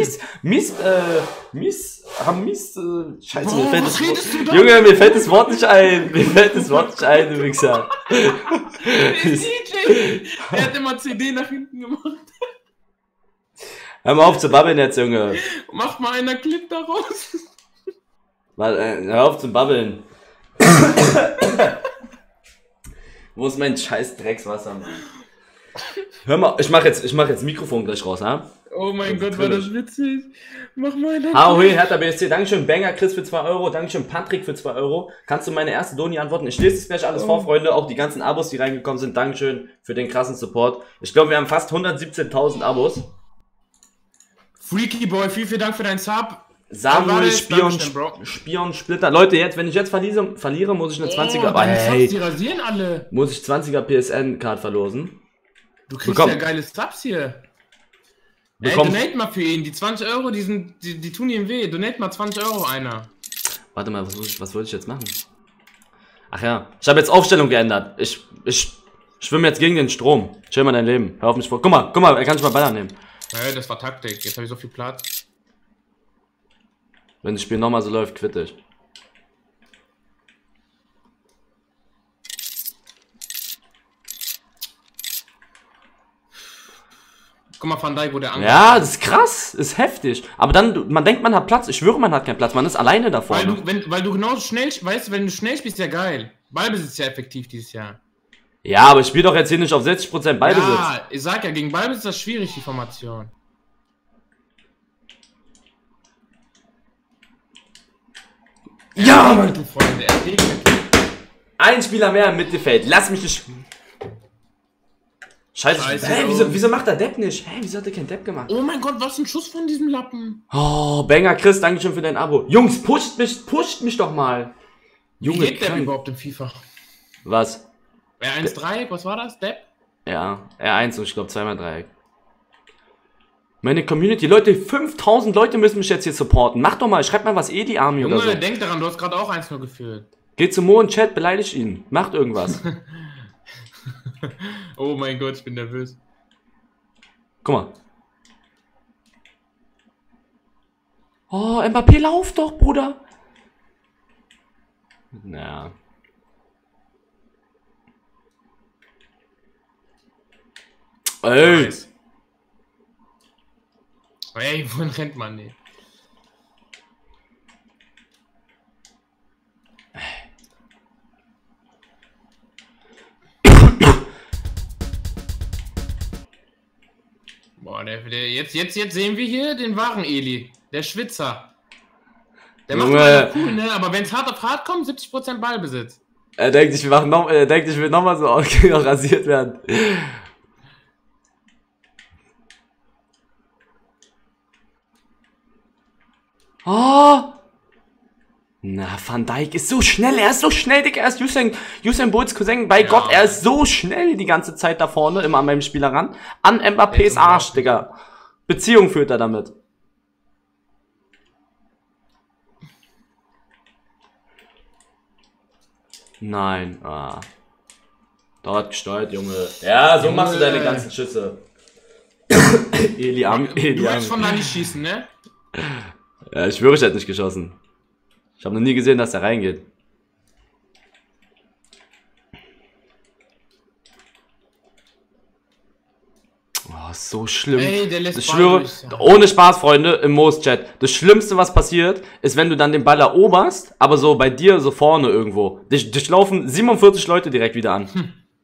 scheiße, mir fällt das Wort. Junge, mir fällt das Wort nicht ein. Du Wichser. DJ, der hat immer CD nach hinten gemacht. Hör mal auf zu babbeln jetzt, Junge. Mach mal einer Clip daraus. Hör auf zu babbeln. Wo ist mein scheiß Dreckswasser, Mann? Hör mal, ich mach jetzt Mikrofon gleich raus, ha? Oh mein Gott, war das witzig. Mach mal einer. Ahoi, Hertha BSC, Dankeschön, Banger Chris für 2 Euro, Dankeschön, Patrick für 2 Euro. Kannst du meine erste Doni antworten? Ich lese es gleich alles vor, Freunde, auch die ganzen Abos, die reingekommen sind. Dankeschön für den krassen Support. Ich glaube, wir haben fast 117.000 Abos. Freaky Boy, vielen Dank für deinen Sub. Samuel, Spion, Splitter. Leute, wenn ich jetzt verliere, muss ich eine 20er. Aber hey, die rasieren alle. Muss ich 20er PSN-Card verlosen? Du kriegst ja geile Subs hier. Donate mal für ihn. Die 20 Euro, die tun ihm weh. Donate mal 20 Euro einer. Warte mal, was wollte ich jetzt machen? Ach ja, ich habe jetzt Aufstellung geändert. Ich schwimme jetzt gegen den Strom. Chill mal dein Leben. Hör auf mich vor. Guck mal, er kann sich mal Baller nehmen. Hey, das war Taktik. Jetzt habe ich so viel Platz. Wenn das Spiel nochmal so läuft, quitte ich. Guck mal, Van Dijk, wo der Ja, das ist krass, ist heftig. Aber dann, man denkt, man hat Platz. Ich schwöre, man hat keinen Platz. Man ist alleine da vorne. Weil du genau schnell, weißt du, wenn du schnell spielst, ja geil. Ballbesitz ist ja effektiv dieses Jahr. Ja, aber ich spiele doch jetzt hier nicht auf 60% Ballbesitz. Ja, ich sag ja, gegen Ballbesitz ist das schwierig, die Formation. Ja, Mann. Freunde, er regnet. Ein Spieler mehr im Mittelfeld. Lass mich nicht... Scheiße. Hä, wieso macht der Depp nicht? Hä, wieso hat er keinen Depp gemacht? Oh mein Gott, was ein Schuss von diesem Lappen. Oh, Banger Chris, danke schön für dein Abo. Jungs, pusht mich doch mal. Junge, wie geht Depp überhaupt im FIFA? Was? R1 Dreieck, was war das? Depp? Ja, R1 und ich glaube zweimal Dreieck. Meine Community, Leute, 5000 Leute müssen mich jetzt hier supporten. Mach doch mal, schreib mal was Edi Army Junge, oder so. Denk daran, du hast gerade auch 1-0 geführt. Geht zu Mo und Chat, beleidigt ihn. Macht irgendwas. Oh mein Gott, ich bin nervös. Guck mal. Oh, Mbappé, lauf doch, Bruder. Naja. Ey. Nice. Ey, wohin rennt man nicht? Boah, jetzt sehen wir hier den wahren Eli. Der Schwitzer. Der macht mal cool, ne? Aber wenn es hart auf hart kommt, 70% Ballbesitz. Er denkt, ich will nochmal so rasiert werden. Oh! Na, Van Dijk ist so schnell, er ist so schnell, Digga, er ist Usain Bolts Cousin, bei Gott, er ist so schnell die ganze Zeit da vorne, immer an meinem Spieler ran. An Mbappés Arsch, Digga. Beziehung führt er damit. Nein, Dort gesteuert, Junge. Ja, so machst du deine ganzen Schüsse. Eli Army. Du willst von da nicht schießen, ne? Ja, ich schwöre, ich hätte nicht geschossen. Ich habe noch nie gesehen, dass er reingeht. Oh, so schlimm. Ey, der lässt ich schwöre, ohne Spaß, Freunde, im Most-Chat. Das Schlimmste, was passiert, ist, wenn du dann den Ball eroberst, aber so bei dir so vorne irgendwo. Dich laufen 47 Leute direkt wieder an.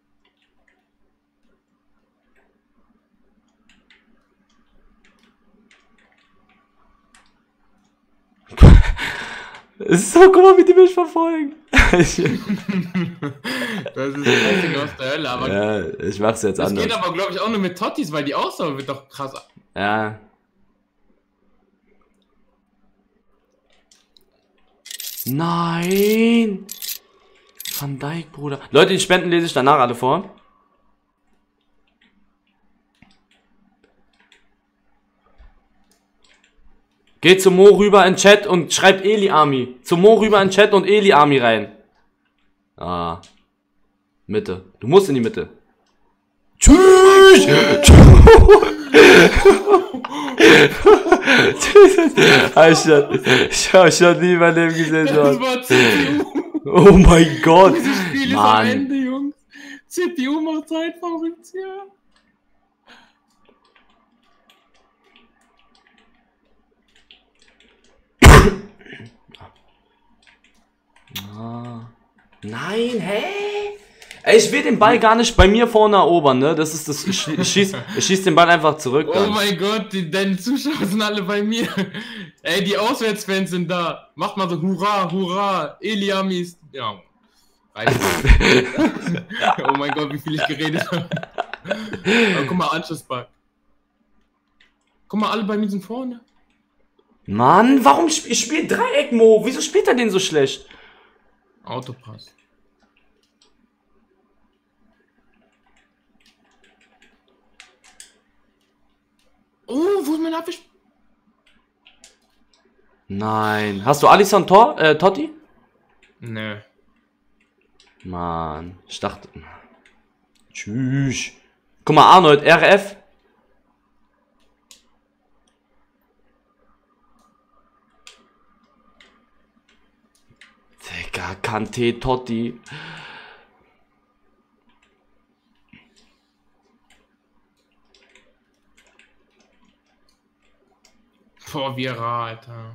Es ist so, guck mal, wie die mich verfolgen. Das ist ein bisschen aus der Hölle, aber. Ja, ich mach's jetzt anders. Das geht aber, glaube ich, auch nur mit Tottis, weil die Ausdauer wird doch krass. Ja. Nein! Van Dijk, Bruder. Leute, die Spenden lese ich danach alle vor. Geht zu Mo rüber in Chat und schreibt Eli Army. Zu Mo rüber in Chat und Eli Army rein. Ah. Mitte. Du musst in die Mitte. Tschüss! Ich hab schon nie mein Leben gesehen. Oh mein Gott. Dieses Spiel ist am Ende, Jungs. CPU macht Zeit vom Rückzieher. Nein, hä? Ey, ich will den Ball gar nicht bei mir vorne erobern, ne? Das ist das. Ich schieß den Ball einfach zurück. Dann. Oh mein Gott, deine Zuschauer sind alle bei mir. Ey, die Auswärtsfans sind da. Macht mal so Hurra, Hurra, Eliamis. Ja. Oh mein Gott, wie viel ich geredet habe. Aber guck mal, Anschlussball. Guck mal, alle bei mir sind vorne. Mann, warum ich spiele Dreieck, Mo? Wieso spielt er den so schlecht? Autopass. Oh, wo ist mein Abwehr? Nein. Hast du Alisson Totti? Nö. Mann, ich dachte... Tschüss. Guck mal, Arnold, RF. Digga, Kante, Totti. Boah, Vieira, Alter.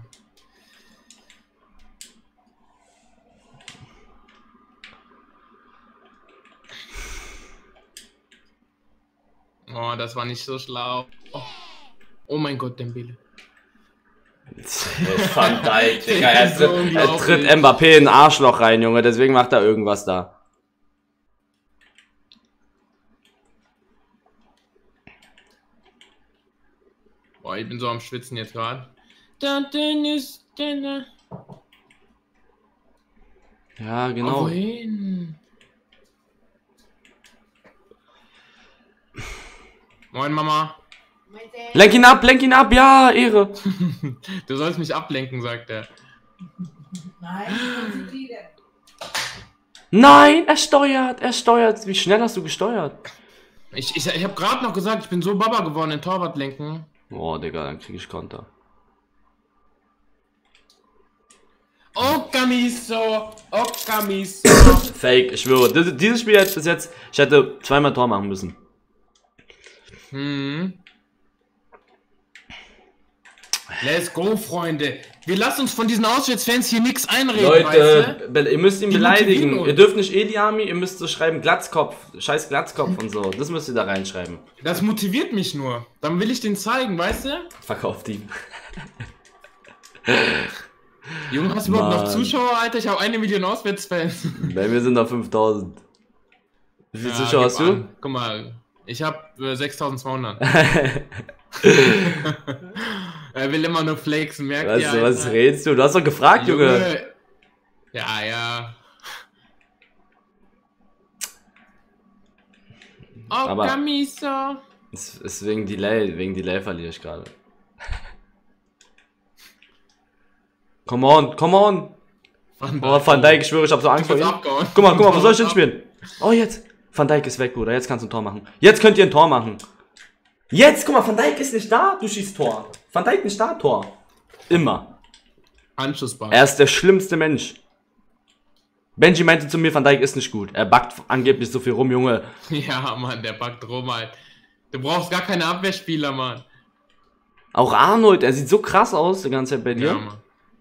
Oh, das war nicht so schlau. Oh mein Gott, Dembele. Van Dijk, Digga, er tritt Mbappé in ein Arschloch rein, Junge, deswegen macht er irgendwas da. Boah, ich bin so am Schwitzen jetzt gerade. Ja, genau. Wohin? Moin, Mama. Lenk ihn ab, ja, Ehre. Du sollst mich ablenken, sagt er. Nein, er steuert. Wie schnell hast du gesteuert? Ich habe gerade noch gesagt, ich bin so Baba geworden in Torwartlenken. Oh, Digga, dann krieg ich Konter. Oh, Camiso. Fake, ich schwöre. Dieses Spiel jetzt bis jetzt, ich hätte zweimal Tor machen müssen. Let's go, Freunde. Wir lassen uns von diesen Auswärtsfans hier nichts einreden, Leute, weißt du? ihr müsst ihn beleidigen. Ihr dürft nicht Eliami, ihr müsst so schreiben Glatzkopf. Scheiß Glatzkopf und so. Das müsst ihr da reinschreiben. Das motiviert mich nur. Dann will ich den zeigen, weißt du? Verkauft ihn. Junge, hast du überhaupt noch Zuschauer, Alter? Ich habe 1 Million Auswärtsfans. Nein, wir sind auf 5000. Wie viele Zuschauer hast du? Guck mal, ich habe 6200. Er will immer nur flexen, merkt ihr? Weißt du, was redest du? Du hast doch gefragt, Junge. Ja. Oh, aber Camiso. Es ist wegen Delay verliere ich gerade. Come on. Van Dijk, ich schwöre, ich hab so Angst vor ihm. Guck mal, wo soll ich denn spielen? Oh, jetzt. Van Dijk ist weg, Bruder. Jetzt kannst du ein Tor machen. Jetzt könnt ihr ein Tor machen. Jetzt, guck mal, Van Dijk ist nicht da, du schießt Tor. Van Dijk nicht da, Tor. Immer. Anschlussbar. Er ist der schlimmste Mensch. Benji meinte zu mir, Van Dijk ist nicht gut. Er backt angeblich so viel rum, Junge. Ja, Mann, der backt rum halt. Du brauchst gar keine Abwehrspieler, Mann. Auch Arnold, er sieht so krass aus die ganze Zeit bei dir. Ja, Mann.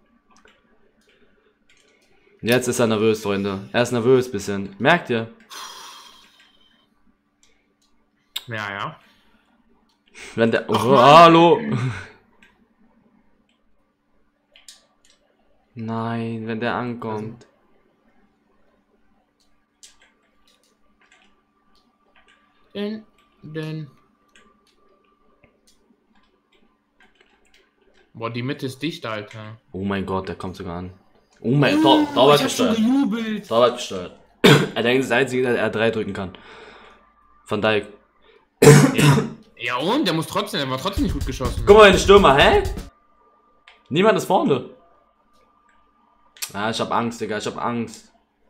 Jetzt ist er nervös, Freunde. Er ist nervös bisschen. Merkt ihr? Ja. Wenn der... Oh, hallo! Nein, wenn der ankommt. Boah, die Mitte ist dicht, Alter. Oh mein Gott, der kommt sogar an. Oh mein Gott, Torwart gesteuert. Torwart gesteuert. Er denkt, das Einzige, dass er 3 drücken kann. Van Dijk. Ja und? Der war trotzdem nicht gut geschossen. Guck mal, den Stürmer, hä? Niemand ist vorne. Ah, ich hab Angst, Digga, ich hab Angst.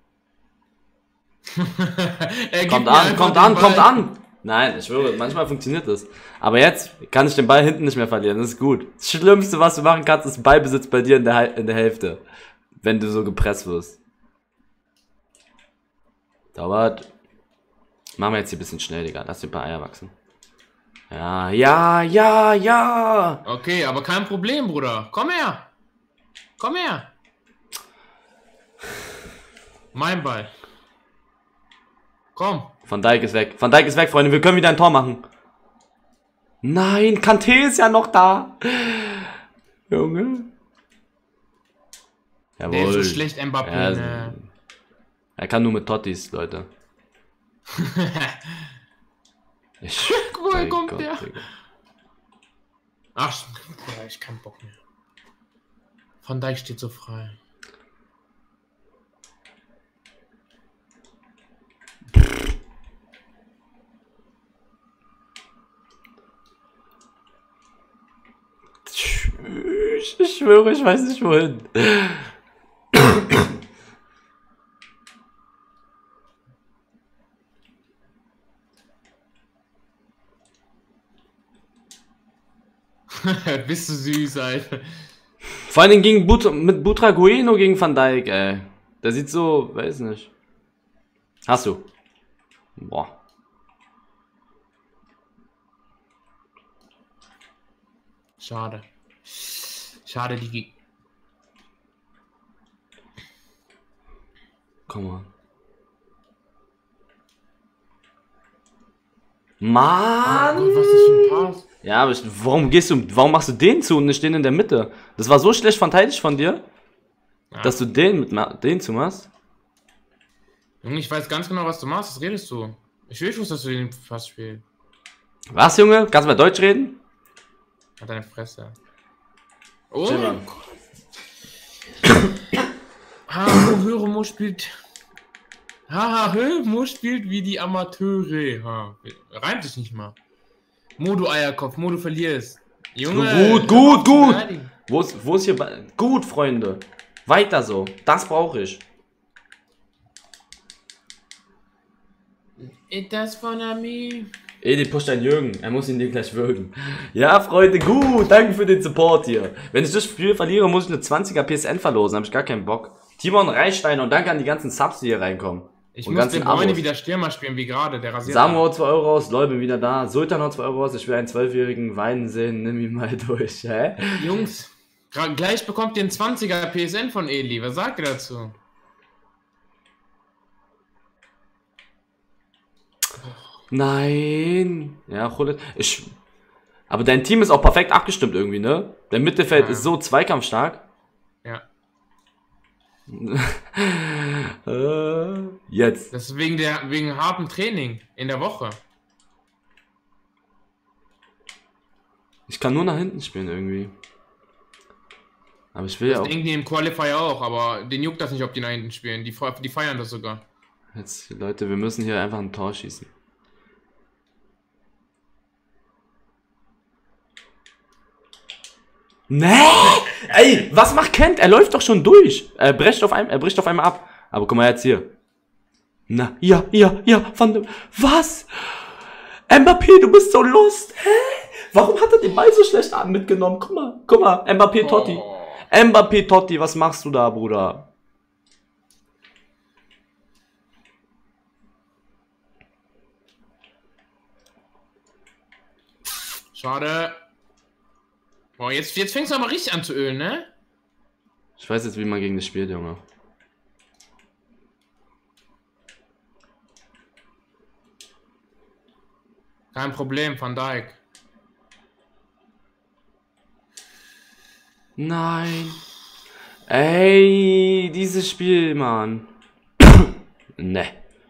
Kommt an! Nein, ich schwöre, manchmal funktioniert das. Aber jetzt kann ich den Ball hinten nicht mehr verlieren, das ist gut. Das Schlimmste, was du machen kannst, ist Ballbesitz bei dir in der Hälfte. Wenn du so gepresst wirst. Dauert. Machen wir jetzt hier ein bisschen schnell, Digga. Lass dir ein paar Eier wachsen. Ja. Okay, aber kein Problem, Bruder. Komm her. Mein Ball. Komm. Van Dijk ist weg, Freunde. Wir können wieder ein Tor machen. Nein, Kanté ist ja noch da. Junge. Jawohl. Der ist so schlecht, Mbappé. Er kann nur mit Tottis, Leute. Woher kommt der? Ach, ich kann Bock mehr. Van Dijk steht so frei. Ich schwöre, ich weiß nicht wohin. Bist du süß, Alter. Vor allem mit Butragueno gegen Van Dijk, ey. Der sieht so, weiß nicht. Hast du. Boah. Schade. Schade, Digi. Komm mal. Mann! Oh Gott, was ist das für ein Pass? Ja, aber warum machst du den zu und nicht den in der Mitte? Das war so schlecht verteidigt von dir, dass du den zu machst. Junge, ich weiß ganz genau, was du machst. Was redest du? Ich will schon, dass du den Pass spielst. Was, Junge? Kannst du mal Deutsch reden? Hat deine Fresse. Oh! Mo spielt. Mo spielt wie die Amateure. Reimt sich nicht mal. Mo, du Eierkopf, Mo, du verlierst. Junge. Gut. Wo ist hier... Gut, Freunde. Weiter so. Das brauche ich. Das von me. Edi pusht einen Jürgen. Er muss ihn dir gleich würgen. Ja, Freunde, gut. Danke für den Support hier. Wenn ich das Spiel verliere, muss ich eine 20er PSN verlosen. Habe ich gar keinen Bock. Timon Reichstein und danke an die ganzen Subs, die hier reinkommen. Ich muss den Freunde wieder Stürmer spielen, wie gerade, der rasiert. Samu haut 2 Euro raus, Leute wieder da. Sultan haut 2 Euro raus, ich will einen 12-Jährigen weinen sehen, nimm ihn mal durch, hä? Jungs, gleich bekommt ihr einen 20er PSN von Eli, was sagt ihr dazu? Nein. Ja, aber dein Team ist auch perfekt abgestimmt irgendwie, ne? Der Mittelfeld ist so zweikampfstark. Ja. Jetzt. Das ist wegen hartem Training in der Woche. Ich kann nur nach hinten spielen irgendwie. Aber ich will ja auch... Das denken die im Qualifier auch, aber denen juckt das nicht, ob die nach hinten spielen. Die feiern das sogar. Jetzt, Leute, wir müssen hier einfach ein Tor schießen. Nee! Ey, was macht Kent? Er läuft doch schon durch. Er bricht auf einmal ab. Aber guck mal jetzt hier. Na, ja, was? Mbappé, du bist so lost. Hä? Warum hat er den Ball so schlecht mitgenommen? Guck mal, Mbappé Totti. Mbappé Totti, was machst du da, Bruder? Schade. Boah, jetzt fängst du aber richtig an zu ölen, ne? Ich weiß jetzt, wie man gegen das spielt, Junge. Kein Problem, Van Dijk. Nein. Ey, dieses Spiel, Mann. Ne.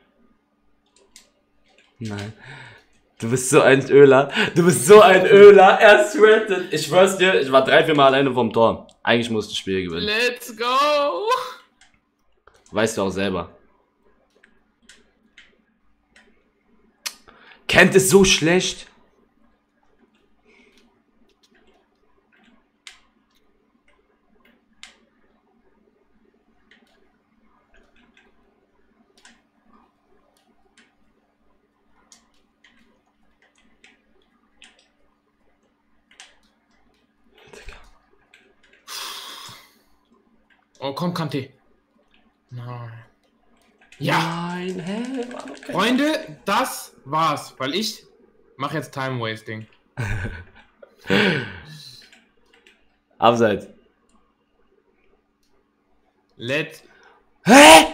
Nein. Du bist so ein Öler. Er threatened. Ich schwör's dir, ich war 3-4 Mal alleine vom Tor. Eigentlich musste das Spiel gewinnen. Let's go. Weißt du auch selber. Kent ist so schlecht. Oh, komm, Kanté. Nein. Ja. Nein, hä? Freunde, das war's, weil ich mache jetzt Time Wasting. Abseits. Let's. Hä?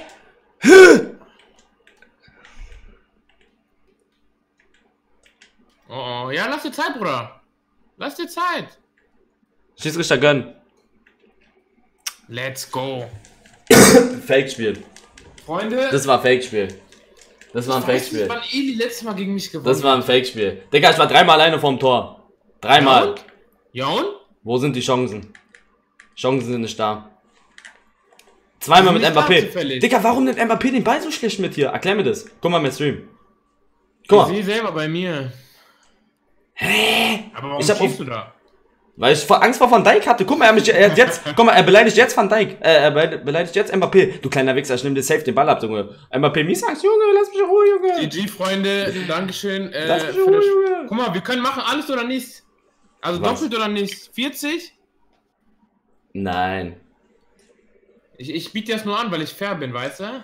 Oh, ja, lass dir Zeit, Bruder. Lass dir Zeit. Schiedsrichter gönnen. Let's go. Fake-Spiel. Freunde. Das war Fake-Spiel. Das war ein Fake-Spiel. Wann Eli letztes Mal gegen mich gewonnen? Das war ein Fake-Spiel. Digga, ich war 3-mal alleine vorm Tor. 3-mal. Ja und? Wo sind die Chancen? Chancen sind nicht da. 2-mal mit Mbappé. Digga, warum nimmt Mbappé den Ball so schlecht mit hier? Erklär mir das. Guck mal mit Stream. Guck mal. Ich sehe selber bei mir. Hä? Aber warum schießt du da? Weil ich Angst vor Van Dijk hatte. Guck mal, er beleidigt jetzt Van Dijk. Er beleidigt jetzt Mbappé. Du kleiner Wichser, ich nehm dir safe den Ball ab, Junge. Mbappé, mies Angst, Junge, lass mich in Ruhe, Junge. GG, Freunde, Dankeschön. Lass mich in Ruhe, Junge. Guck mal, wir können machen alles oder nichts. Also was? Doppelt oder nicht? 40? Nein. Ich biete das nur an, weil ich fair bin, weißt du?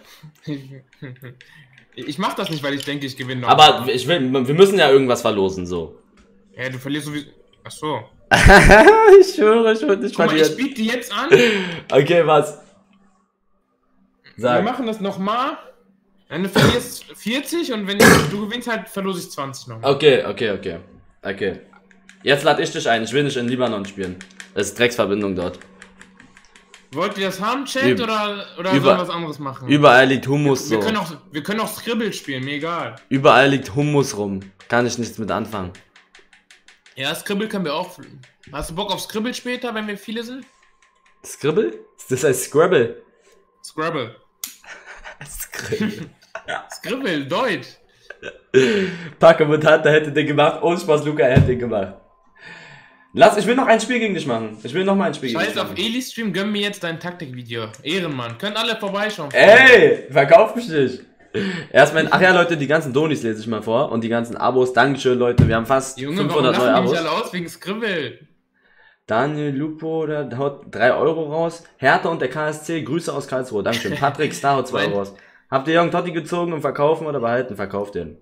Ich mach das nicht, weil ich denke, ich gewinne noch. Aber wir müssen ja irgendwas verlosen, so. Ja, du verlierst sowieso... Achso. Ich schwöre, ich würde nicht verlieren. Ich biete die jetzt an. Okay, was? Sag. Wir machen das nochmal. Wenn du verlierst 40 und wenn du gewinnst halt, verlose ich 20 noch. Okay. Jetzt lade ich dich ein. Ich will nicht in Libanon spielen. Das ist Drecksverbindung dort. Wollt ihr das haben, Chat, oder sollen wir was anderes machen? Überall liegt Hummus so. Wir können auch Scribble spielen, mir egal. Überall liegt Hummus rum. Kann ich nichts mit anfangen. Ja, Scribble können wir auch. Hast du Bock auf Scribble später, wenn wir viele sind? Scribble? Das heißt Scrabble. Scrabble. Scribble. Scribble, Deutsch. Paco mit Hand, der hätte den gemacht. Ohne Spaß, Luca, er hätte den gemacht. Ich will noch ein Spiel gegen dich machen. Ich will noch mal ein Spiel gegen dich machen. Scheiß auf Eli-Stream, gönn mir jetzt dein Taktikvideo. Ehrenmann. Könnt alle vorbeischauen. Ey, verkauf mich nicht. Erstmal, ach ja, Leute, die ganzen Donis lese ich mal vor. Und die ganzen Abos. Dankeschön, Leute. Wir haben fast 500 neue Abos. Alle aus wegen Scribble. Daniel Lupo, der haut 3 Euro raus. Hertha und der KSC, Grüße aus Karlsruhe. Dankeschön. Patrick Star haut 2 Euro raus. Habt ihr Jürgen Totti gezogen und verkaufen oder behalten? Verkauft den.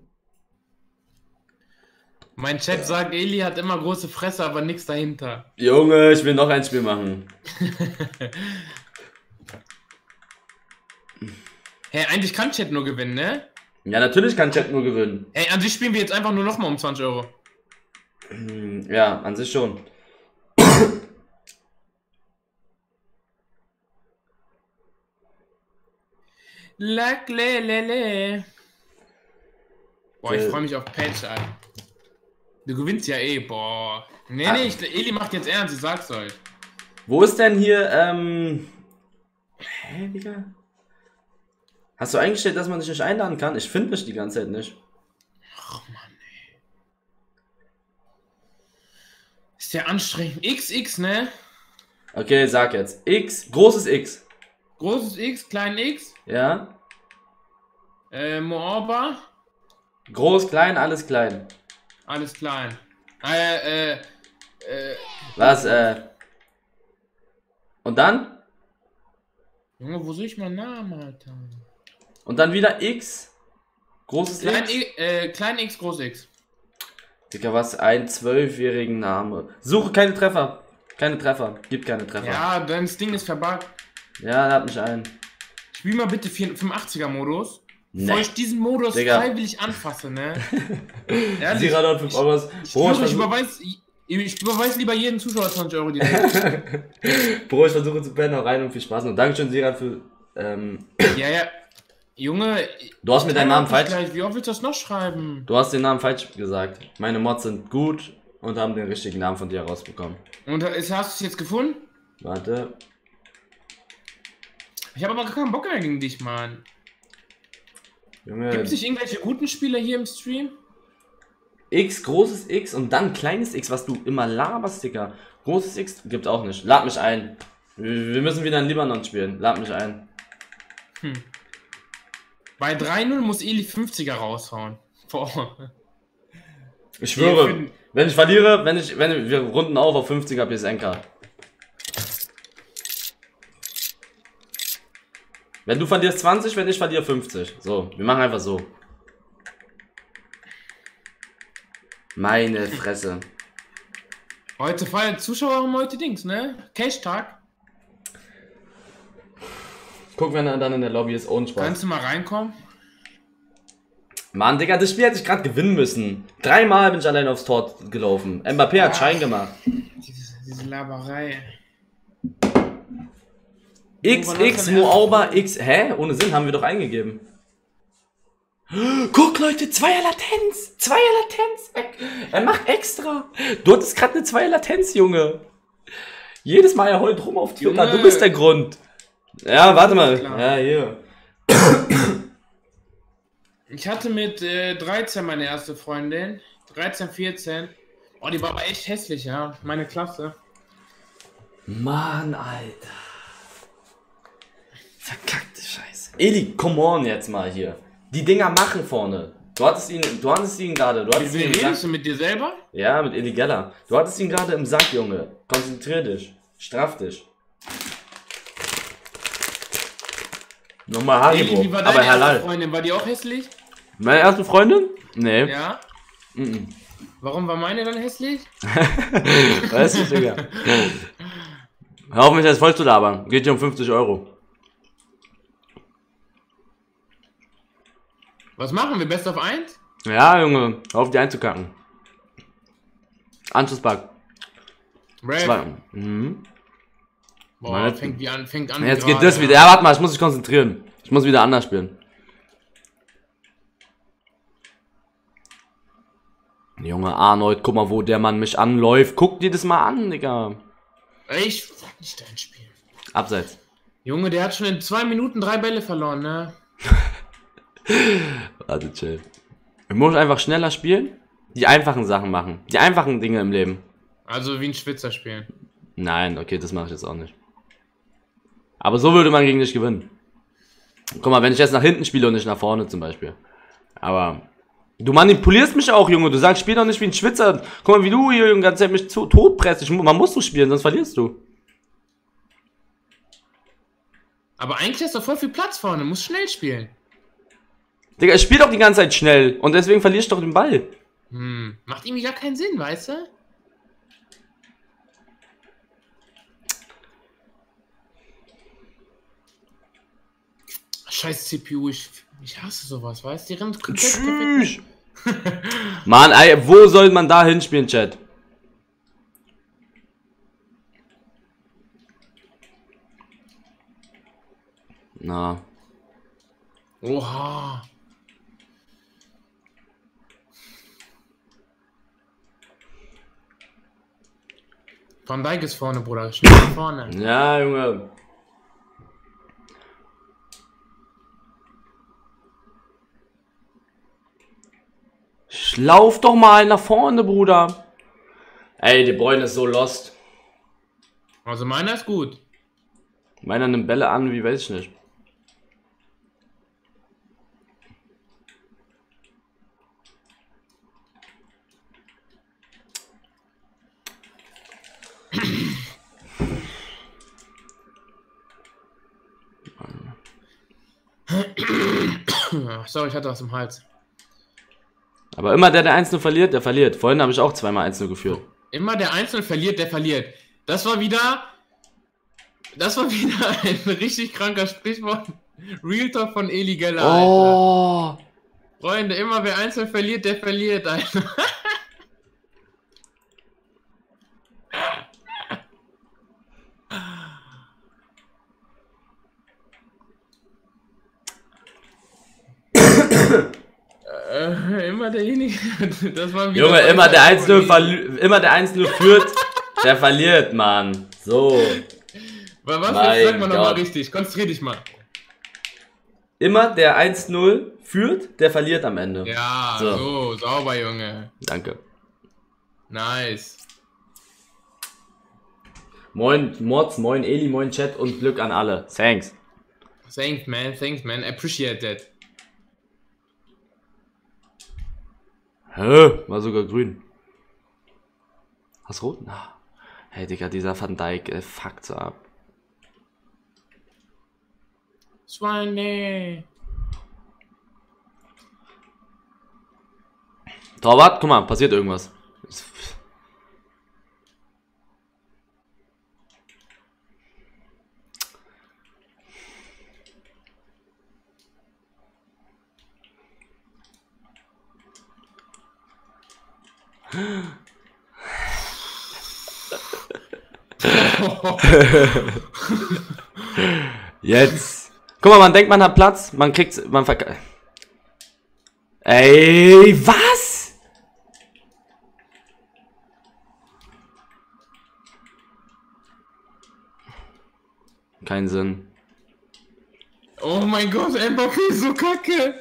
Mein Chat sagt, Eli hat immer große Fresse, aber nichts dahinter. Junge, ich will noch ein Spiel machen. Hey, eigentlich kann Chat nur gewinnen, ne? Ja, natürlich kann Chat nur gewinnen. Hey, an sich spielen wir jetzt einfach nur nochmal um 20 Euro. Ja, an sich schon. Boah, ich freue mich auf Patch, Alter. Du gewinnst ja eh, boah. Nee, Eli macht jetzt ernst, ich sag's euch. Wo ist denn hier, Hä, Digga? Hast du eingestellt, dass man dich nicht einladen kann? Ich finde mich die ganze Zeit nicht. Ach, Mann, ey. Ist ja anstrengend. XX, ne? Okay, sag jetzt. X, großes X. Großes X, klein X. Ja. Moorba. Groß, klein, alles klein. Alles klein. Was, Und dann? Junge, wo sehe ich meinen Namen, Alter? Und dann wieder X. Großes klein X. Klein X, groß X. Digga, was? Ein 12-jährigen Name. Suche keine Treffer. Keine Treffer. Gibt keine Treffer. Ja, dein Ding ist verbuggt. Ja, lad mich ein. Spiel mal bitte 85er-Modus. Nee. Bevor ich diesen Modus freiwillig anfasse, ne? Sie gerade auf 5 Euro. Ich überweise lieber jeden Zuschauer 20 Euro die Bro, ich versuche zu pennen, auch rein und viel Spaß noch. Dankeschön, Sirat, für. Ja. Junge. Du hast mir deinen Namen falsch. Wie oft willst du das noch schreiben? Du hast den Namen falsch gesagt. Meine Mods sind gut und haben den richtigen Namen von dir rausbekommen. Und hast du es jetzt gefunden? Warte. Ich habe aber gar keinen Bock mehr gegen dich, Mann. Junge. Gibt es nicht irgendwelche guten Spieler hier im Stream? X, großes X und dann kleines X, was du immer laberst, Digga. Großes X gibt auch nicht. Lad mich ein. Wir müssen wieder in Libanon spielen. Lad mich ein. Bei 3-0 muss Eli 50er raushauen. Boah. Ich schwöre, wenn ich verliere, wenn wir runden auf 50er PSNK. Wenn du verlierst 20, wenn ich verliere 50. So, wir machen einfach so. Meine Fresse. Heute feiern Zuschauer haben heute Dings, ne? Cash-Tag. Guck, wenn er dann in der Lobby ist, ohne Spaß. Kannst du mal reinkommen? Mann, Digga, das Spiel hätte ich gerade gewinnen müssen. 3-mal bin ich allein aufs Tor gelaufen. Mbappé hat Schein gemacht. Diese Laberei. XX, Moauba, X. Hä? Ohne Sinn, haben wir doch eingegeben. Guck, Leute, Zweier-Latenz. Er macht extra. Du hattest gerade eine Zweier-Latenz, Junge. Jedes Mal er heult rum auf Twitter. Du bist der Grund. Ja, warte mal. Ja, hier. Ich hatte mit 13 meine erste Freundin. 13, 14. Oh, die war aber echt hässlich, ja. Meine Klasse. Mann, Alter. Verkackte Scheiße. Eli, come on jetzt mal hier. Die Dinger machen vorne. Du hattest ihn gerade. Wie redest du mit dir selber? Ja, mit Eli Geller. Du hattest ihn gerade im Sack, Junge. Konzentrier dich. Straff dich. Nochmal Haribo, Wie war aber deine erste halal. Freundin? War die auch hässlich? Meine erste Freundin? Nee. Ja. Mhm. Warum war meine dann hässlich? Weißt du, Digga. Hör auf mich jetzt voll zu labern. Geht hier um 50 Euro. Was machen wir? Best of 1? Ja, Junge. Hör auf die einzukacken. Anschlusspack. Brave. Mhm. Boah, fängt an. Jetzt geht das wieder. Ja, warte mal, ich muss mich konzentrieren. Ich muss wieder anders spielen. Junge Arnold, guck mal, wo der Mann mich anläuft. Guck dir das mal an, Digga. Ich will nicht dein Spiel. Abseits. Junge, der hat schon in 2 Minuten 3 Bälle verloren, ne? Warte, chill. Ich muss einfach schneller spielen. Die einfachen Sachen machen. Die einfachen Dinge im Leben. Also wie ein Schwitzer spielen. Nein, okay, das mache ich jetzt auch nicht. Aber so würde man gegen dich gewinnen. Guck mal, wenn ich jetzt nach hinten spiele und nicht nach vorne zum Beispiel. Aber du manipulierst mich auch, Junge. Du sagst, spiel doch nicht wie ein Schwitzer. Guck mal, wie du hier die ganze Zeit mich tot presst. Man muss so spielen, sonst verlierst du. Aber eigentlich hast du voll viel Platz vorne. Du musst schnell spielen. Digga, ich spiel doch die ganze Zeit schnell. Und deswegen verlierst du doch den Ball. Macht irgendwie gar keinen Sinn, weißt du? Scheiß CPU, ich hasse sowas, weißt du? Die rennt komplett Tschüss. Mann, ey, wo soll man da hinspielen, Chat? Na. Oha. Van Dijk ist vorne, Bruder. Schnell vorne. Ja, Junge. Lauf doch mal nach vorne, Bruder. Ey, De Bruyne ist so lost. Also meiner ist gut. Meiner nimmt Bälle an, wie weiß ich nicht. Sorry, ich hatte was im Hals. Aber immer der 1-0 verliert, der verliert. Vorhin habe ich auch zweimal 1-0 geführt. Immer der Einzelne verliert, der verliert. Das war wieder ein richtig kranker Sprichwort. Real Talk von Eli Geller. Oh. Alter. Freunde, immer wer einzeln verliert, der verliert, Alter. Immer derjenige. Das war wieder Junge, immer der 1-0 führt, der verliert, Mann. So. Was? Sag mal nochmal richtig. Konzentrier dich mal. Immer der 1-0 führt, der verliert am Ende. Ja, so sauber, Junge. Danke. Nice. Moin Mods, moin Eli, moin Chat und Glück an alle. Thanks. Thanks, man. Appreciate that. Hä? War sogar grün. Hast rot? Na. Hey, Digga, dieser Van Dijk, fuckt so ab. Schweine. Torwart, guck mal, passiert irgendwas. Jetzt. Guck mal, man denkt, man hat Platz, man kriegt's, Ey, was? Kein Sinn. Oh mein Gott, Mbappé ist so kacke.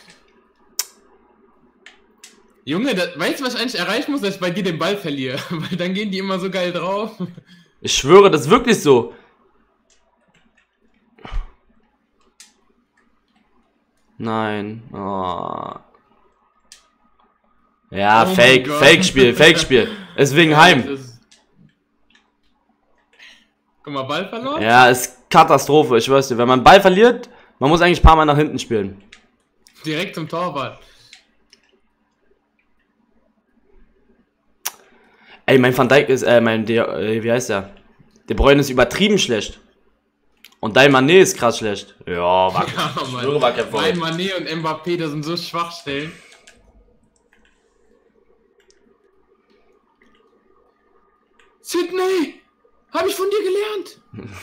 Junge, weißt du, was ich eigentlich erreichen muss, dass ich bei dir den Ball verliere? Weil dann gehen die immer so geil drauf. Ich schwöre, das ist wirklich so. Nein. Oh. Ja, Oh Fake-Spiel. Ist wegen Heim. Guck mal, Ball verloren? Ja, ist Katastrophe, ich schwör's dir. Wenn man Ball verliert, Man muss eigentlich ein paar Mal nach hinten spielen. Direkt zum Torwart. Ey, mein Van Dijk ist, wie heißt der? De Bruyne ist übertrieben schlecht. Und dein Mané ist krass schlecht. Ja, war mein Mané und Mbappé, das sind so Schwachstellen. Sydney! Hab ich von dir gelernt!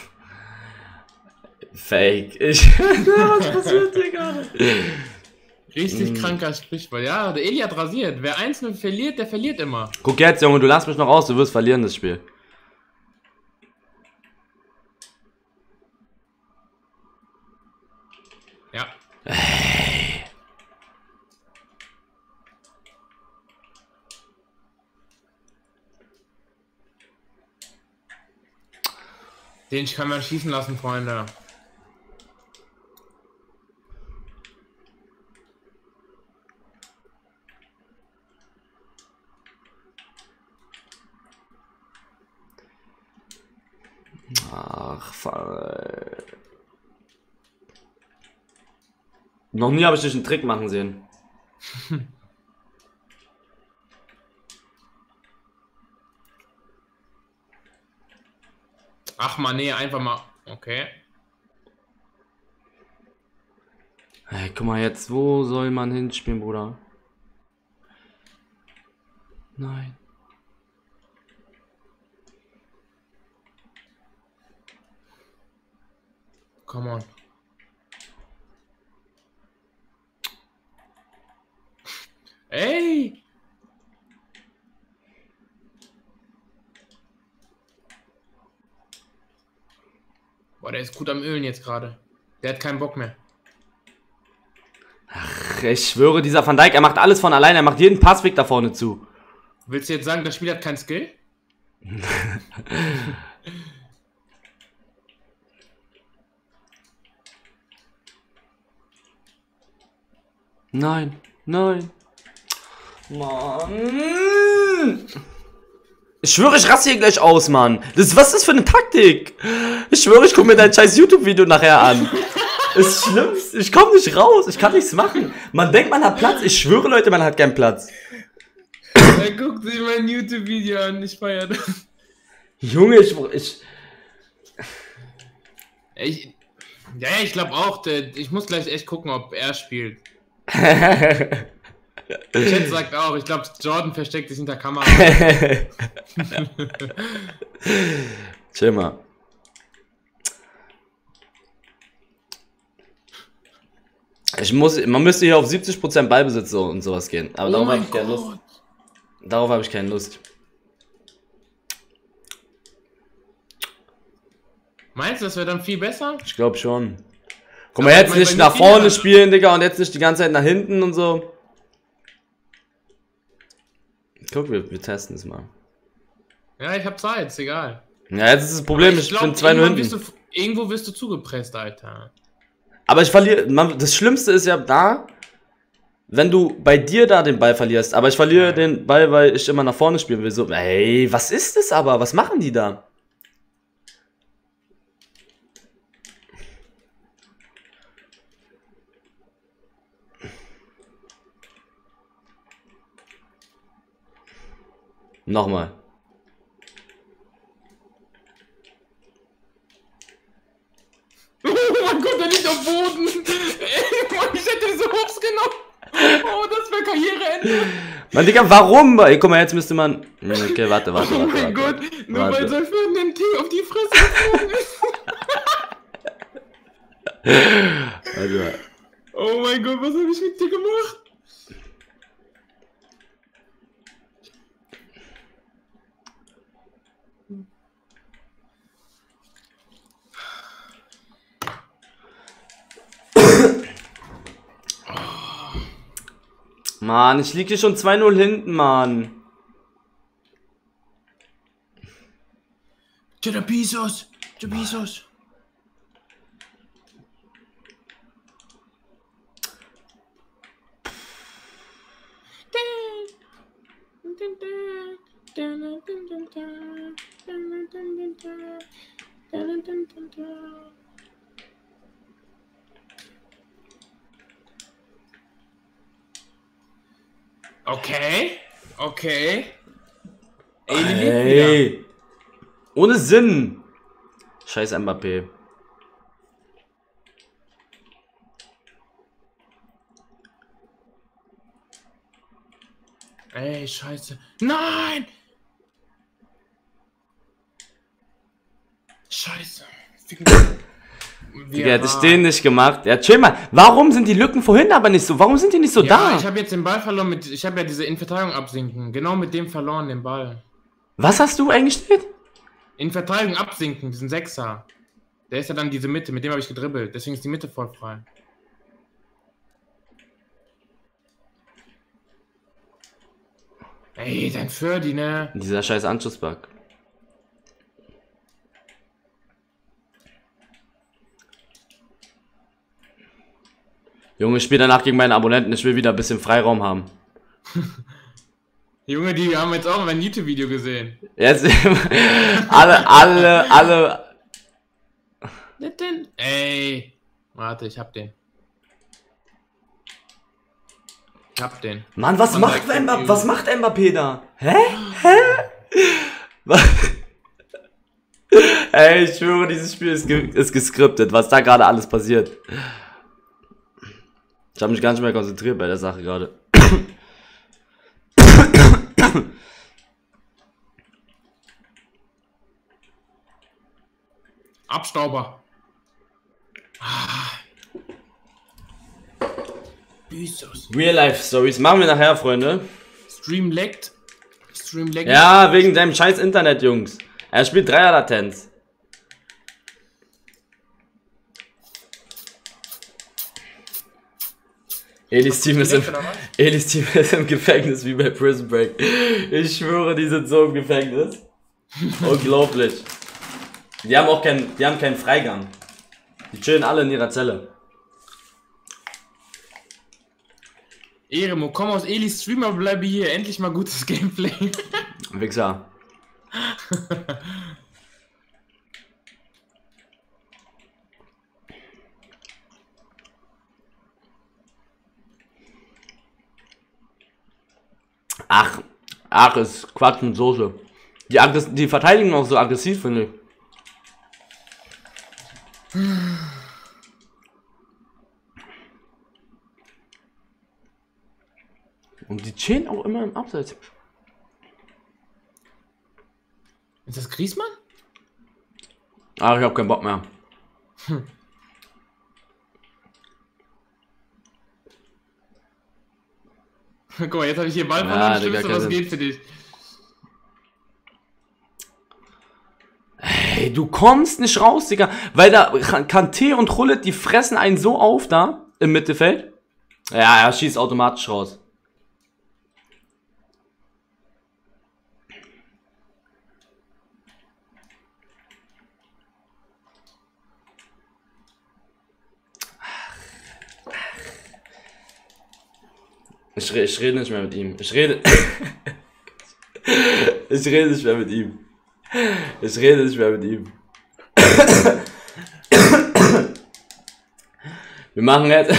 Fake. Was passiert hier gerade? Richtig kranker Sprichwort. Ja, der Eli hat rasiert. Wer 1-0 verliert, der verliert immer. Guck jetzt, Junge, du lass mich noch raus, du wirst verlieren das Spiel. Ja. Den kann man schießen lassen, Freunde. Ach, noch nie habe ich dich einen Trick machen sehen. Ach man, nee, einfach mal. Okay. Hey, guck mal jetzt, wo soll man hinspielen, Bruder? Nein. Come on. Ey! Boah, der ist gut am Ölen jetzt gerade. Der hat keinen Bock mehr. Ach, ich schwöre, dieser Van Dijk, er macht alles von alleine, er macht jeden Passweg da vorne zu. Willst du jetzt sagen, das Spiel hat keinen Skill? Nein, nein. Mann. Ich schwöre, ich raste hier gleich aus, Mann. Was ist das für eine Taktik? Ich schwöre, ich gucke mir dein scheiß YouTube-Video nachher an. Das ist schlimm. Ich komme nicht raus. Ich kann nichts machen. Man denkt, man hat Platz. Ich schwöre, Leute, man hat keinen Platz. Er guckt sich mein YouTube-Video an. Ich feiere das. Junge, ich ich glaube auch, ich muss gleich echt gucken, ob er spielt. Chat sagt auch, ich glaube, Jordan versteckt sich hinter Kamera. Chill mal. Man müsste hier auf 70% Ballbesitz und sowas gehen. Aber darauf habe ich keine Lust. Darauf habe ich keine Lust. Meinst du, das wäre dann viel besser? Ich glaube schon. Guck mal, jetzt nicht nach vorne spielen, Digga, und jetzt nicht die ganze Zeit nach hinten und so. Guck, wir testen es mal. Ja, ich hab Zeit, ist egal. Ja, jetzt ist das Problem, ich bin 2-0 hinten. Irgendwo wirst du zugepresst, Alter. Aber ich verliere, das Schlimmste ist ja da, wenn du bei dir da den Ball verlierst. Aber ich verliere den Ball, weil ich immer nach vorne spielen will. So, ey, was ist das aber? Was machen die da? Nochmal. Oh mein Gott, der liegt am Boden. Ich hätte so hops genommen. Oh, das wäre Karriereende. Mann, Digga, warum? Ey, guck mal, jetzt müsste man... Okay, warte. Oh mein Gott, nur weil sein Ferdinand T auf die Fresse geflogen ist. Also. Oh mein Gott, was habe ich mit dir gemacht? Mann, ich liege hier schon 2-0 hinten, Mann. Therapisos. Okay. Okay. Ey. Ohne Sinn. Scheiß Mbappé. Ey, scheiße. Nein! Scheiße. Digga, hätte ich den nicht gemacht. Ja, chill mal. Warum sind die Lücken vorhin aber nicht so? Warum sind die nicht so da? Ich habe jetzt den Ball verloren mit. Ich habe ja diese Innenverteidigung absinken. Genau mit dem verloren, den Ball. Was hast du eingestellt? Innenverteidigung absinken, diesen Sechser. Der ist ja dann diese Mitte, mit dem habe ich gedribbelt. Deswegen ist die Mitte voll frei. Ey, dein Ferdi, ne? Dieser scheiß Anschlussbug. Junge, ich spiele danach gegen meine Abonnenten. Ich will wieder ein bisschen Freiraum haben. Junge, die haben jetzt auch mein YouTube-Video gesehen. Jetzt alle. Ey. Warte, ich hab den. Mann, was macht Mbappé da? Hä? Ey, ich schwöre, dieses Spiel ist geskriptet, was da gerade alles passiert. Ich habe mich gar nicht mehr konzentriert bei der Sache gerade. Abstauber. Real Life Stories machen wir nachher, Freunde. Stream leckt. Ja, wegen deinem scheiß Internet, Jungs. Er spielt Dreier-Latenz. Elis Team ist im Gefängnis wie bei Prison Break. Ich schwöre, die sind so im Gefängnis. Unglaublich. Die haben keinen Freigang. Die chillen alle in ihrer Zelle. Eremo, komm aus Elis Streamer, bleibe hier. Endlich mal gutes Gameplay. Wichser. Ach, ist Quatsch mit Soße. Die verteidigen auch so aggressiv, finde ich. Und die chillen auch immer im Abseits. Ist das Griezmann? Ach, ich hab keinen Bock mehr. Guck mal, jetzt habe ich hier Ball verloren, stimmst du, was geht für dich? Ey, du kommst nicht raus, Digga. Weil da Kanté und Rullet, die fressen einen so auf da im Mittelfeld. Ja, er schießt automatisch raus. Ich rede nicht mehr mit ihm. Ich rede nicht mehr mit ihm. Wir machen jetzt.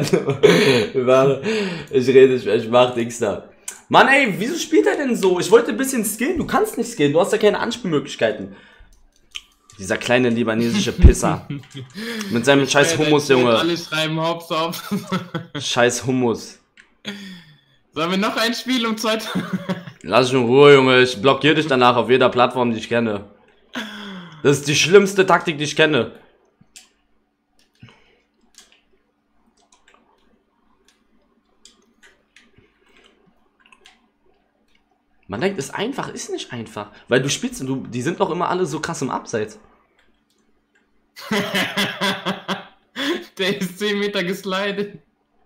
Ich mach Dings da. Mann, ey, wieso spielt er denn so? Ich wollte ein bisschen skillen. Du kannst nicht skillen. Du hast ja keine Anspielmöglichkeiten. Dieser kleine libanesische Pisser. Mit seinem scheiß Hummus, Junge. Alle schreiben Hops auf. Scheiß Hummus. Sollen wir noch ein Spiel um Zeit? Lass mich in Ruhe, Junge. Ich blockiere dich danach auf jeder Plattform, die ich kenne. Das ist die schlimmste Taktik, die ich kenne. Man denkt, es ist einfach, ist nicht einfach. Weil du spielst und die sind doch immer alle so krass im Abseits. Der ist 10 Meter geslidet.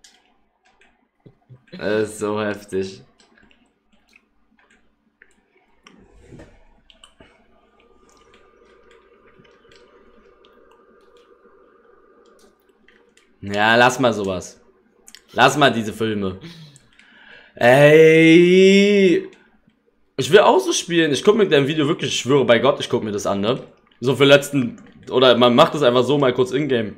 Das ist so heftig. Ja, lass mal sowas. Lass mal diese Filme. Ey. Ich will auch so spielen. Ich gucke mir dein Video wirklich, ich schwöre bei Gott, ich gucke mir das an, ne? So für letzten. Oder man macht das einfach so mal kurz in-game.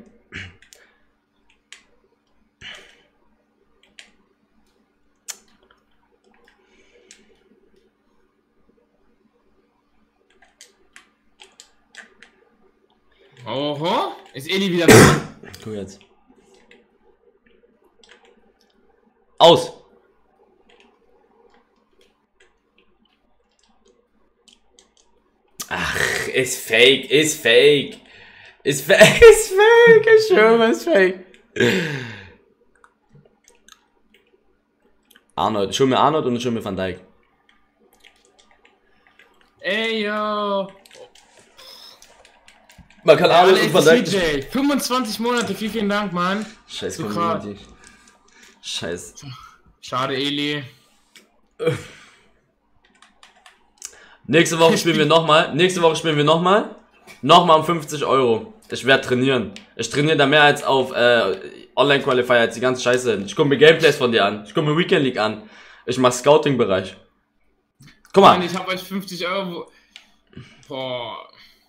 Oho, ist Eli wieder dran? Guck jetzt. Aus! Ach, ist fake, ist fake. Ist fake, ist fake, ich schwöre, ist fake. Arnold, ich hol mir Arnold und ich hol mir Van Dijk. Ey, yo. Man kann Arnold und Van Dijk. CJ, 25 Monate, vielen Dank, Mann. Scheiß So Community. Scheiß. Schade, Eli. Nächste Woche spielen wir nochmal. Nächste Woche spielen wir nochmal. Nochmal um 50 Euro. Ich werde trainieren. Ich trainiere da mehr als auf Online-Qualifier als die ganze Scheiße. Ich gucke mir Gameplays von dir an. Ich gucke mir Weekend League an. Ich mach Scouting-Bereich. Guck mal. Mann, ich hab euch 50 Euro. Boah.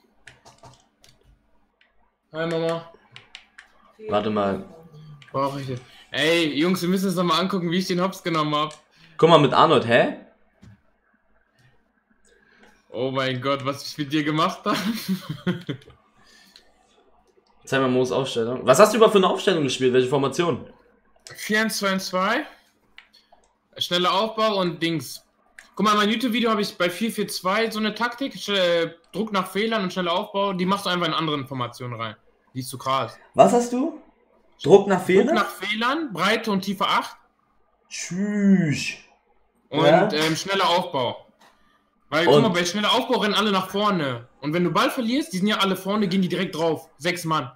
Hi, Mama. Warte mal. Brauch ich das. Ey, Jungs, wir müssen uns nochmal angucken, wie ich den Hops genommen hab. Guck mal mit Arnold, hä? Oh mein Gott, was ich mit dir gemacht habe. Zeig mal Moos Aufstellung. Was hast du überhaupt für eine Aufstellung gespielt? Welche Formation? 4-2-2. Schneller Aufbau und Dings. Guck mal, mein YouTube-Video habe ich bei 4-4-2 so eine Taktik. Druck nach Fehlern und schneller Aufbau. Die machst du einfach in anderen Formationen rein. Die ist zu krass. Was hast du? Druck nach Fehlern? Druck nach Fehlern, Breite und Tiefe 8. Tschüss. Und Ja? schneller Aufbau. Weil, guck mal, bei schneller Aufbau rennen alle nach vorne. Und wenn du Ball verlierst, die sind ja alle vorne, gehen die direkt drauf. 6 Mann.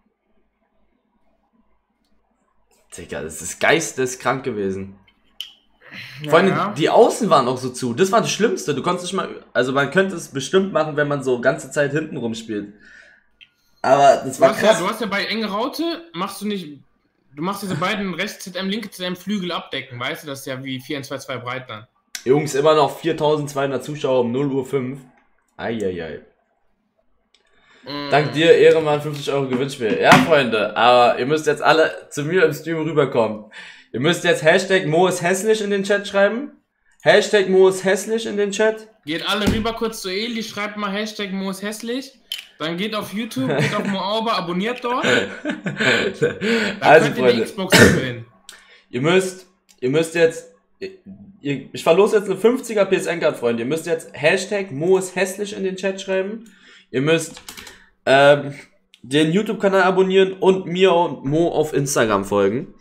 Digga, das ist geisteskrank gewesen. Ja, Vor allem, ja. die Außen waren auch so zu. Das war das Schlimmste. Du konntest nicht mal. Also, man könnte es bestimmt machen, wenn man so ganze Zeit hinten rumspielt. Aber das war krass. Du hast ja bei enge Raute, machst du nicht. Du machst diese beiden rechts ZM, linke ZM Flügel abdecken. Weißt du, das ist ja wie 4-2-2 breit dann. Jungs, immer noch 4200 Zuschauer um 0:05 Uhr. Eieiei. Dank dir, Ehrenmann, 50 Euro Gewinnspiel. Ja, Freunde, aber ihr müsst jetzt alle zu mir im Stream rüberkommen. Ihr müsst jetzt Hashtag Mo ist hässlich in den Chat schreiben. Hashtag Mo ist hässlich in den Chat. Geht alle rüber kurz zu Eli, schreibt mal Hashtag Mo ist hässlich. Dann geht auf YouTube, geht auf Mo Auber, abonniert dort. Dann Also, könnt ihr Freunde, die Xbox gewinnen. ihr müsst jetzt, ich verlose jetzt eine 50er PSN-Card, Freunde. Ihr müsst jetzt Hashtag Mo ist hässlich in den Chat schreiben. Ihr müsst den YouTube-Kanal abonnieren und mir und Mo auf Instagram folgen.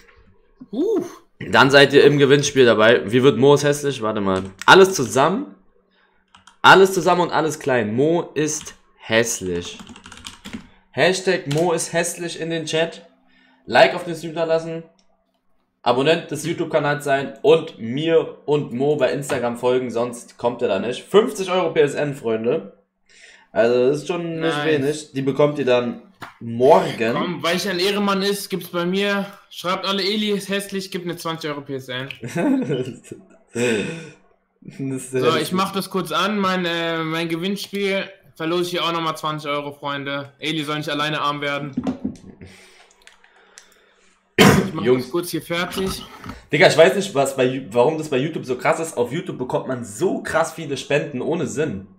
Dann seid ihr im Gewinnspiel dabei. Wie wird Mo ist hässlich? Warte mal. Alles zusammen und alles klein. Mo ist hässlich. Hashtag Mo ist hässlich in den Chat. Like auf den Stream da lassen. Abonnent des YouTube-Kanals sein und mir und Mo bei Instagram folgen, sonst kommt ihr da nicht. 50 Euro PSN, Freunde. Also das ist schon nicht wenig. Die bekommt ihr dann morgen. Komm, weil ich ein Ehrenmann ist, gibt's bei mir. Schreibt alle, Eli ist hässlich, gibt eine 20 Euro PSN. So, ich mach das kurz an. Mein Gewinnspiel verlose ich hier auch nochmal 20 Euro, Freunde. Eli soll nicht alleine arm werden. Ich mach das kurz hier fertig. Digga, ich weiß nicht, warum das bei YouTube so krass ist. Auf YouTube bekommt man so krass viele Spenden ohne Sinn.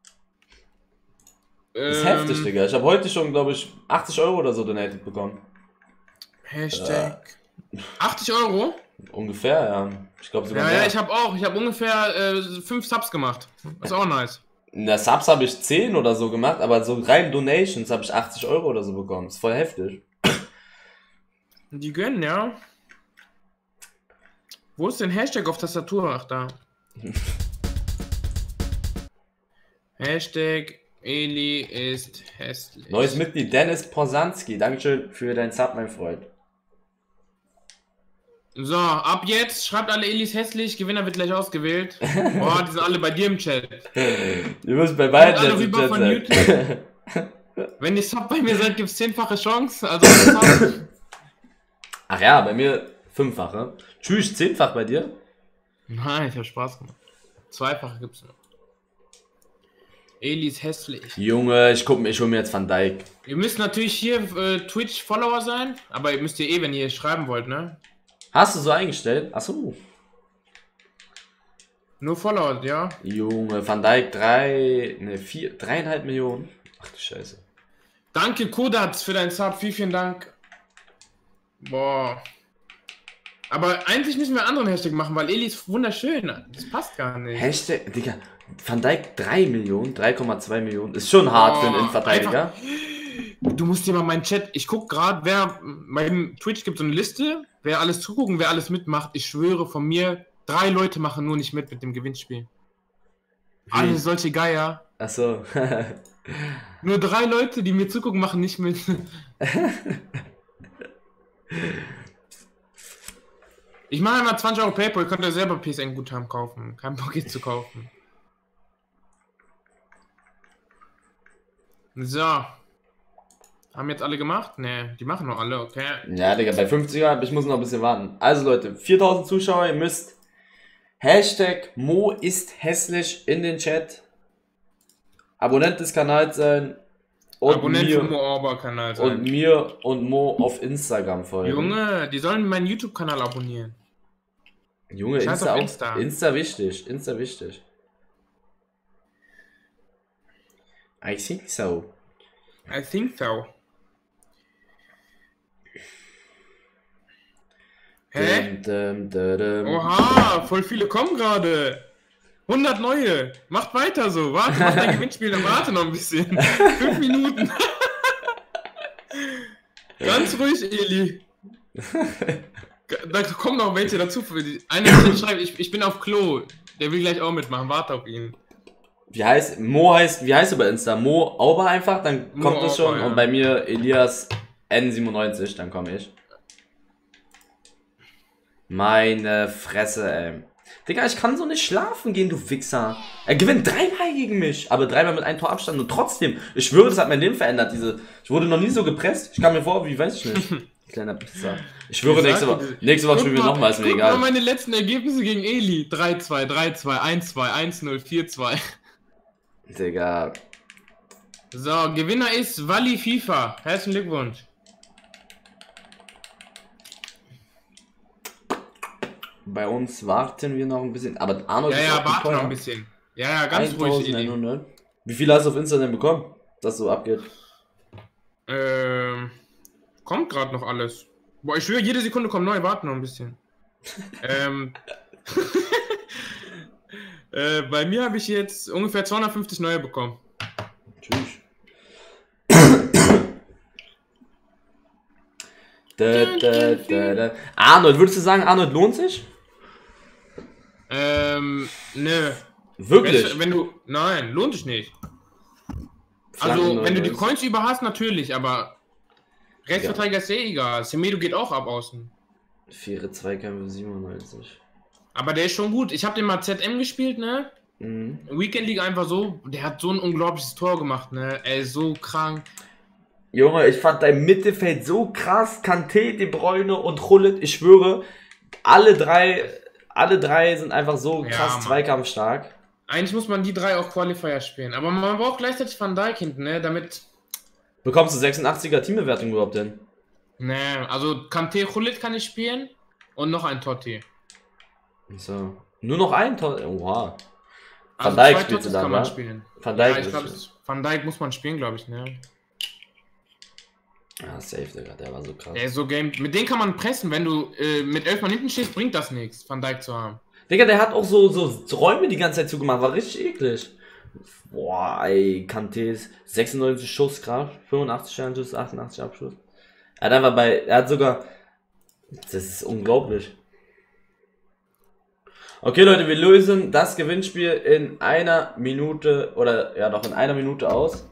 Das ist heftig, Digga. Ich habe heute schon, glaube ich, 80 Euro oder so donated bekommen. Hashtag 80 Euro? Ungefähr, ja. Ich glaube sogar mehr. Ja, ich habe auch. Ich habe ungefähr 5 Subs gemacht. Das ist auch nice. In der Subs habe ich 10 oder so gemacht, aber so rein Donations habe ich 80 Euro oder so bekommen. Das ist voll heftig. Die gönnen, ja. Wo ist denn Hashtag auf Tastatur? Ach, da. Hashtag Eli ist hässlich. Neues Mitglied, Dennis Posanski. Dankeschön für deinen Sub, mein Freund. So, ab jetzt schreibt alle Eli ist hässlich. Gewinner wird gleich ausgewählt. Boah, die sind alle bei dir im Chat. Wir müssen bei beiden jetzt im Chat sein. Wenn ihr Sub bei mir seid, gibt es 10-fache Chance. Also, ach ja, bei mir 5-fache. Tschüss, 10-fach bei dir? Nein, ich hab Spaß gemacht. 2-fache gibt's noch. Eli ist hässlich. Junge, ich hol mir jetzt Van Dijk. Ihr müsst natürlich hier Twitch-Follower sein, aber ihr müsst ihr wenn ihr schreiben wollt, ne? Hast du so eingestellt? Achso. Nur Follower, ja. Junge, Van Dijk 3,5 Millionen. Ach du Scheiße. Danke, Kodatz, für deinen Sub. Vielen Dank. Boah. Aber eigentlich müssen wir einen anderen Hashtag machen, weil Eli ist wunderschön. Das passt gar nicht. Hashtag, Digga, Van Dijk 3 Millionen, 3,2 Millionen. Ist schon hart für einen Innenverteidiger. Du musst dir mal meinen Chat, ich guck gerade, wer, beim Twitch gibt so eine Liste, wer alles zugucken, wer alles mitmacht. Ich schwöre, von mir, 3 Leute machen nur nicht mit dem Gewinnspiel. Alle solche Geier. Achso. Nur 3 Leute, die mir zugucken, machen nicht mit. Ich mache einmal 20 Euro PayPal, könnt ihr selber PSN-Guthaben kaufen. Kein Bock jetzt zu kaufen. So. Haben jetzt alle gemacht? Ne, die machen noch alle, okay. Ja, Digga, bei 50er, ich muss noch ein bisschen warten. Also Leute, 4000 Zuschauer, ihr müsst Hashtag Mo ist hässlich in den Chat. Abonnent des Kanals sein. Und Abonnent mir, vom Mo Orba-Kanal sein. und mir und Mo auf Instagram folgen. Junge, die sollen meinen YouTube-Kanal abonnieren. Junge, Scheiß Insta auf auch. Insta. Insta wichtig, Insta wichtig. I think so. I think so. Hä? Oha, voll viele kommen gerade. 100 neue. Macht weiter so. Warte, mach dein Gewinnspiel, dann warte noch ein bisschen. 5 Minuten. Ganz ruhig, Eli. Da kommen noch welche dazu. Einer schreibt, ich bin auf Klo. Der will gleich auch mitmachen. Warte auf ihn. Wie heißt du bei Insta? Mo Auber einfach, dann Mo kommt das Auber, schon. ja. Und bei mir Elias N97, dann komme ich. Meine Fresse, ey. Digga, ich kann so nicht schlafen gehen, du Wichser. Er gewinnt 3-mal gegen mich, aber 3-mal mit einem Tor Abstand und trotzdem, ich schwöre, das hat mein Leben verändert. Ich wurde noch nie so gepresst. Ich kam mir vor, wie weiß ich nicht. Kleiner Pisser. Ich schwöre, nächste Woche spielen wir nochmal, ist mir egal. Guck mal meine letzten Ergebnisse gegen Eli. 3-2, 3-2, 1-2, 1-0, 4-2. Digga. So, Gewinner ist Wally FIFA. Herzlichen Glückwunsch. Bei uns warten wir noch ein bisschen. Aber Arnold ist Ja, auch warte teuer. noch ein bisschen. Ja, ganz ruhig, Eli. 1100. Wie viel hast du auf Insta denn bekommen, dass so abgeht? Kommt gerade noch alles. Boah, ich schwöre, jede Sekunde kommt neu. Warte noch ein bisschen. Bei mir habe ich jetzt ungefähr 250 neue bekommen. Tschüss. Arnold, würdest du sagen, Arnold lohnt sich? Nö. Wirklich? Nein, lohnt sich nicht. Also, wenn du die Coins über hast, natürlich, aber Rechtsverteidiger ist eh egal. Semedo geht auch ab außen. 4 Zweikämpfe 97. Aber der ist schon gut. Ich habe den mal ZM gespielt, ne? Mhm. Weekend League einfach so. Der hat so ein unglaubliches Tor gemacht, ne? Er ist so krank. Junge, ich fand dein Mittelfeld so krass. Kanté, De Bruyne und Gullit. Ich schwöre, alle drei sind einfach so krass zweikampfstark. Eigentlich muss man die 3 auch Qualifier spielen. Aber man braucht gleichzeitig Van Dijk hinten, ne? Damit. Bekommst du 86er Teambewertung überhaupt denn? Ne, also Kanté, Gullit kann ich spielen. Und noch ein Totti. So. Nur noch ein Tor. Oha. Also Van Dijk 2 spielst du Tottis dann, kann man wa? spielen. Van Dijk Ja, ich glaube, Van Dijk muss man spielen, glaube ich, ne? Ja, safe, Digga, der war so krass. Der ist so Game. Mit denen kann man pressen, wenn du mit 11 Mann hinten stehst, bringt das nichts, Van Dijk zu haben. Digga, der hat auch so Räume die ganze Zeit zugemacht, war richtig eklig. Boah, ey, Kantés 96 Schusskraft, 85 Fernschuss, 88 Abschuss. Er hat sogar, das ist unglaublich. Okay, Leute, wir lösen das Gewinnspiel in einer Minute, oder ja doch in einer Minute aus.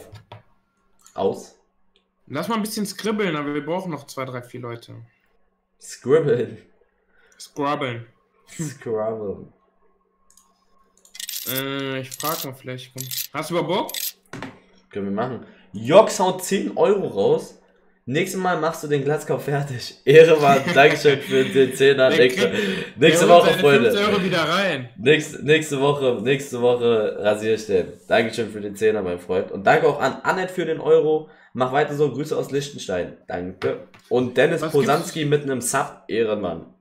Lass mal ein bisschen skribbeln, aber wir brauchen noch 2, 3, 4 Leute. Scribbeln. Scrubbeln. Scrabble. Ich frag mal vielleicht. Komm. Hast du über Bock? Können wir machen. Jox haut 10 Euro raus. Nächstes Mal machst du den Glatzkopf fertig. Ehre, Mann. Dankeschön für den 10er. Nächste Woche, Freunde. 5 Euro wieder rein. Nächste Woche rasiere ich den. Dankeschön für den 10er, mein Freund. Und danke auch an Annette für den Euro. Mach weiter so. Grüße aus Liechtenstein. Danke. Und Dennis Posanski mit einem Sub. Ehrenmann.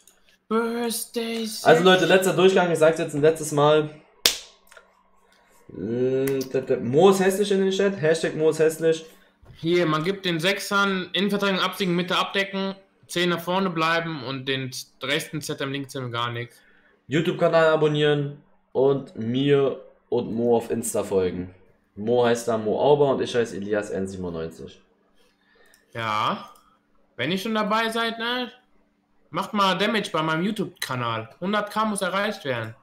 Also Leute, letzter Durchgang. Ich sag's jetzt ein letztes Mal. Mo ist hässlich in den Chat. Hashtag Mo ist hässlich. Hier, man gibt den Sechsern Innenverteidigung absiegen, Mitte abdecken, 10 nach vorne bleiben und den rechten Z am linken gar nichts. YouTube-Kanal abonnieren und mir und Mo auf Insta folgen. Mo heißt da Mo Auber und ich heiße Elias N97. Ja, wenn ihr schon dabei seid, ne? Macht mal Damage bei meinem YouTube-Kanal. 100.000 muss erreicht werden.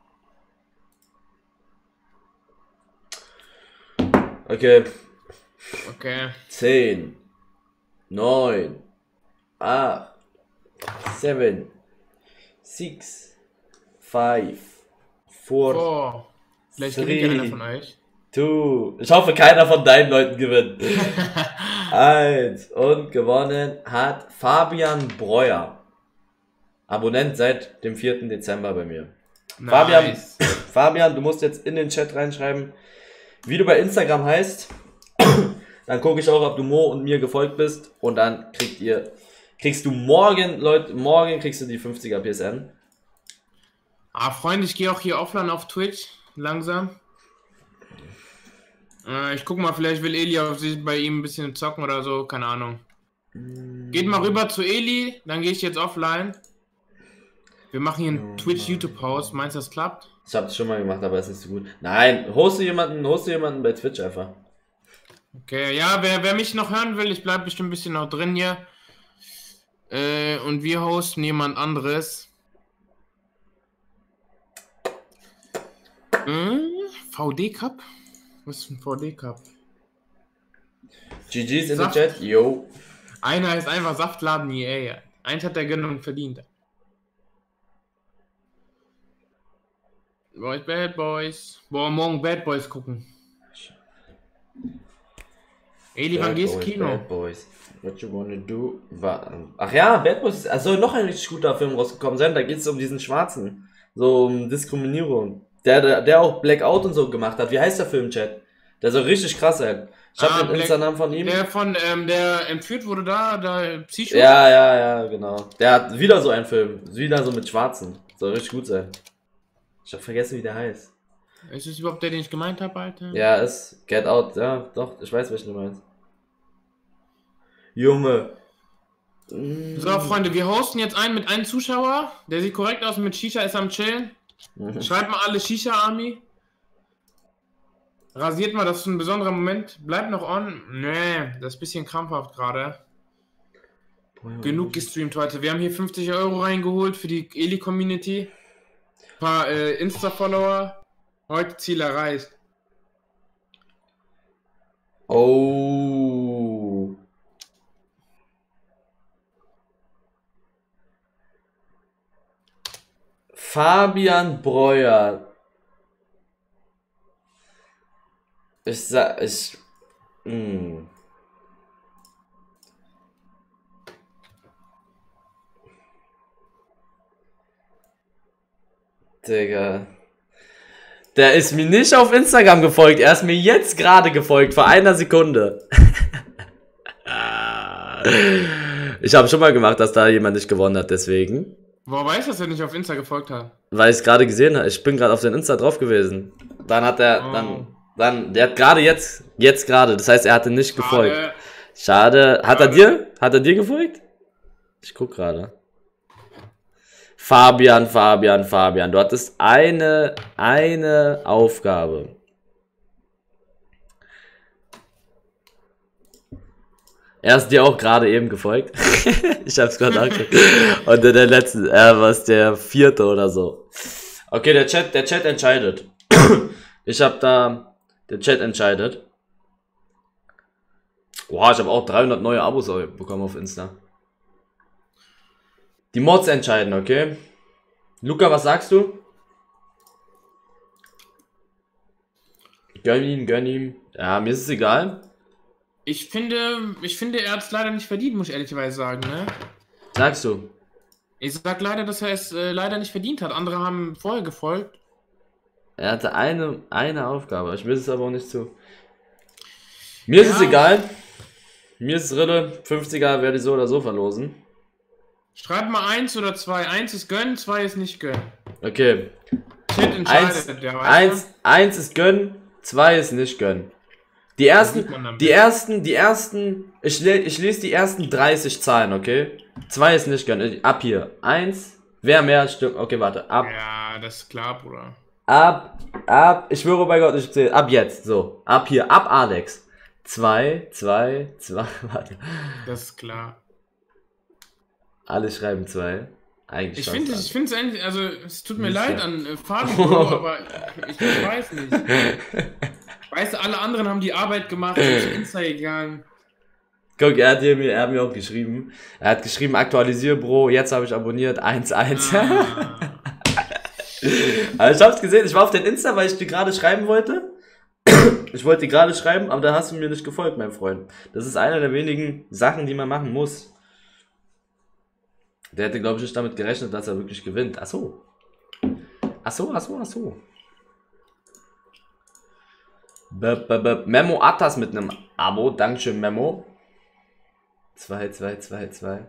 Okay. Okay. 10, 9, 8, 7, 6, 5, 4, Vielleicht gewinnt einer von euch. 2. Ich hoffe, keiner von deinen Leuten gewinnt. 1. Und gewonnen hat Fabian Breuer. Abonnent seit dem 4. Dezember bei mir. Nice. Fabian, du musst jetzt in den Chat reinschreiben, wie du bei Instagram heißt. Dann gucke ich auch, ob du Mo und mir gefolgt bist. Und dann kriegst du morgen, Leute, morgen kriegst du die 50er PSN. Ah, Freunde, ich gehe auch hier offline auf Twitch. Langsam. Ich guck mal, vielleicht will Eli auf sich bei ihm ein bisschen zocken oder so. Keine Ahnung. Geht mal rüber zu Eli. Dann gehe ich jetzt offline. Wir machen hier ein Twitch-YouTube-Haus. Meinst du, das klappt? Ich habe das schon mal gemacht, aber es ist nicht so gut. Nein, hoste jemanden bei Twitch einfach. Okay, ja, wer mich noch hören will, ich bleibe bestimmt ein bisschen noch drin hier. Und wir hosten jemand anderes. VD Cup? Was ist ein VD Cup? GG's in den Chat, yo. Einer ist einfach Saftladen EA. Eins hat der Gönnung verdient. Boys, Bad Boys. Boah, morgen Bad Boys gucken. Eli, wann gehst du Kino? Bad Boys. What you wanna do? Ach ja, Bad Boys. Also noch ein richtig guter Film rausgekommen sein. Da geht es um diesen Schwarzen. So um Diskriminierung. Der auch Blackout und so gemacht hat. Wie heißt der Film, Chat? Der soll richtig krass sein. Ich hab den Insta-Namen von ihm. Der entführt wurde da Psycho? Ja, genau. Der hat wieder so einen Film. Wieder so mit Schwarzen. Soll richtig gut sein. Ich hab vergessen, wie der heißt. Ist es überhaupt der, den ich gemeint habe, Alter? Ja, ist Get Out. Ja, doch. Ich weiß, welchen du meinst. Junge. So, Freunde, wir hosten jetzt einen mit einem Zuschauer. Der sieht korrekt aus, mit Shisha ist am Chillen. Schreibt mal alle Shisha-Army. Rasiert mal, das ist ein besonderer Moment. Bleibt noch on. Nee, das ist ein bisschen krampfhaft gerade. Genug gestreamt heute. Wir haben hier 50 € reingeholt für die Eli-Community. Ein paar Insta-Follower. Heute Ziel erreicht. Oh. Fabian Breuer. Digga. Der ist mir nicht auf Instagram gefolgt. Er ist mir jetzt gerade gefolgt, vor einer Sekunde. Ich habe schon mal gemacht, dass da jemand nicht gewonnen hat, deswegen. Woher weiß dass er nicht auf Insta gefolgt hat? Weil ich es gerade gesehen habe. Ich bin gerade auf den Insta drauf gewesen. Dann hat er, der hat gerade jetzt gerade, das heißt, er hatte nicht gefolgt. Schade. Hat er dir gefolgt? Ich guck gerade. Fabian, du hattest eine Aufgabe. Er ist dir auch gerade eben gefolgt. Ich hab's gerade angeguckt. Und der letzte, was der 4. oder so. Okay, der Chat entscheidet. Der Chat entscheidet. Boah, ich habe auch 300 neue Abos bekommen auf Insta. Die Mods entscheiden, okay? Luca, was sagst du? Gönn ihm. Ja, mir ist es egal. Ich finde, er hat es leider nicht verdient, muss ich ehrlicherweise sagen, ne? Sagst du? Ich sag leider, dass er es leider nicht verdient hat. Andere haben vorher gefolgt. Er hatte eine Aufgabe. Ich will es aber auch nicht zu. Mir ist es egal. Mir ist es Rille. 50er werde ich so oder so verlosen. Schreib mal 1 oder 2. 1 ist gönnen, 2 ist nicht gönnen. Okay. Chat entscheidet, 1 ist gönnen, 2 ist nicht gönnen. Die ersten, ich lese die ersten 30 Zahlen, okay? 2 ist nicht gönnen. Ab hier. 1, wer mehr stimmt. Okay, warte. Ab. Ja, das ist klar, Bruder. Ich schwöre bei Gott, ich zähle. Ab jetzt, so. Ab hier, ab Alex. 2, warte. Das ist klar. Alle schreiben 2. Eigentlich ich finde es eigentlich, also es tut mir leid an Faden, aber ich weiß nicht. Weißt du, alle anderen haben die Arbeit gemacht, sind zu Insta gegangen. Guck, er hat mir auch geschrieben. Er hat geschrieben, aktualisiere, Bro, jetzt habe ich abonniert, 1-1. Aber ich hab's gesehen, ich war auf den Insta, weil ich dir gerade schreiben wollte. Ich wollte dir gerade schreiben, aber da hast du mir nicht gefolgt, mein Freund. Das ist eine der wenigen Sachen, die man machen muss. Der hätte, glaube ich, nicht damit gerechnet, dass er wirklich gewinnt. Ach so. Memo Attas mit einem Abo. Dankeschön, Memo. 2.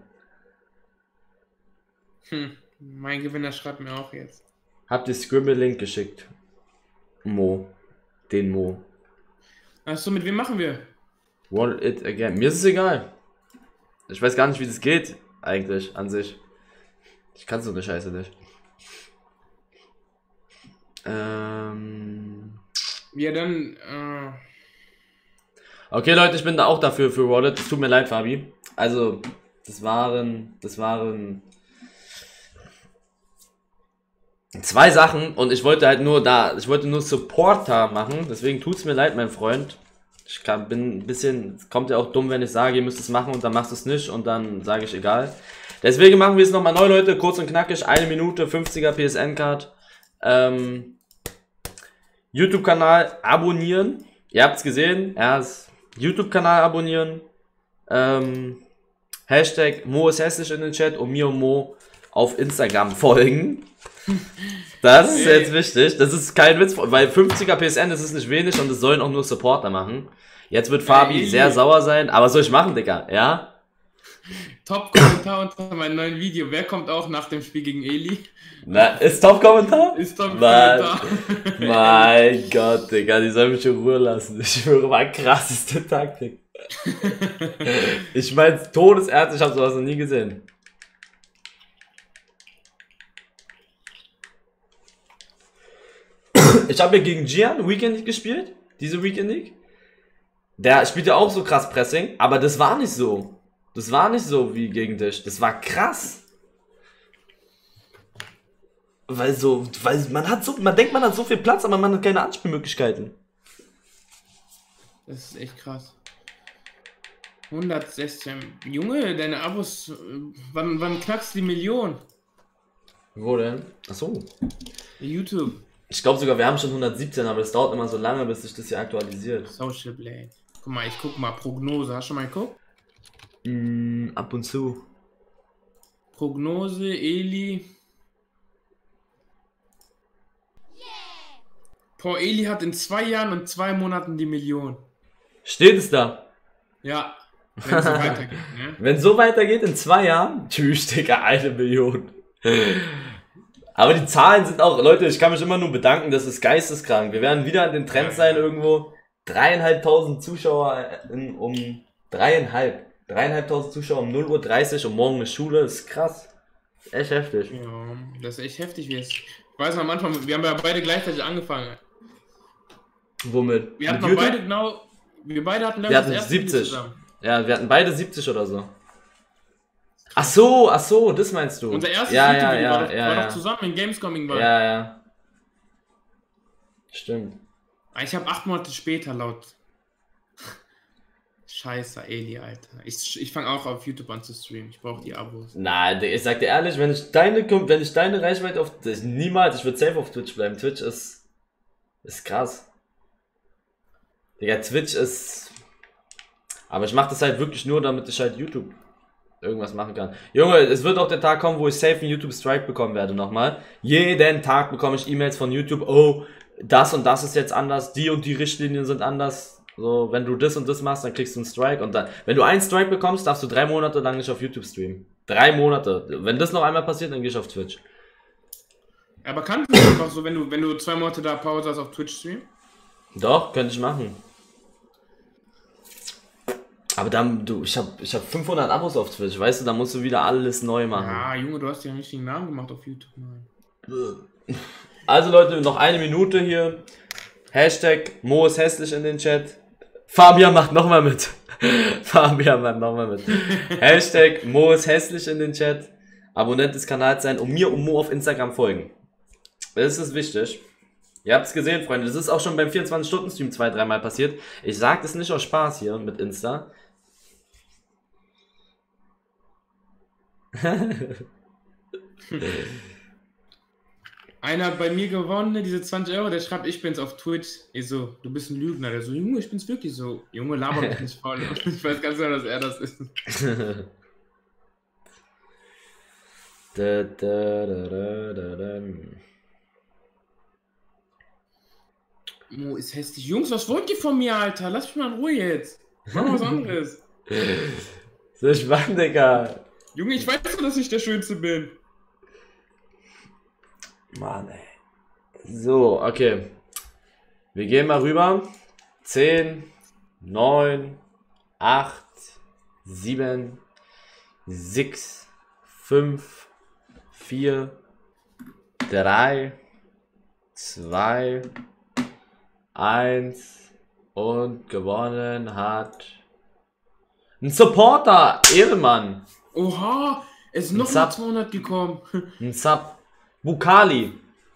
Mein Gewinner schreibt mir auch jetzt. Habt ihr Scribble-Link geschickt? Den Mo. Achso, mit wem machen wir? Roll it again. Mir ist es egal. Ich weiß gar nicht, wie das geht, eigentlich, an sich. Ich kann so eine Scheiße nicht. Ja, dann, Okay, Leute, ich bin da auch dafür für Wallet. Es tut mir leid, Fabi. Also, das waren 2 Sachen und ich wollte nur Supporter machen. Deswegen tut's mir leid, mein Freund. Bin ein bisschen, es kommt ja auch dumm, wenn ich sage, ihr müsst es machen und dann machst du es nicht und dann sage ich egal. Deswegen machen wir es nochmal neu, Leute. Kurz und knackig, 1 Minute, 50er PSN-Card. YouTube-Kanal abonnieren. Ihr habt es gesehen. Erst YouTube-Kanal abonnieren. Hashtag Mo ist hässlich in den Chat und mir und Mo auf Instagram folgen. Das ist jetzt wichtig. Das ist kein Witz, weil 50er PSN, das ist nicht wenig und es sollen auch nur Supporter machen. Jetzt wird Fabi sehr sauer sein, aber was soll ich machen, Digga? Ja? Top-Kommentar unter meinem neuen Video. Wer kommt auch nach dem Spiel gegen Eli? Na, ist Top-Kommentar? Ist Top-Kommentar. Mein Gott, Digga, die sollen mich in Ruhe lassen. Ich schwöre mal, krasseste Taktik. Ich mein's todesernst, ich hab sowas noch nie gesehen. Ich habe ja gegen Gian Weekend League gespielt, diese Weekend League. Der spielt ja auch so krass Pressing, aber das war nicht so. Das war nicht so wie gegen dich. Das war krass. Weil man denkt, man hat so viel Platz, aber man hat keine Anspielmöglichkeiten. Das ist echt krass. 116. Junge, deine Abos, wann knackst du die Million? Wo denn? Achso. YouTube. Ich glaube sogar, wir haben schon 117, aber das dauert immer so lange, bis sich das hier aktualisiert. Social Blade. Guck mal, ich guck mal. Prognose. Hast du schon mal geguckt? Ab und zu. Prognose, Eli. Boah, Eli hat in 2 Jahren und 2 Monaten die Million. Steht es da? Ja, wenn es so weitergeht, ne? Wenn es so weitergeht, in 2 Jahren? Tschüss, Digga, 1 Million. Aber die Zahlen sind auch, Leute, ich kann mich immer nur bedanken, das ist geisteskrank. Wir werden wieder an den Trend sein, irgendwo 3.500 Zuschauer um 3.500 Zuschauer um 0:30 Uhr und morgen eine Schule, das ist krass. Echt heftig. Ja, das ist echt heftig, wie es. Ich weiß noch, am Anfang, wir haben ja beide gleichzeitig angefangen. Womit? Wir hatten beide genau, wir beide hatten das erste 70 zusammen. Ja, wir hatten beide 70 oder so. Ach so, das meinst du. Unser erstes Video war doch zusammen in Gamescom irgendwann. Ja. Stimmt. Ich habe 8 Monate später laut. Scheiße, Eli, Alter. Ich fange auch auf YouTube an zu streamen. Ich brauche die Abos. Nein, ich sag dir ehrlich, wenn ich deine Reichweite auf... Niemals, ich würde safe auf Twitch bleiben. Twitch ist krass. Digga, Twitch ist... Aber ich mache das halt wirklich nur, damit ich halt YouTube irgendwas machen kann. Junge, es wird auch der Tag kommen, wo ich safe einen YouTube-Strike bekommen werde nochmal. Jeden Tag bekomme ich E-Mails von YouTube. Oh, das und das ist jetzt anders. Die und die Richtlinien sind anders. So, wenn du das und das machst, dann kriegst du einen Strike. Und dann, wenn du einen Strike bekommst, darfst du 3 Monate lang nicht auf YouTube streamen. 3 Monate. Wenn das noch einmal passiert, dann gehe ich auf Twitch. Aber kannst du einfach so, wenn du 2 Monate da Pause hast, auf Twitch streamen? Doch, könnte ich machen. Aber dann, ich hab 500 Abos auf Twitch, weißt du, da musst du wieder alles neu machen. Ja, Junge, du hast ja einen richtigen Namen gemacht auf YouTube. Also Leute, noch eine Minute hier. Hashtag Mo ist hässlich in den Chat. Fabian macht nochmal mit. Fabian macht nochmal mit. Hashtag Mo ist hässlich in den Chat. Abonnent des Kanals sein und mir und Mo auf Instagram folgen. Das ist wichtig. Ihr habt es gesehen, Freunde. Das ist auch schon beim 24-Stunden-Stream 2-3 Mal passiert. Ich sage das nicht aus Spaß hier mit Insta. Einer hat bei mir gewonnen, diese 20 Euro, der schreibt, ich bin's auf Twitch. Ich so, du bist ein Lügner. Der so, Junge, ich bin's wirklich so. Junge, laber mich nicht voll. Ich weiß ganz genau, dass er das ist. Mo ist hässlich. Jungs, was wollt ihr von mir, Alter? Lass mich mal in Ruhe jetzt. Mach mal was anderes. So spannend, Digga. Junge, ich weiß doch, dass ich der Schönste bin. Mann, ey. So, okay. Wir gehen mal rüber. 10, 9, 8, 7, 6, 5, 4, 3, 2, 1 und gewonnen hat ein Supporter, Ehrenmann. Oha, es ist noch mal 200 gekommen. Ein Sub. Bukali.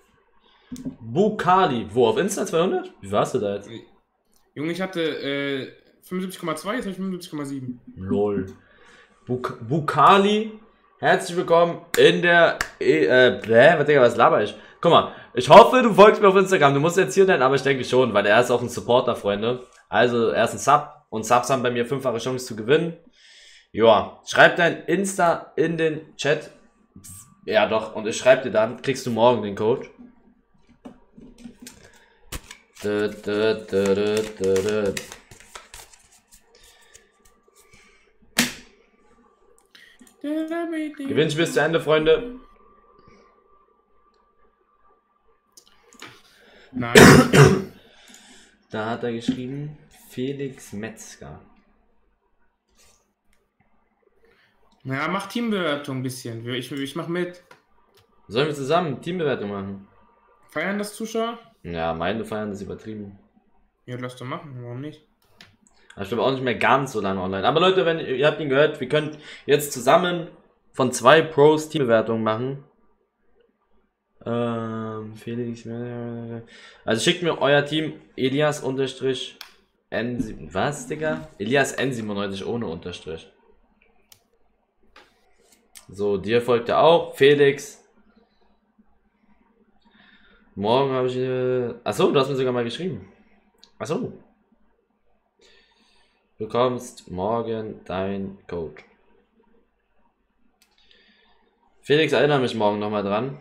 Wo? Auf Insta 200? Wie warst du da jetzt? Junge, ich hatte 75,2, jetzt habe ich 75,7. Lol. Bukali, herzlich willkommen in der... was laber ich? Guck mal, ich hoffe, du folgst mir auf Instagram. Du musst jetzt hier nennen, aber ich denke schon, weil er ist auch ein Supporter, Freunde. Also, er ist ein Sub und Subs haben bei mir 5-fache Chance zu gewinnen. Ja, schreib dein Insta in den Chat. Ja doch, und ich schreibe dir dann, kriegst du morgen den Code. Gewinnspiel bis zu Ende, Freunde. Nein. Da hat er geschrieben, Felix Metzger. Ja, mach Teambewertung ein bisschen. Ich mach mit. Sollen wir zusammen Teambewertung machen? Feiern das Zuschauer? Ja, meine feiern das übertrieben. Ja, lass doch machen, warum nicht? Ich glaube auch nicht mehr ganz so lange online. Aber Leute, wenn ihr habt ihn gehört, wir können jetzt zusammen von 2 Pros Teambewertungen machen. Felix. Also schickt mir euer Team Elias_ N. Was, Digga? Elias N97 ohne Unterstrich. So, dir folgt er auch. Felix. Morgen habe ich... Achso, du hast mir sogar mal geschrieben. Achso. Du bekommst morgen dein Code. Felix, erinnere mich morgen nochmal dran.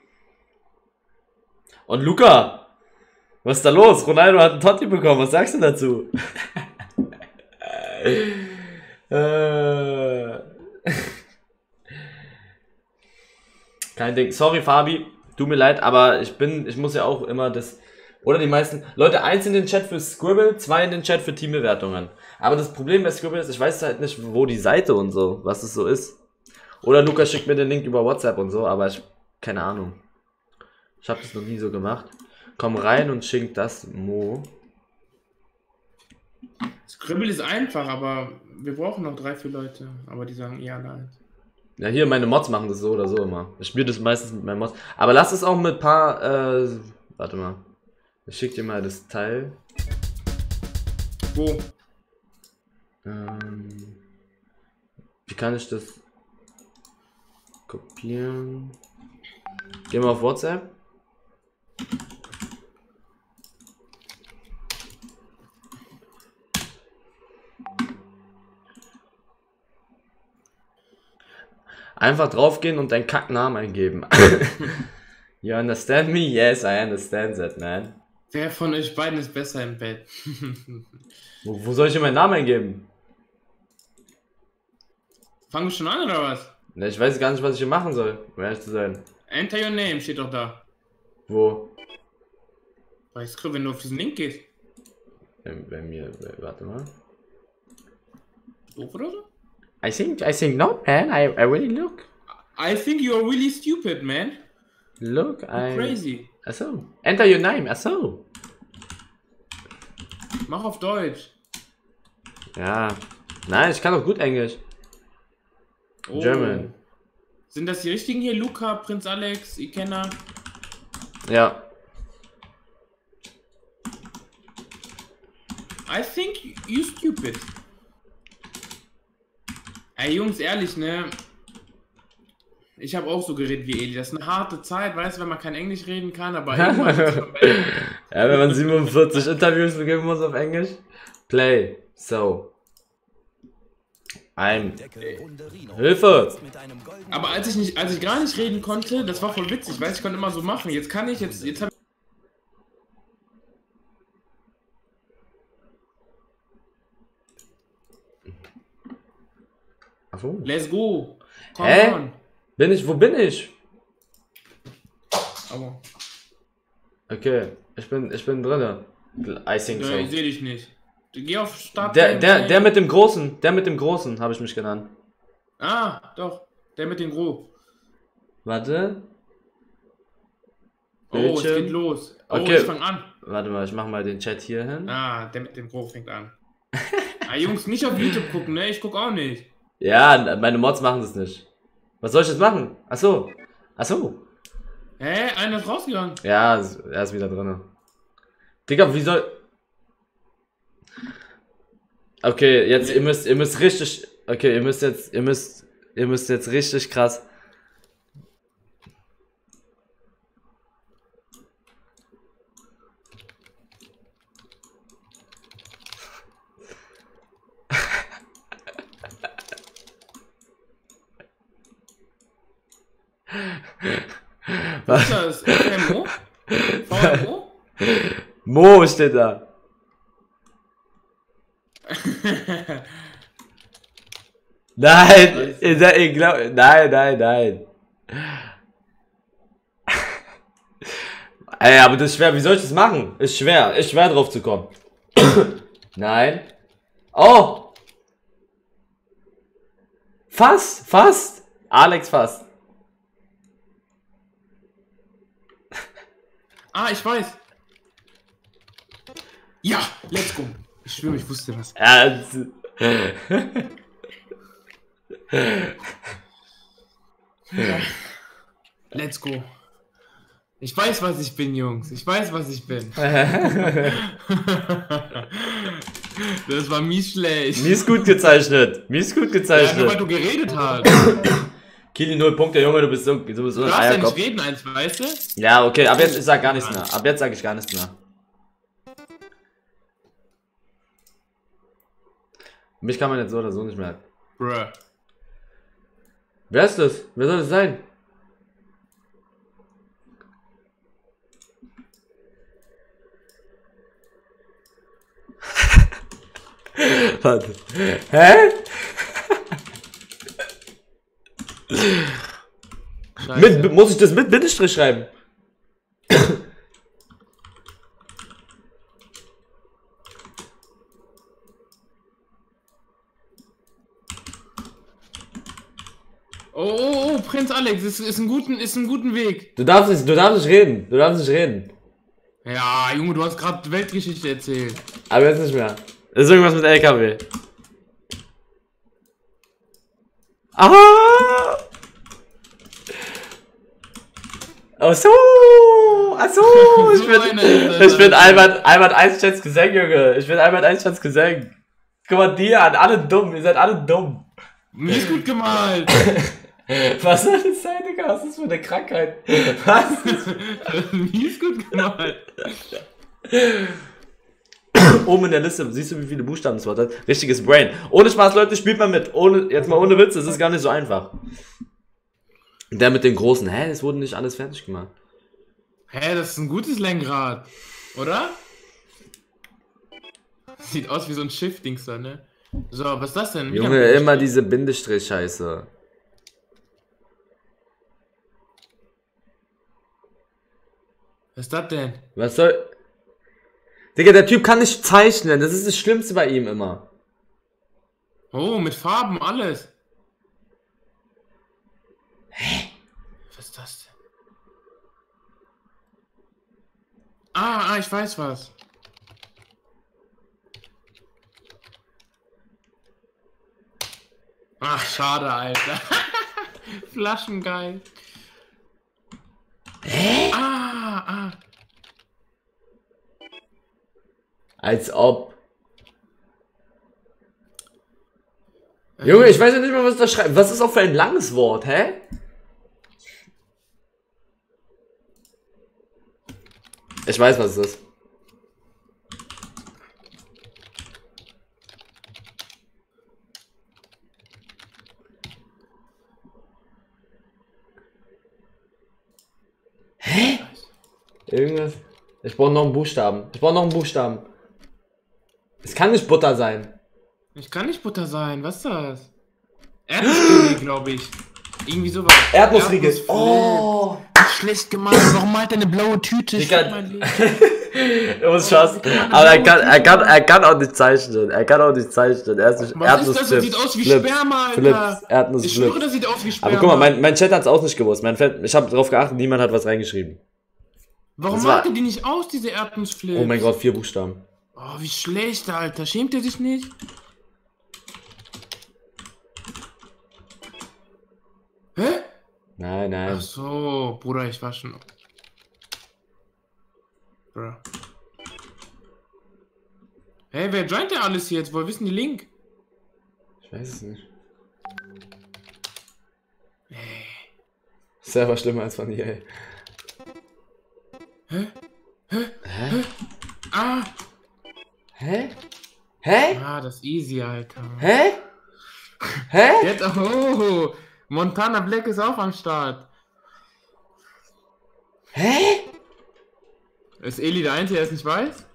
Und Luca! Was ist da los? Ronaldo hat einen Totti bekommen. Was sagst du dazu? Kein Ding. Sorry, Fabi. Tut mir leid, aber ich muss ja auch immer das... Oder die meisten... Leute, 1 in den Chat für Scribble, 2 in den Chat für Teambewertungen. Aber das Problem bei Scribble ist, ich weiß halt nicht, wo die Seite und so, was es so ist. Oder Lukas schickt mir den Link über WhatsApp und so, aber keine Ahnung. Ich habe das noch nie so gemacht. Komm rein und schick das Mo. Scribble ist einfach, aber wir brauchen noch 3, 4 Leute. Aber die sagen ja, nein. Ja, hier, meine Mods machen das so oder so immer. Ich spiele das meistens mit meinen Mods. Aber lass es auch mit ein paar, warte mal. Ich schick dir mal das Teil. Wo? Wie kann ich das kopieren? Gehen wir auf WhatsApp. Einfach draufgehen und deinen Kacknamen eingeben. You understand me? Yes, I understand that, man. Wer von euch beiden ist besser im Bett? Wo soll ich denn meinen Namen eingeben? Fangen wir schon an, oder was? Ne, ich weiß gar nicht, was ich hier machen soll, um ehrlich zu sein. Enter your name steht doch da. Wo? Bei Scribble, wenn du auf diesen Link gehst. bei mir, warte mal. Doof oder so? I think not, man. I really look. I think you are really stupid, man. Look, I'm crazy. Achso. Enter your name, achso. Mach auf Deutsch. Ja. Nein, ich kann doch gut Englisch. Oh. German. Sind das die richtigen hier? Luca, Prinz Alex, Ikenna? Ja. I think you stupid. Ey Jungs, ehrlich, ne? Ich habe auch so geredet wie Eli. Das ist eine harte Zeit, weißt du, wenn man kein Englisch reden kann, aber irgendwann wird's schon besser. Ja, wenn man 47 Interviews geben muss auf Englisch. Play. So. Hilfe! Aber als ich gar nicht reden konnte, das war voll witzig, weißt du, ich konnte immer so machen. Jetzt kann ich, jetzt habe ich... Achso. Let's go. Hä? On. Wo bin ich? Aber... Okay, ich bin drinne. I think so. Ich sehe dich nicht. Geh auf Start. Der mit dem Großen, habe ich mich genannt. Ah, doch. Der mit dem Gro. Warte. Oh, es geht los. Oh, okay. Ich fang an. Warte mal, ich mach mal den Chat hier hin. Ah, der mit dem Gro fängt an. Jungs, nicht auf YouTube gucken, ne? Ich guck auch nicht. Ja, meine Mods machen das nicht. Was soll ich jetzt machen? Achso. Hä? Einer ist rausgegangen. Ja, er ist wieder drin. Digga, wie soll... Okay, jetzt, ihr müsst richtig... Okay, ihr müsst jetzt richtig krass... Was ist das? FMO? VMO? Mo steht da. Nein, ich glaube, nein. Ey, aber das ist schwer, wie soll ich das machen? Ist schwer drauf zu kommen. Nein. Oh! Fast! Alex fast. Ah, ich weiß. Ja, let's go. Ich schwöre, ich wusste was. Ja. Let's go. Ich weiß, was ich bin, Jungs. Ich weiß, was ich bin. Das war mies schlecht. Mies gut gezeichnet. Ja, nur weil du geredet hast. Kili 0 Punkte, Junge, du bist so ein Eierkopf. Du darfst ja nicht reden, weißt du? Ja, okay, ab jetzt sag gar nichts mehr. Ab jetzt sage ich gar nichts mehr. Mich kann man jetzt so oder so nicht merken. Bruh. Wer ist das? Wer soll das sein? Warte. Hä? Muss ich das mit Bindestrich schreiben? Oh, Prinz Alex, ist ein guten Weg. Du darfst nicht reden. Ja, Junge, du hast gerade Weltgeschichte erzählt. Aber jetzt nicht mehr. Das ist irgendwas mit LKW. Aha! Achso! Ich bin Albert Einsteins Gesang, Junge. Guck mal die an, alle dumm, ihr seid alle dumm. Nicht gut gemalt. Was soll das sein, Digga? Was ist das für eine Krankheit? Was? Nicht gut gemalt. Oben in der Liste, siehst du, wie viele Buchstaben das Wort hat? Richtiges Brain. Ohne Spaß, Leute, spielt mal mit. Jetzt mal ohne Witz, das ist gar nicht so einfach. Der mit den großen. Hä, es wurde nicht alles fertig gemacht. Hä, das ist ein gutes Lenkrad. Oder? Sieht aus wie so ein Schiff-Dings da, ne? So, was ist das denn? Junge, immer diese Bindestrich-Scheiße. Was ist das denn? Was soll... Digga, der Typ kann nicht zeichnen. Das ist das Schlimmste bei ihm immer. Oh, mit Farben, alles. Hä? Was ist das denn? Ah, ich weiß was. Ach, schade, Alter. Flaschengeil. Hä? Ah. Als ob. Junge, ich weiß ja nicht mal, was da schreibt. Was ist auch für ein langes Wort, hä? Ich weiß, was es ist. Hä? Irgendwas. Ich brauche noch einen Buchstaben. Es kann nicht Butter sein. Ich kann nicht Butter sein, was ist das? Erdnussriegel, glaube ich. Irgendwie sowas. Erdnussriegel. Oh! Schlecht gemacht. Warum malt er eine blaue Tüte? Du musst schaffen. Aber er kann auch nicht zeichnen. Er ist nicht Was ist das? Das sieht aus wie Sperma, Alter. Ich schwöre, das sieht aus wie Sperma. Aber guck mal, mein Chat hat es auch nicht gewusst. Ich habe darauf geachtet, niemand hat was reingeschrieben. Warum malt er die nicht aus, diese Erdnussflips? Oh mein Gott, 4 Buchstaben. Oh, wie schlecht, Alter. Schämt er sich nicht? Hä? Nein. Ach so, Bruder, ich war schon... Bruder. Hey, wer joint denn alles jetzt? Woher wissen die Link? Ich weiß es nicht. Selber schlimmer als von EA. Hä? Hä? Ah, das ist easy, Alter. Hä? Jetzt, oh, Montana Black ist auch am Start. Hä? Ist Eli der Einzige, der es nicht weiß?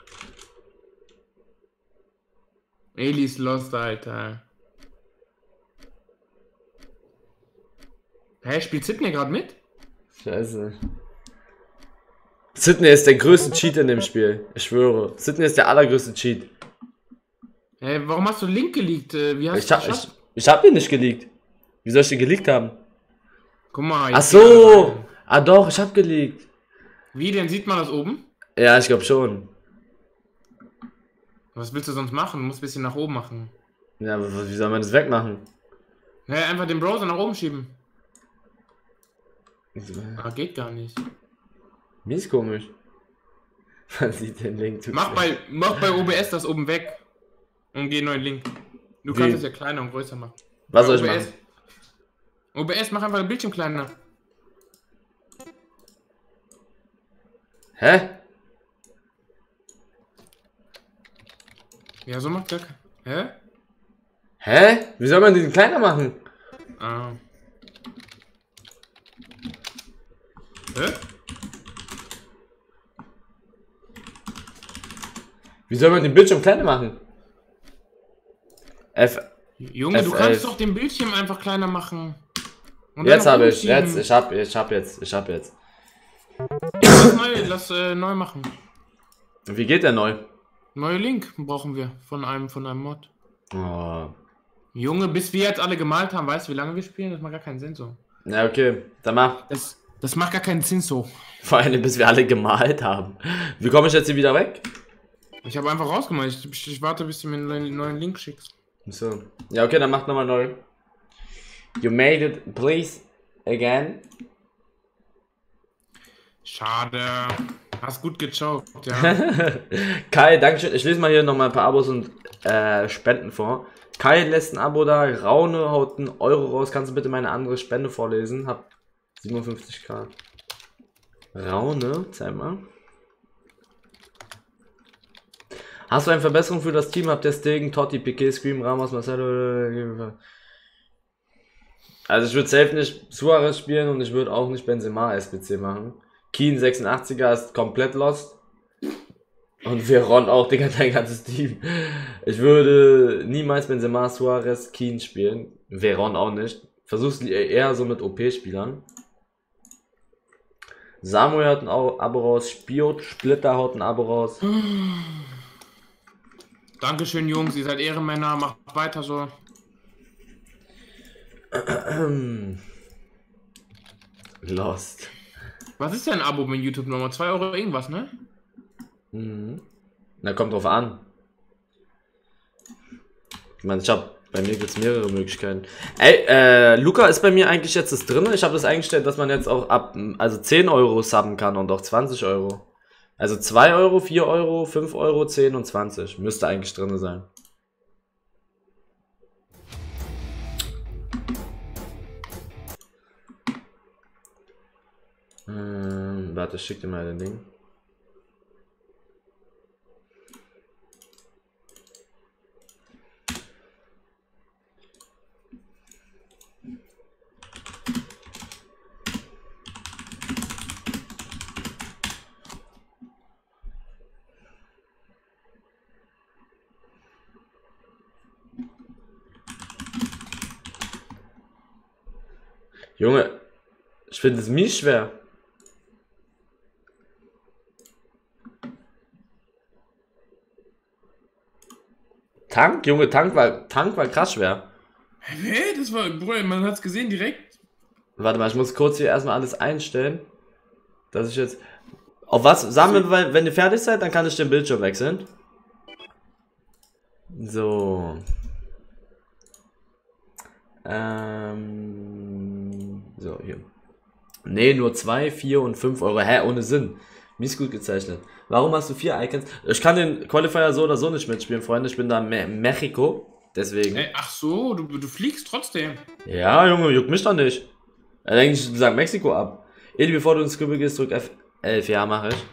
Eli ist lost, Alter. Hä, spielt Sydney gerade mit? Scheiße. Sydney ist der größte Cheat in dem Spiel. Ich schwöre. Sydney ist der allergrößte Cheat. Hä, warum hast du Link geleakt? Wie hast du ich hab den nicht geleakt. Wie soll ich den geleakt haben? Guck mal. Ach so. Ah doch, ich hab geleakt. Wie, denn sieht man das oben? Ja, ich glaube schon. Was willst du sonst machen? Du musst ein bisschen nach oben machen. Ja, aber wie soll man das wegmachen? Hä, einfach den Browser nach oben schieben. Ah, geht gar nicht. Mir ist komisch. Man sieht den Link. Mach bei OBS das oben weg. Und geh neuen Link. Du kannst es ja kleiner und größer machen. Was soll ich machen? OBS, mach einfach den Bildschirm kleiner. Hä? Ja, so macht gar kein... Hä? Hä? Wie soll man den kleiner machen? Ah. Hä? Wie soll man den Bildschirm kleiner machen? Junge, du kannst doch den Bildschirm einfach kleiner machen. Und jetzt habe ich. Ich hab jetzt. Lass neu machen. Wie geht der neu? Neue Link brauchen wir von einem Mod. Oh. Junge, bis wir jetzt alle gemalt haben, weißt du, wie lange wir spielen? Das macht gar keinen Sinn so. Ja, okay. Dann mach. Das macht gar keinen Sinn so. Vor allem, bis wir alle gemalt haben. Wie komme ich jetzt hier wieder weg? Ich habe einfach rausgemalt. Ich warte, bis du mir einen neuen Link schickst. So. Ja, okay, dann mach nochmal neu. You made it, please. Again. Schade. Hast gut gechoked, ja. Kai, dankeschön. Ich lese mal hier nochmal ein paar Abos und Spenden vor. Kai lässt ein Abo da. Raune haut einen Euro raus. Kannst du bitte meine andere Spende vorlesen? Hab 57k. Raune, zeig mal. Hast du eine Verbesserung für das Team? Habt ihr Stegen, Totti, Piquet, Scream, Ramos, Marcelo? Also ich würde safe nicht Suarez spielen und ich würde auch nicht Benzema SBC machen. Keen 86er ist komplett lost. Und Veron auch, Digga, dein ganzes Team. Ich würde niemals Benzema, Suarez, Keen spielen. Veron auch nicht. Versuch's eher so mit OP-Spielern. Samuel hat ein Abo raus. Spiot, Splitter haut ein Abo raus. Dankeschön, Jungs, ihr seid Ehrenmänner, macht weiter so. Lost. Was ist denn ein Abo mit YouTube nochmal? 2 Euro irgendwas, ne? Mhm. Na, kommt drauf an. Ich meine, bei mir gibt es mehrere Möglichkeiten. Ey, Luca, ist bei mir eigentlich jetzt das drin? Ich habe das eingestellt, dass man jetzt auch also 10 Euro subben kann und auch 20 Euro. Also 2 Euro, 4 Euro, 5 Euro, 10 und 20. Müsste eigentlich drin sein. Warte, ich schick dir mal den Ding. Junge, ich finde es mies schwer. Tank? Junge, Tank war krass schwer. Hä? Das war, Bruder, man hat's gesehen direkt. Warte mal, ich muss kurz hier erstmal alles einstellen. Dass ich jetzt... Auf was? Sagen wir, wenn ihr fertig seid, dann kann ich den Bildschirm wechseln. So. So, hier. Nee, nur 2, 4 und 5 Euro. Hä, ohne Sinn. Mies gut gezeichnet. Warum hast du 4 Icons? Ich kann den Qualifier so oder so nicht mitspielen, Freunde. Ich bin da in Mexiko. Deswegen. Ach so, du fliegst trotzdem. Ja, Junge, juckt mich doch nicht. Ich sag Mexiko ab. Edi, bevor du ins Scribble gehst, drück F11. Ja, mache ich.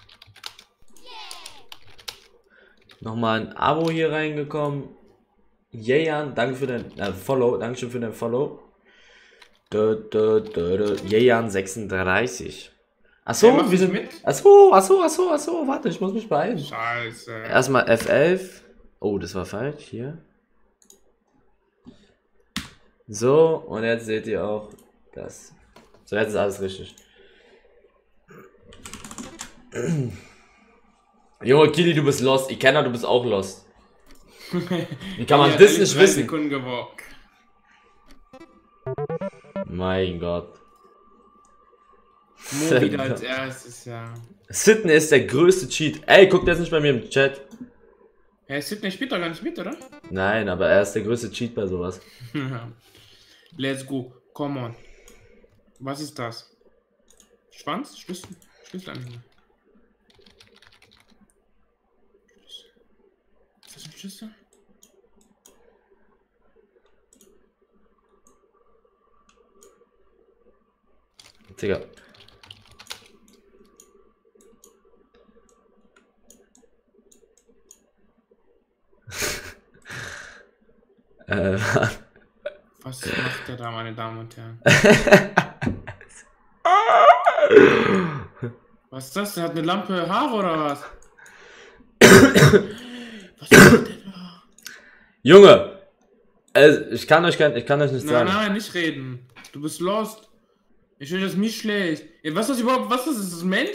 Nochmal ein Abo hier reingekommen. Jejan, danke für dein Follow. Dankeschön für dein Follow. Jejan 36. Achso, wir sind mit. Achso, warte, ich muss mich beeilen. Scheiße. Erstmal F11. Oh, das war falsch. Hier. So, und jetzt seht ihr auch das. So, jetzt ist alles richtig. Junge, Kili, du bist lost. Ikenna, du bist auch lost. Wie kann man das nicht wissen? Mein Gott. Mo wieder als erstes, ja. Sydney ist der größte Cheat. Ey, guckt jetzt nicht bei mir im Chat. Hey, Sydney spielt doch gar nicht mit, oder? Nein, aber er ist der größte Cheat bei sowas. Let's go. Come on. Was ist das? Schwanz? Schlüssel? Schlüsselanhänger. Ist das ein Schlüssel? Digga. Was macht der da, meine Damen und Herren? Was ist das? Der hat eine Lampe Haare oder was? Was macht der da? Junge! Ich kann euch nicht sagen. Nein, nicht reden. Du bist lost. Ich will das mich schlecht. Was ist das überhaupt? Was ist das? Ist das ein Mensch?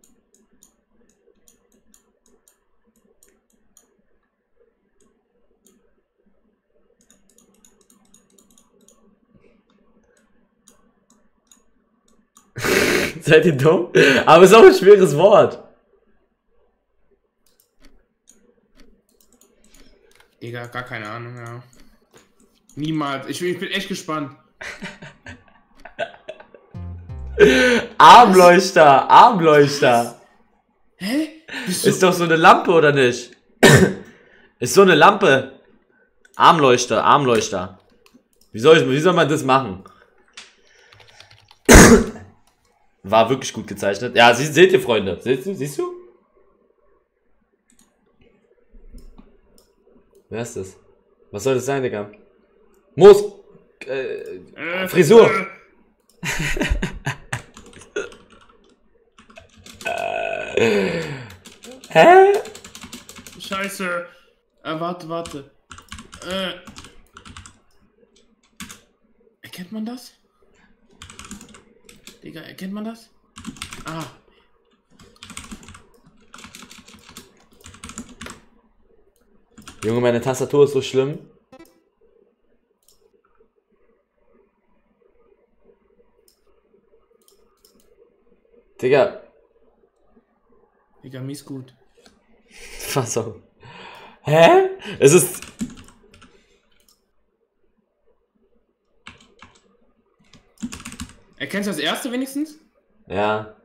Seid ihr dumm? Aber es ist auch ein schweres Wort. Digga, gar keine Ahnung, ja. Niemals. Ich bin echt gespannt. Armleuchter, Armleuchter. Hä? Ist doch so eine Lampe, oder nicht? Ist so eine Lampe. Armleuchter, Armleuchter. Wie soll man das machen? War wirklich gut gezeichnet. Ja, seht ihr, Freunde. Siehst du? Wer ist das? Was soll das sein, Digga? Frisur. Hä? Scheiße. Warte. Erkennt man das? Digga, erkennt man das? Ah. Junge, meine Tastatur ist so schlimm. Digga. Digga, mies gut. Was auch. Hä? Es ist... Erkennst du das erste wenigstens? Ja.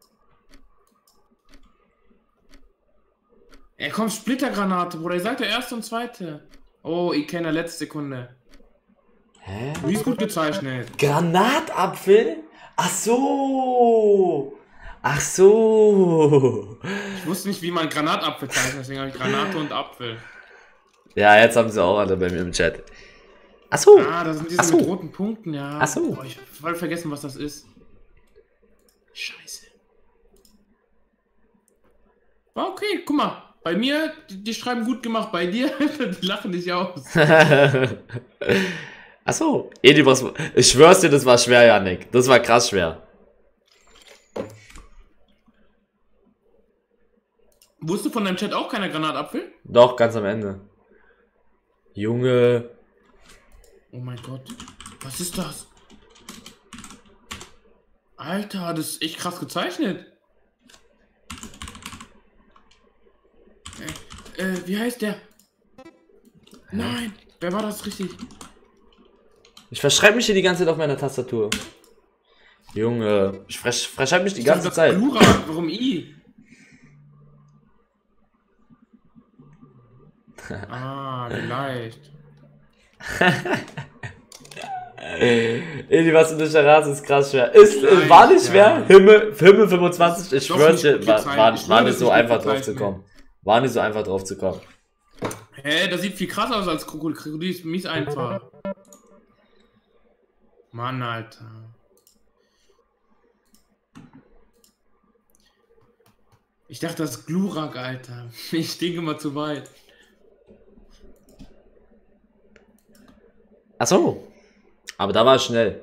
Er kommt Splittergranate, Bruder. Ich sagte erste und zweite. Oh, ich kenne letzte Sekunde. Hä? Wie ist gut gezeichnet? Granatapfel? Ach so. Ach so. Ich wusste nicht, wie man Granatapfel zeichnet, deswegen habe ich Granate und Apfel. Ja, jetzt haben sie auch alle bei mir im Chat. Ach so. Ah, das sind diese mit roten Punkten, ja. Ach so. Oh, ich hab voll vergessen, was das ist. Scheiße. Okay, guck mal. Bei mir, die schreiben gut gemacht. Bei dir, die lachen dich aus. Ach so. Edi, was... Ich schwör's dir, das war schwer, Janik. Das war krass schwer. Wusstest du von deinem Chat auch keiner Granatapfel? Doch, ganz am Ende. Junge. Oh mein Gott. Was ist das? Alter, das ist echt krass gezeichnet. Wie heißt der? Nein, wer war das richtig? Ich verschreibe mich hier die ganze Zeit auf meiner Tastatur. Junge, ich verschreibe mich die ganze Zeit. Glurak, warum I? Ah, vielleicht. Edi, was du nicht erratst, ist krass schwer. War nicht schwer? Ja. Himmel 25, ich schwör's dir, war nicht so einfach drauf gezeichnet. zu kommen. War nicht so einfach drauf zu kommen. Hä, das sieht viel krasser aus als Krokodil. Krokodil ist mies einfach. Mann, Alter. Ich dachte, das ist Glurak, Alter. Ich denke mal zu weit. Ach so. Aber da war es schnell.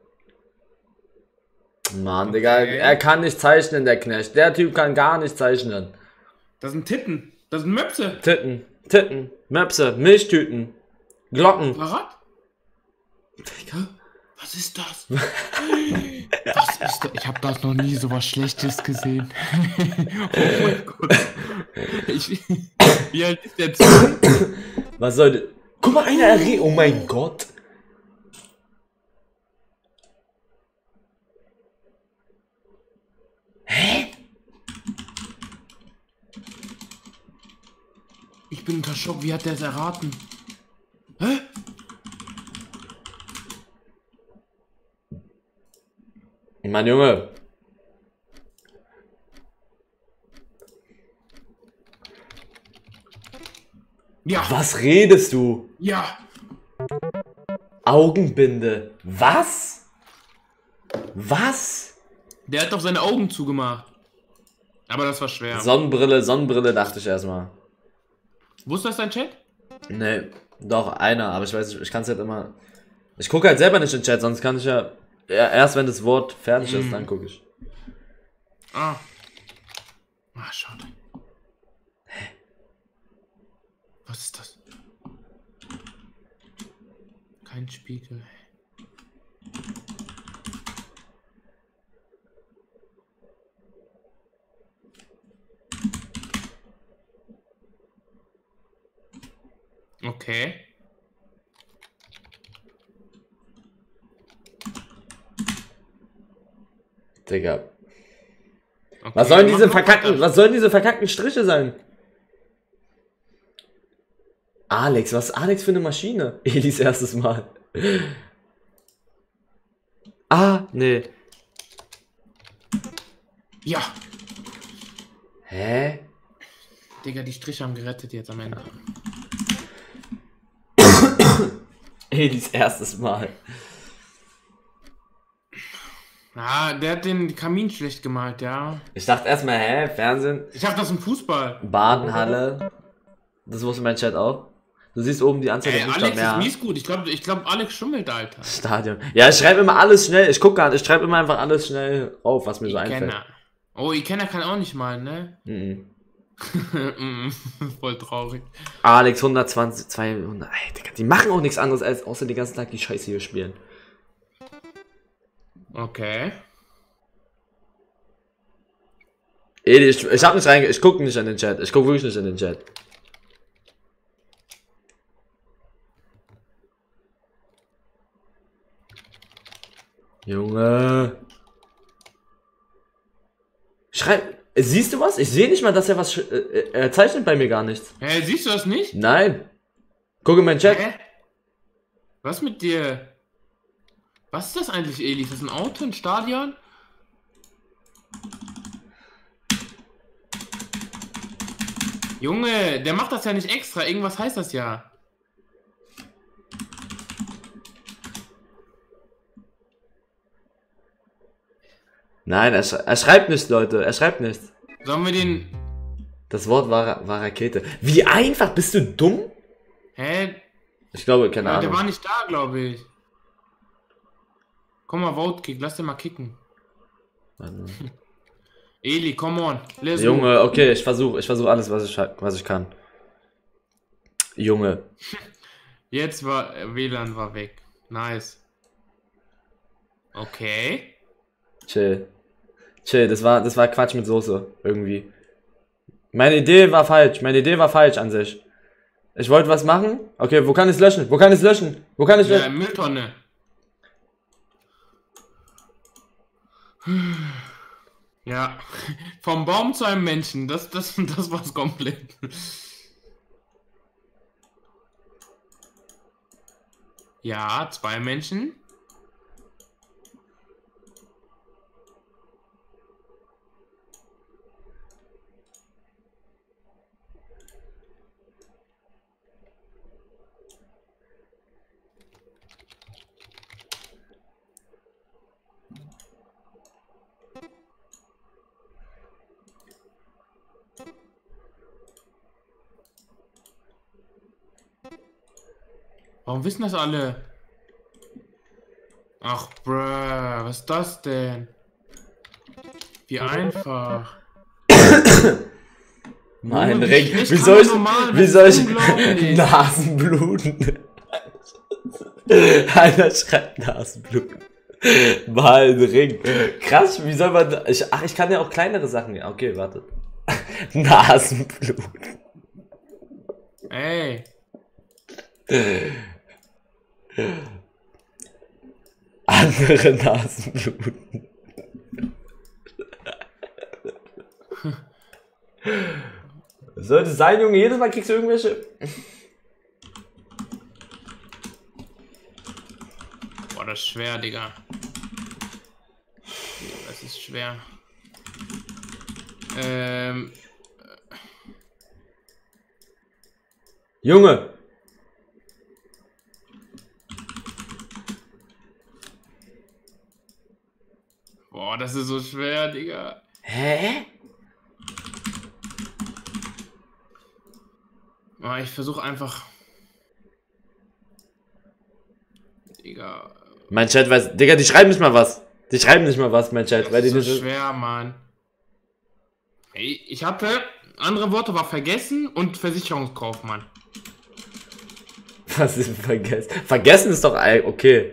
Mann, Digga, er kann nicht zeichnen, der Knecht. Der Typ kann gar nicht zeichnen. Das sind Titten. Das sind Möpse. Titten, Möpse, Milchtüten, Glocken. Fahrrad? Digga, was ist das? Was ist das? Ich habe das noch nie so was Schlechtes gesehen. Oh mein Gott. Wie alt ist der jetzt? Was soll das? Guck mal, einer erregt. Oh mein Gott. Hä? Ich bin unter Schock. Wie hat der es erraten? Hä? Mein Junge. Ja. Was redest du? Ja. Augenbinde. Was? Was? Der hat doch seine Augen zugemacht. Aber das war schwer. Sonnenbrille dachte ich erstmal. Wusste das dein Chat? Nee, doch, einer, aber ich weiß nicht, ich kann es halt immer. Ich gucke halt selber nicht in den Chat, sonst kann ich ja. Erst wenn das Wort fertig ist, dann gucke ich. Ah. Ah, schade. Hä? Was ist das? Kein Spiegel. Okay. Digga. Okay, Was sollen mach diese verkackten Striche sein? Alex, was ist Alex für eine Maschine? Elis erstes Mal. Ah, nee. Ja. Hä? Digga, die Striche haben gerettet jetzt am Ende. Elis erstes Mal. Ah, der hat den Kamin schlecht gemalt, ja. Ich dachte erstmal, hä, Fernsehen, Ich hab das im Fußball. Badenhalle. Das wusste mein Chat auch. Du siehst oben die Anzahl der Buchstaben Alex mehr. ist mies gut. Ich glaub, Alex schummelt, Alter. Stadion. Ja, ich schreibe immer alles schnell. Ich gucke gar nicht. Ich schreibe immer einfach alles schnell auf, was mir so einfällt. Oh, Ikenner kann auch nicht malen, ne? Mhm. Voll traurig. Alex 120, 200. Ey, Digga, die machen auch nichts anderes, als außer den ganzen Tag die Scheiße hier spielen. Okay. Edi, ich hab nicht reinge... Ich guck nicht in den Chat. Ich guck wirklich nicht in den Chat. Junge. Schreib... Siehst du was? Ich sehe nicht mal, dass er was... er zeichnet bei mir gar nichts. Hä, siehst du das nicht? Nein. Guck in meinen Chat. Hä? Was mit dir? Was ist das eigentlich, Eli? Ist das ein Auto, ein Stadion? Junge, der macht das ja nicht extra. Irgendwas heißt das ja. Nein, er schreibt nichts, Leute. Er schreibt nichts. Sollen wir den... Das Wort war Rakete. Wie einfach? Bist du dumm? Hä? Ich glaube, keine Ja, Ahnung. der war nicht da, glaube ich. Komm mal, Vote-Kick. Lass den mal kicken. Eli, come on. Let's Junge, okay, ich versuche alles, was ich kann. Junge. Jetzt war... WLAN war weg. Nice. Okay. Chill. Chill, das war Quatsch mit Soße. Irgendwie. Meine Idee war falsch an sich. Ich wollte was machen. Okay, wo kann ich es löschen? Wo kann ich es löschen? Wo kann ich Ja, löschen? Mülltonne. Ja. Vom Baum zu einem Menschen. Das war's komplett. Ja, 2 Menschen. Warum wissen das alle? Ach, bruh, was ist das denn? Wie einfach. Mein Junge, Ring. schlecht Wie kann soll man normal, wie das soll ist ich unglaublich. Nasenbluten? Einer schreibt Nasenbluten. Mal ein Ring. Krass, wie soll man... ich kann ja auch kleinere Sachen... Okay, warte. Nasenbluten. Ey. Andere Nasenbluten. Was soll das sein, Junge? Jedes Mal kriegst du irgendwelche... Boah, das ist schwer, Digga. Das ist schwer. Junge! Boah, das ist so schwer, Digga. Hä? Boah, ich versuche einfach... Digga. Mein Chat weiß... Digga, die schreiben nicht mal was. Die schreiben nicht mal was, mein Chat. Das Weil die ist so nicht... schwer, Mann. Ey, ich hatte... Andere Worte war vergessen und Versicherungskaufmann. Was ist vergessen? Vergessen ist doch... Okay.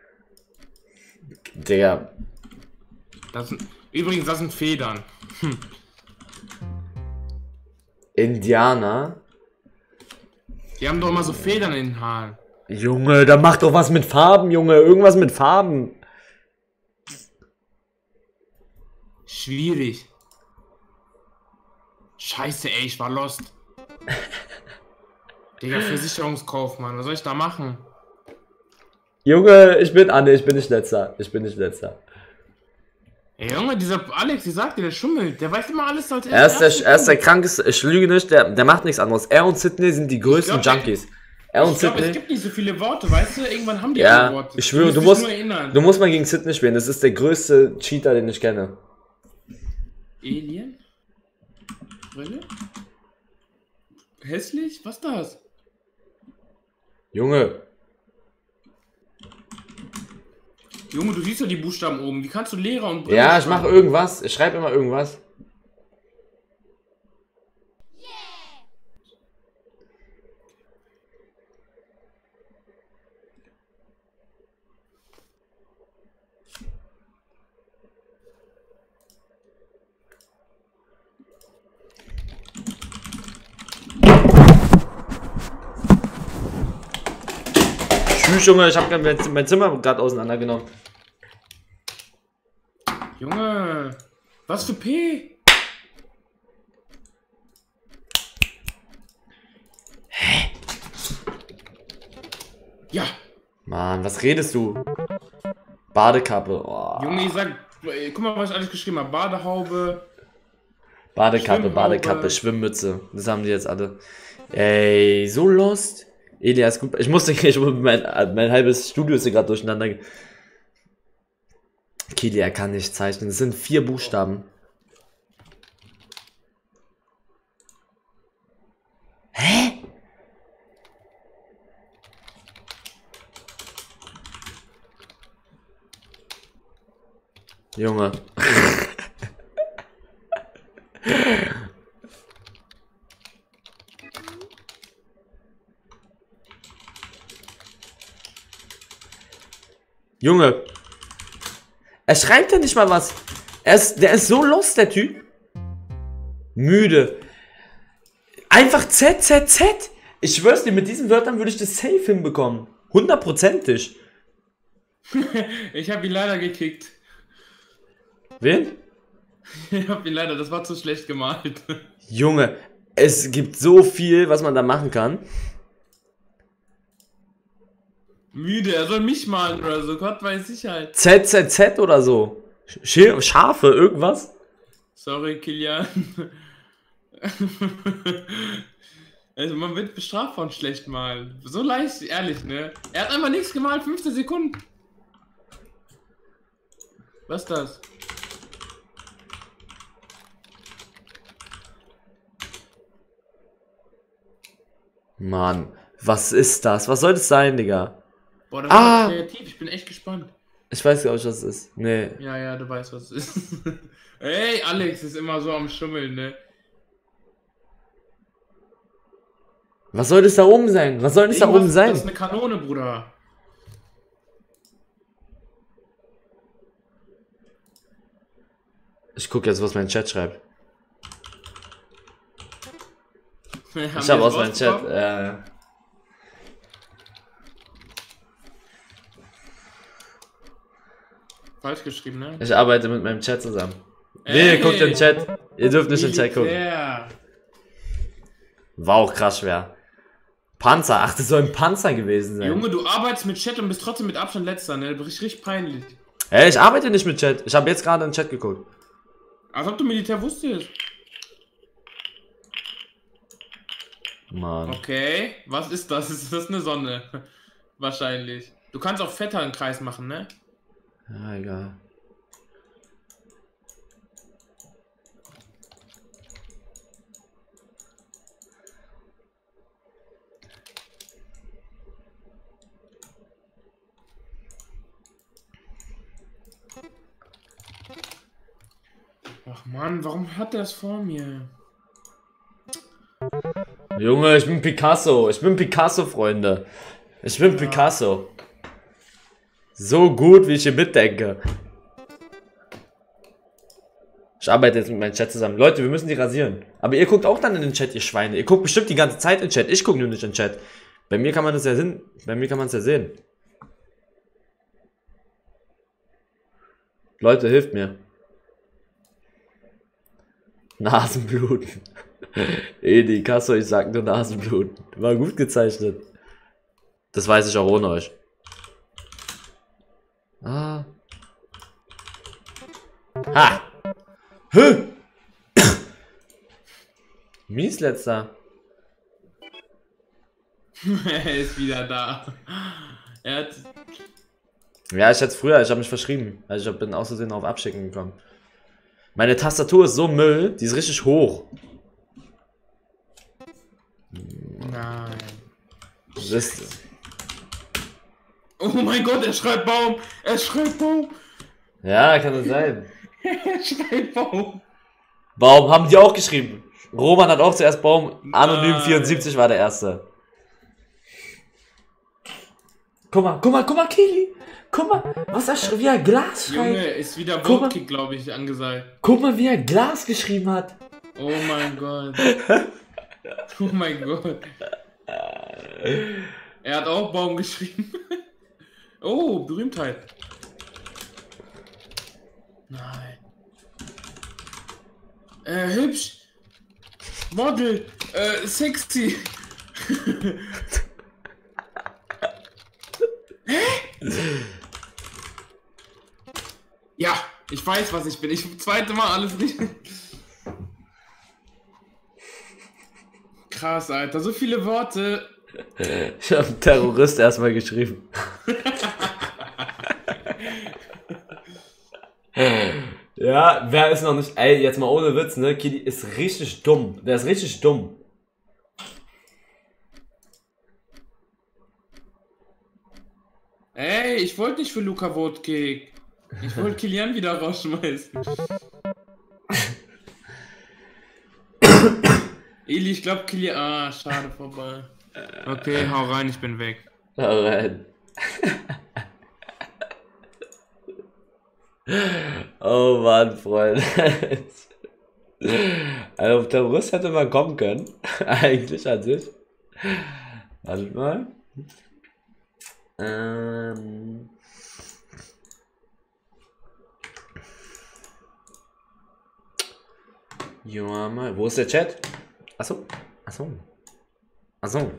Digga. Übrigens, das sind Federn. Indianer? Die haben doch immer so Federn in den Haaren. Junge, da macht doch was mit Farben, Junge. Irgendwas mit Farben. Schwierig. Scheiße, ey, ich war lost. Digga, Versicherungskaufmann, was soll ich da machen? Junge, ich bin nicht letzter. Ich bin nicht letzter. Ey, Junge, dieser Alex, ich sag dir, der schummelt. Der weiß immer alles als Er ist der krankeste. Ich lüge nicht, der macht nichts anderes. Er und Sydney sind die größten Junkies. Er und Ich glaube, es Sydney. gibt nicht so viele Worte, weißt du? Irgendwann haben die Ja, alle Worte. ich schwöre, du musst mal gegen Sydney spielen. Das ist der größte Cheater, den ich kenne. Alien? Brille? Hässlich? Was ist das? Junge. Junge, du siehst ja die Buchstaben oben. Wie kannst du Lehrer und Brille Ja, ich schreiben? mache irgendwas. Ich schreibe immer irgendwas. Tschüss, Junge, ich hab mein Zimmer gerade auseinandergenommen. Junge, was für P? Hä? Ja. Mann, was redest du? Badekappe. Oh. Junge, ich sag, guck mal, was ich alles geschrieben habe. Badehaube. Badekappe, Badekappe, Schwimmmütze. Das haben die jetzt alle. Ey, so lost. Elias, gut. Mein halbes Studio ist hier gerade durcheinander. Kili, er kann nicht zeichnen. Das sind 4 Buchstaben. Hä? Junge. Junge. Er schreibt ja nicht mal was. Der ist so lost, der Typ. Müde. Einfach Z, Z, Z. Ich schwör's dir, mit diesen Wörtern würde ich das safe hinbekommen. 100%ig. Ich hab ihn leider gekickt. Wen? Ich hab ihn leider, das war zu schlecht gemalt. Junge, es gibt so viel, was man da machen kann. Müde, er soll mich malen oder so, Gott weiß ich halt. ZZZ oder so. Schafe, irgendwas? Sorry, Kilian. Also man wird bestraft von schlecht malen. So leicht, ehrlich, ne? Er hat einfach nichts gemalt, 15 Sekunden. Was ist das? Mann, was ist das? Was soll das sein, Digga? Boah, das war kreativ, ich bin echt gespannt. Ich weiß gar nicht, was es ist. Nee. Ja, du weißt, was es ist. Ey, Alex ist immer so am Schummeln, ne? Was soll das da oben sein? Was soll das da oben sein? Das ist eine Kanone, Bruder. Ich gucke jetzt, was mein Chat schreibt. Ich habe aus meinem Chat. Ja. Falsch geschrieben, ne? Ich arbeite mit meinem Chat zusammen. Nee, guckt den Chat. Ihr dürft nicht in den Chat gucken. War auch krass schwer. Panzer, ach, das soll ein Panzer gewesen sein. Junge, du arbeitest mit Chat und bist trotzdem mit Abstand letzter, ne? Das ist richtig peinlich. Ey, ich arbeite nicht mit Chat. Ich habe jetzt gerade in den Chat geguckt. Als ob du Militär wusstest. Mann. Okay, was ist das? Ist das eine Sonne? Wahrscheinlich. Du kannst auch fetter einen Kreis machen, ne? Ja, egal. Ach Mann, warum hat der das vor mir? Junge, ich bin Picasso. Ich bin Picasso, Freunde. Ich bin Picasso. So gut, wie ich hier mitdenke. Ich arbeite jetzt mit meinem Chat zusammen. Leute, wir müssen die rasieren. Aber ihr guckt auch dann in den Chat, ihr Schweine. Ihr guckt bestimmt die ganze Zeit in den Chat. Ich gucke nur nicht in den Chat. Bei mir kann man das ja sehen. Bei mir kann man es ja sehen. Leute, hilft mir. Nasenbluten. Edi, Kasso, ich sag nur Nasenbluten. War gut gezeichnet. Das weiß ich auch ohne euch. Ah. Ha! Hä? Mies letzter. Er ist wieder da. Er hat... Ja, ich hatte es früher, ich habe mich verschrieben. Also ich bin aus Versehen auf Abschicken gekommen. Meine Tastatur ist so Müll, die ist richtig hoch. Nein. Das Oh mein Gott, er schreibt Baum! Er schreibt Baum! ja, kann das sein. Er schreibt Baum! Baum, haben die auch geschrieben. Roman hat auch zuerst Baum. Anonym 74 war der erste. Guck mal, Kili. Guck mal, was er wie er Glas schreibt. Junge, ist wieder Boatkick, glaube ich, angesagt. Guck mal, wie er Glas geschrieben hat. Oh mein Gott. Oh mein Gott. Er hat auch Baum geschrieben. Oh, Berühmtheit. Nein. Hübsch. Model. Sexy. Hä? Ja, ich weiß, was ich bin. Ich zweite Mal alles richtig. Krass, Alter. So viele Worte. Ich habe einen Terrorist erstmal geschrieben. Ja, wer ist noch nicht... Ey, jetzt mal ohne Witz, ne? Kili ist richtig dumm. Der ist richtig dumm. Ey, ich wollte nicht für Luka Vote-Kick. Ich wollte Kilian wieder rausschmeißen. Eli, ich glaube Kilian... Ah, schade, vorbei. Okay, hau rein, ich bin weg. Hau rein. Oh Mann, Freunde. Also auf Terrorist hätte man kommen können. Eigentlich an sich. Warte mal. Ja, mal. Wo ist der Chat? Achso. Achso. Achso.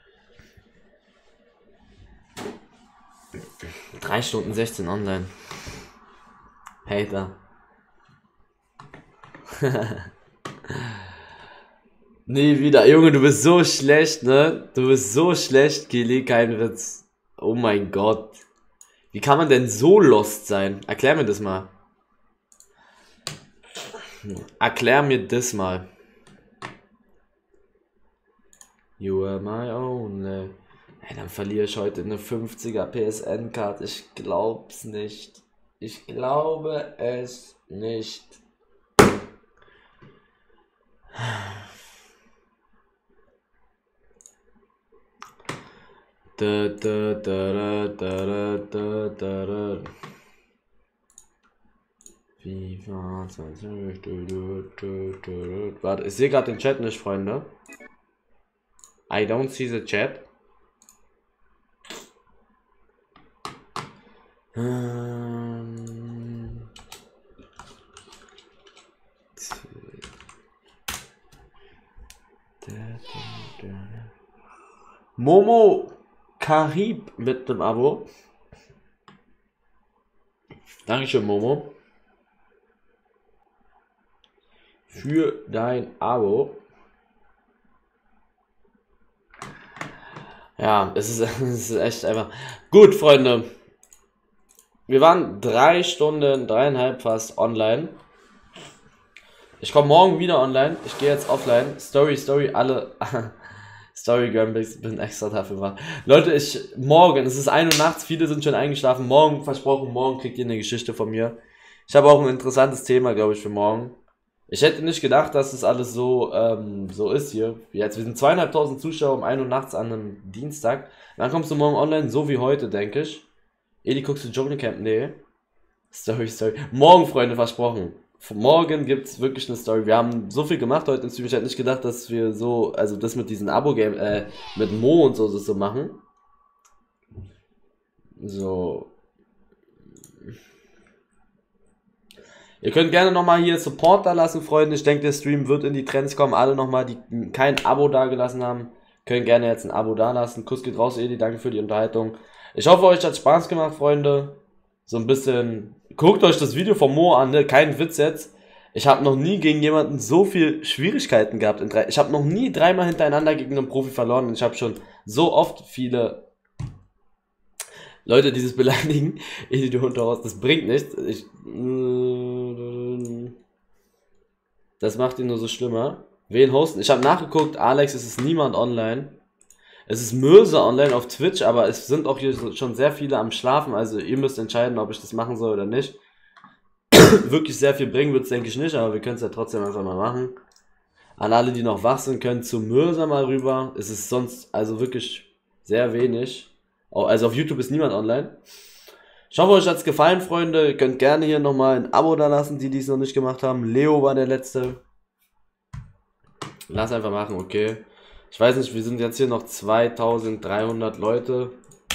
3 Stunden 16 online. Hater. Nie wieder. Junge, du bist so schlecht, ne? Du bist so schlecht, Kili, kein Witz. Oh mein Gott. Wie kann man denn so lost sein? Erklär mir das mal. Erklär mir das mal. You are my only. Ey, dann verliere ich heute eine 50er PSN-Karte. Ich glaub's nicht. Ich glaube es nicht. FIFA 20. Warte, ich sehe gerade den Chat nicht, Freunde. I don't see the chat. Momo Karib mit dem Abo. Dankeschön, Momo. Für dein Abo. Ja, es ist echt einfach. Gut, Freunde. Wir waren 3 Stunden, 3,5 fast online. Ich komme morgen wieder online. Ich gehe jetzt offline. Story, alle. Story Gambix, bin extra dafür wach. Leute, morgen, es ist 1 Uhr nachts, viele sind schon eingeschlafen. Morgen, versprochen, morgen kriegt ihr eine Geschichte von mir. Ich habe auch ein interessantes Thema, glaube ich, für morgen. Ich hätte nicht gedacht, dass das alles so ist hier. Jetzt, wir sind 2.500 Zuschauer um 1 Uhr nachts an einem Dienstag. Dann kommst du morgen online, so wie heute, denke ich. Eli, guckst du Dschungelcamp? Nee. Story. Morgen, Freunde, versprochen. Morgen gibt es wirklich eine Story. Wir haben so viel gemacht heute im Stream. Ich hätte nicht gedacht, dass wir so, also das mit diesen Abo-Game, mit Mo und so machen. So. Ihr könnt gerne nochmal hier Support da lassen, Freunde. Ich denke, der Stream wird in die Trends kommen. Alle nochmal, die kein Abo da gelassen haben, können gerne jetzt ein Abo da lassen. Kuss geht raus, Eli. Danke für die Unterhaltung. Ich hoffe, euch hat Spaß gemacht, Freunde. So ein bisschen... Guckt euch das Video von Mo an, ne? Kein Witz jetzt. Ich habe noch nie gegen jemanden so viel Schwierigkeiten gehabt. Ich habe noch nie 3-mal hintereinander gegen einen Profi verloren. Und ich habe schon so oft viele... Leute, dieses Beleidigen, Eli, du Hund raus, das bringt nichts. Das macht ihn nur so schlimmer. Wen hosten? Ich habe nachgeguckt, Alex, es ist niemand online. Es ist Mörse online auf Twitch, aber es sind auch hier schon sehr viele am Schlafen. Also ihr müsst entscheiden, ob ich das machen soll oder nicht. Wirklich sehr viel bringen wird es, denke ich, nicht, aber wir können es ja trotzdem einfach mal machen. An alle, die noch wach sind, können zu Mörser mal rüber. Es ist sonst also wirklich sehr wenig. Also auf YouTube ist niemand online. Ich hoffe, euch hat es gefallen, Freunde. Ihr könnt gerne hier nochmal ein Abo da lassen, die es noch nicht gemacht haben. Leo war der Letzte. Lass einfach machen, okay. Ich weiß nicht, wir sind jetzt hier noch 2300 Leute.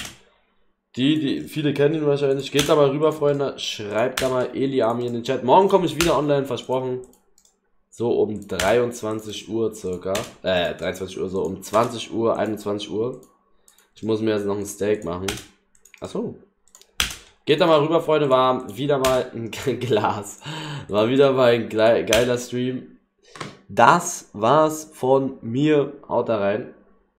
Viele kennen ihn wahrscheinlich. Geht da mal rüber, Freunde. Schreibt da mal Eli Army in den Chat. Morgen komme ich wieder online, versprochen. So um 23 Uhr circa. 23 Uhr, so um 20 Uhr, 21 Uhr. Ich muss mir jetzt noch ein Steak machen. Achso. Geht da mal rüber, Freunde. War wieder mal ein Glas. War wieder mal ein geiler Stream. Das war's von mir. Haut da rein.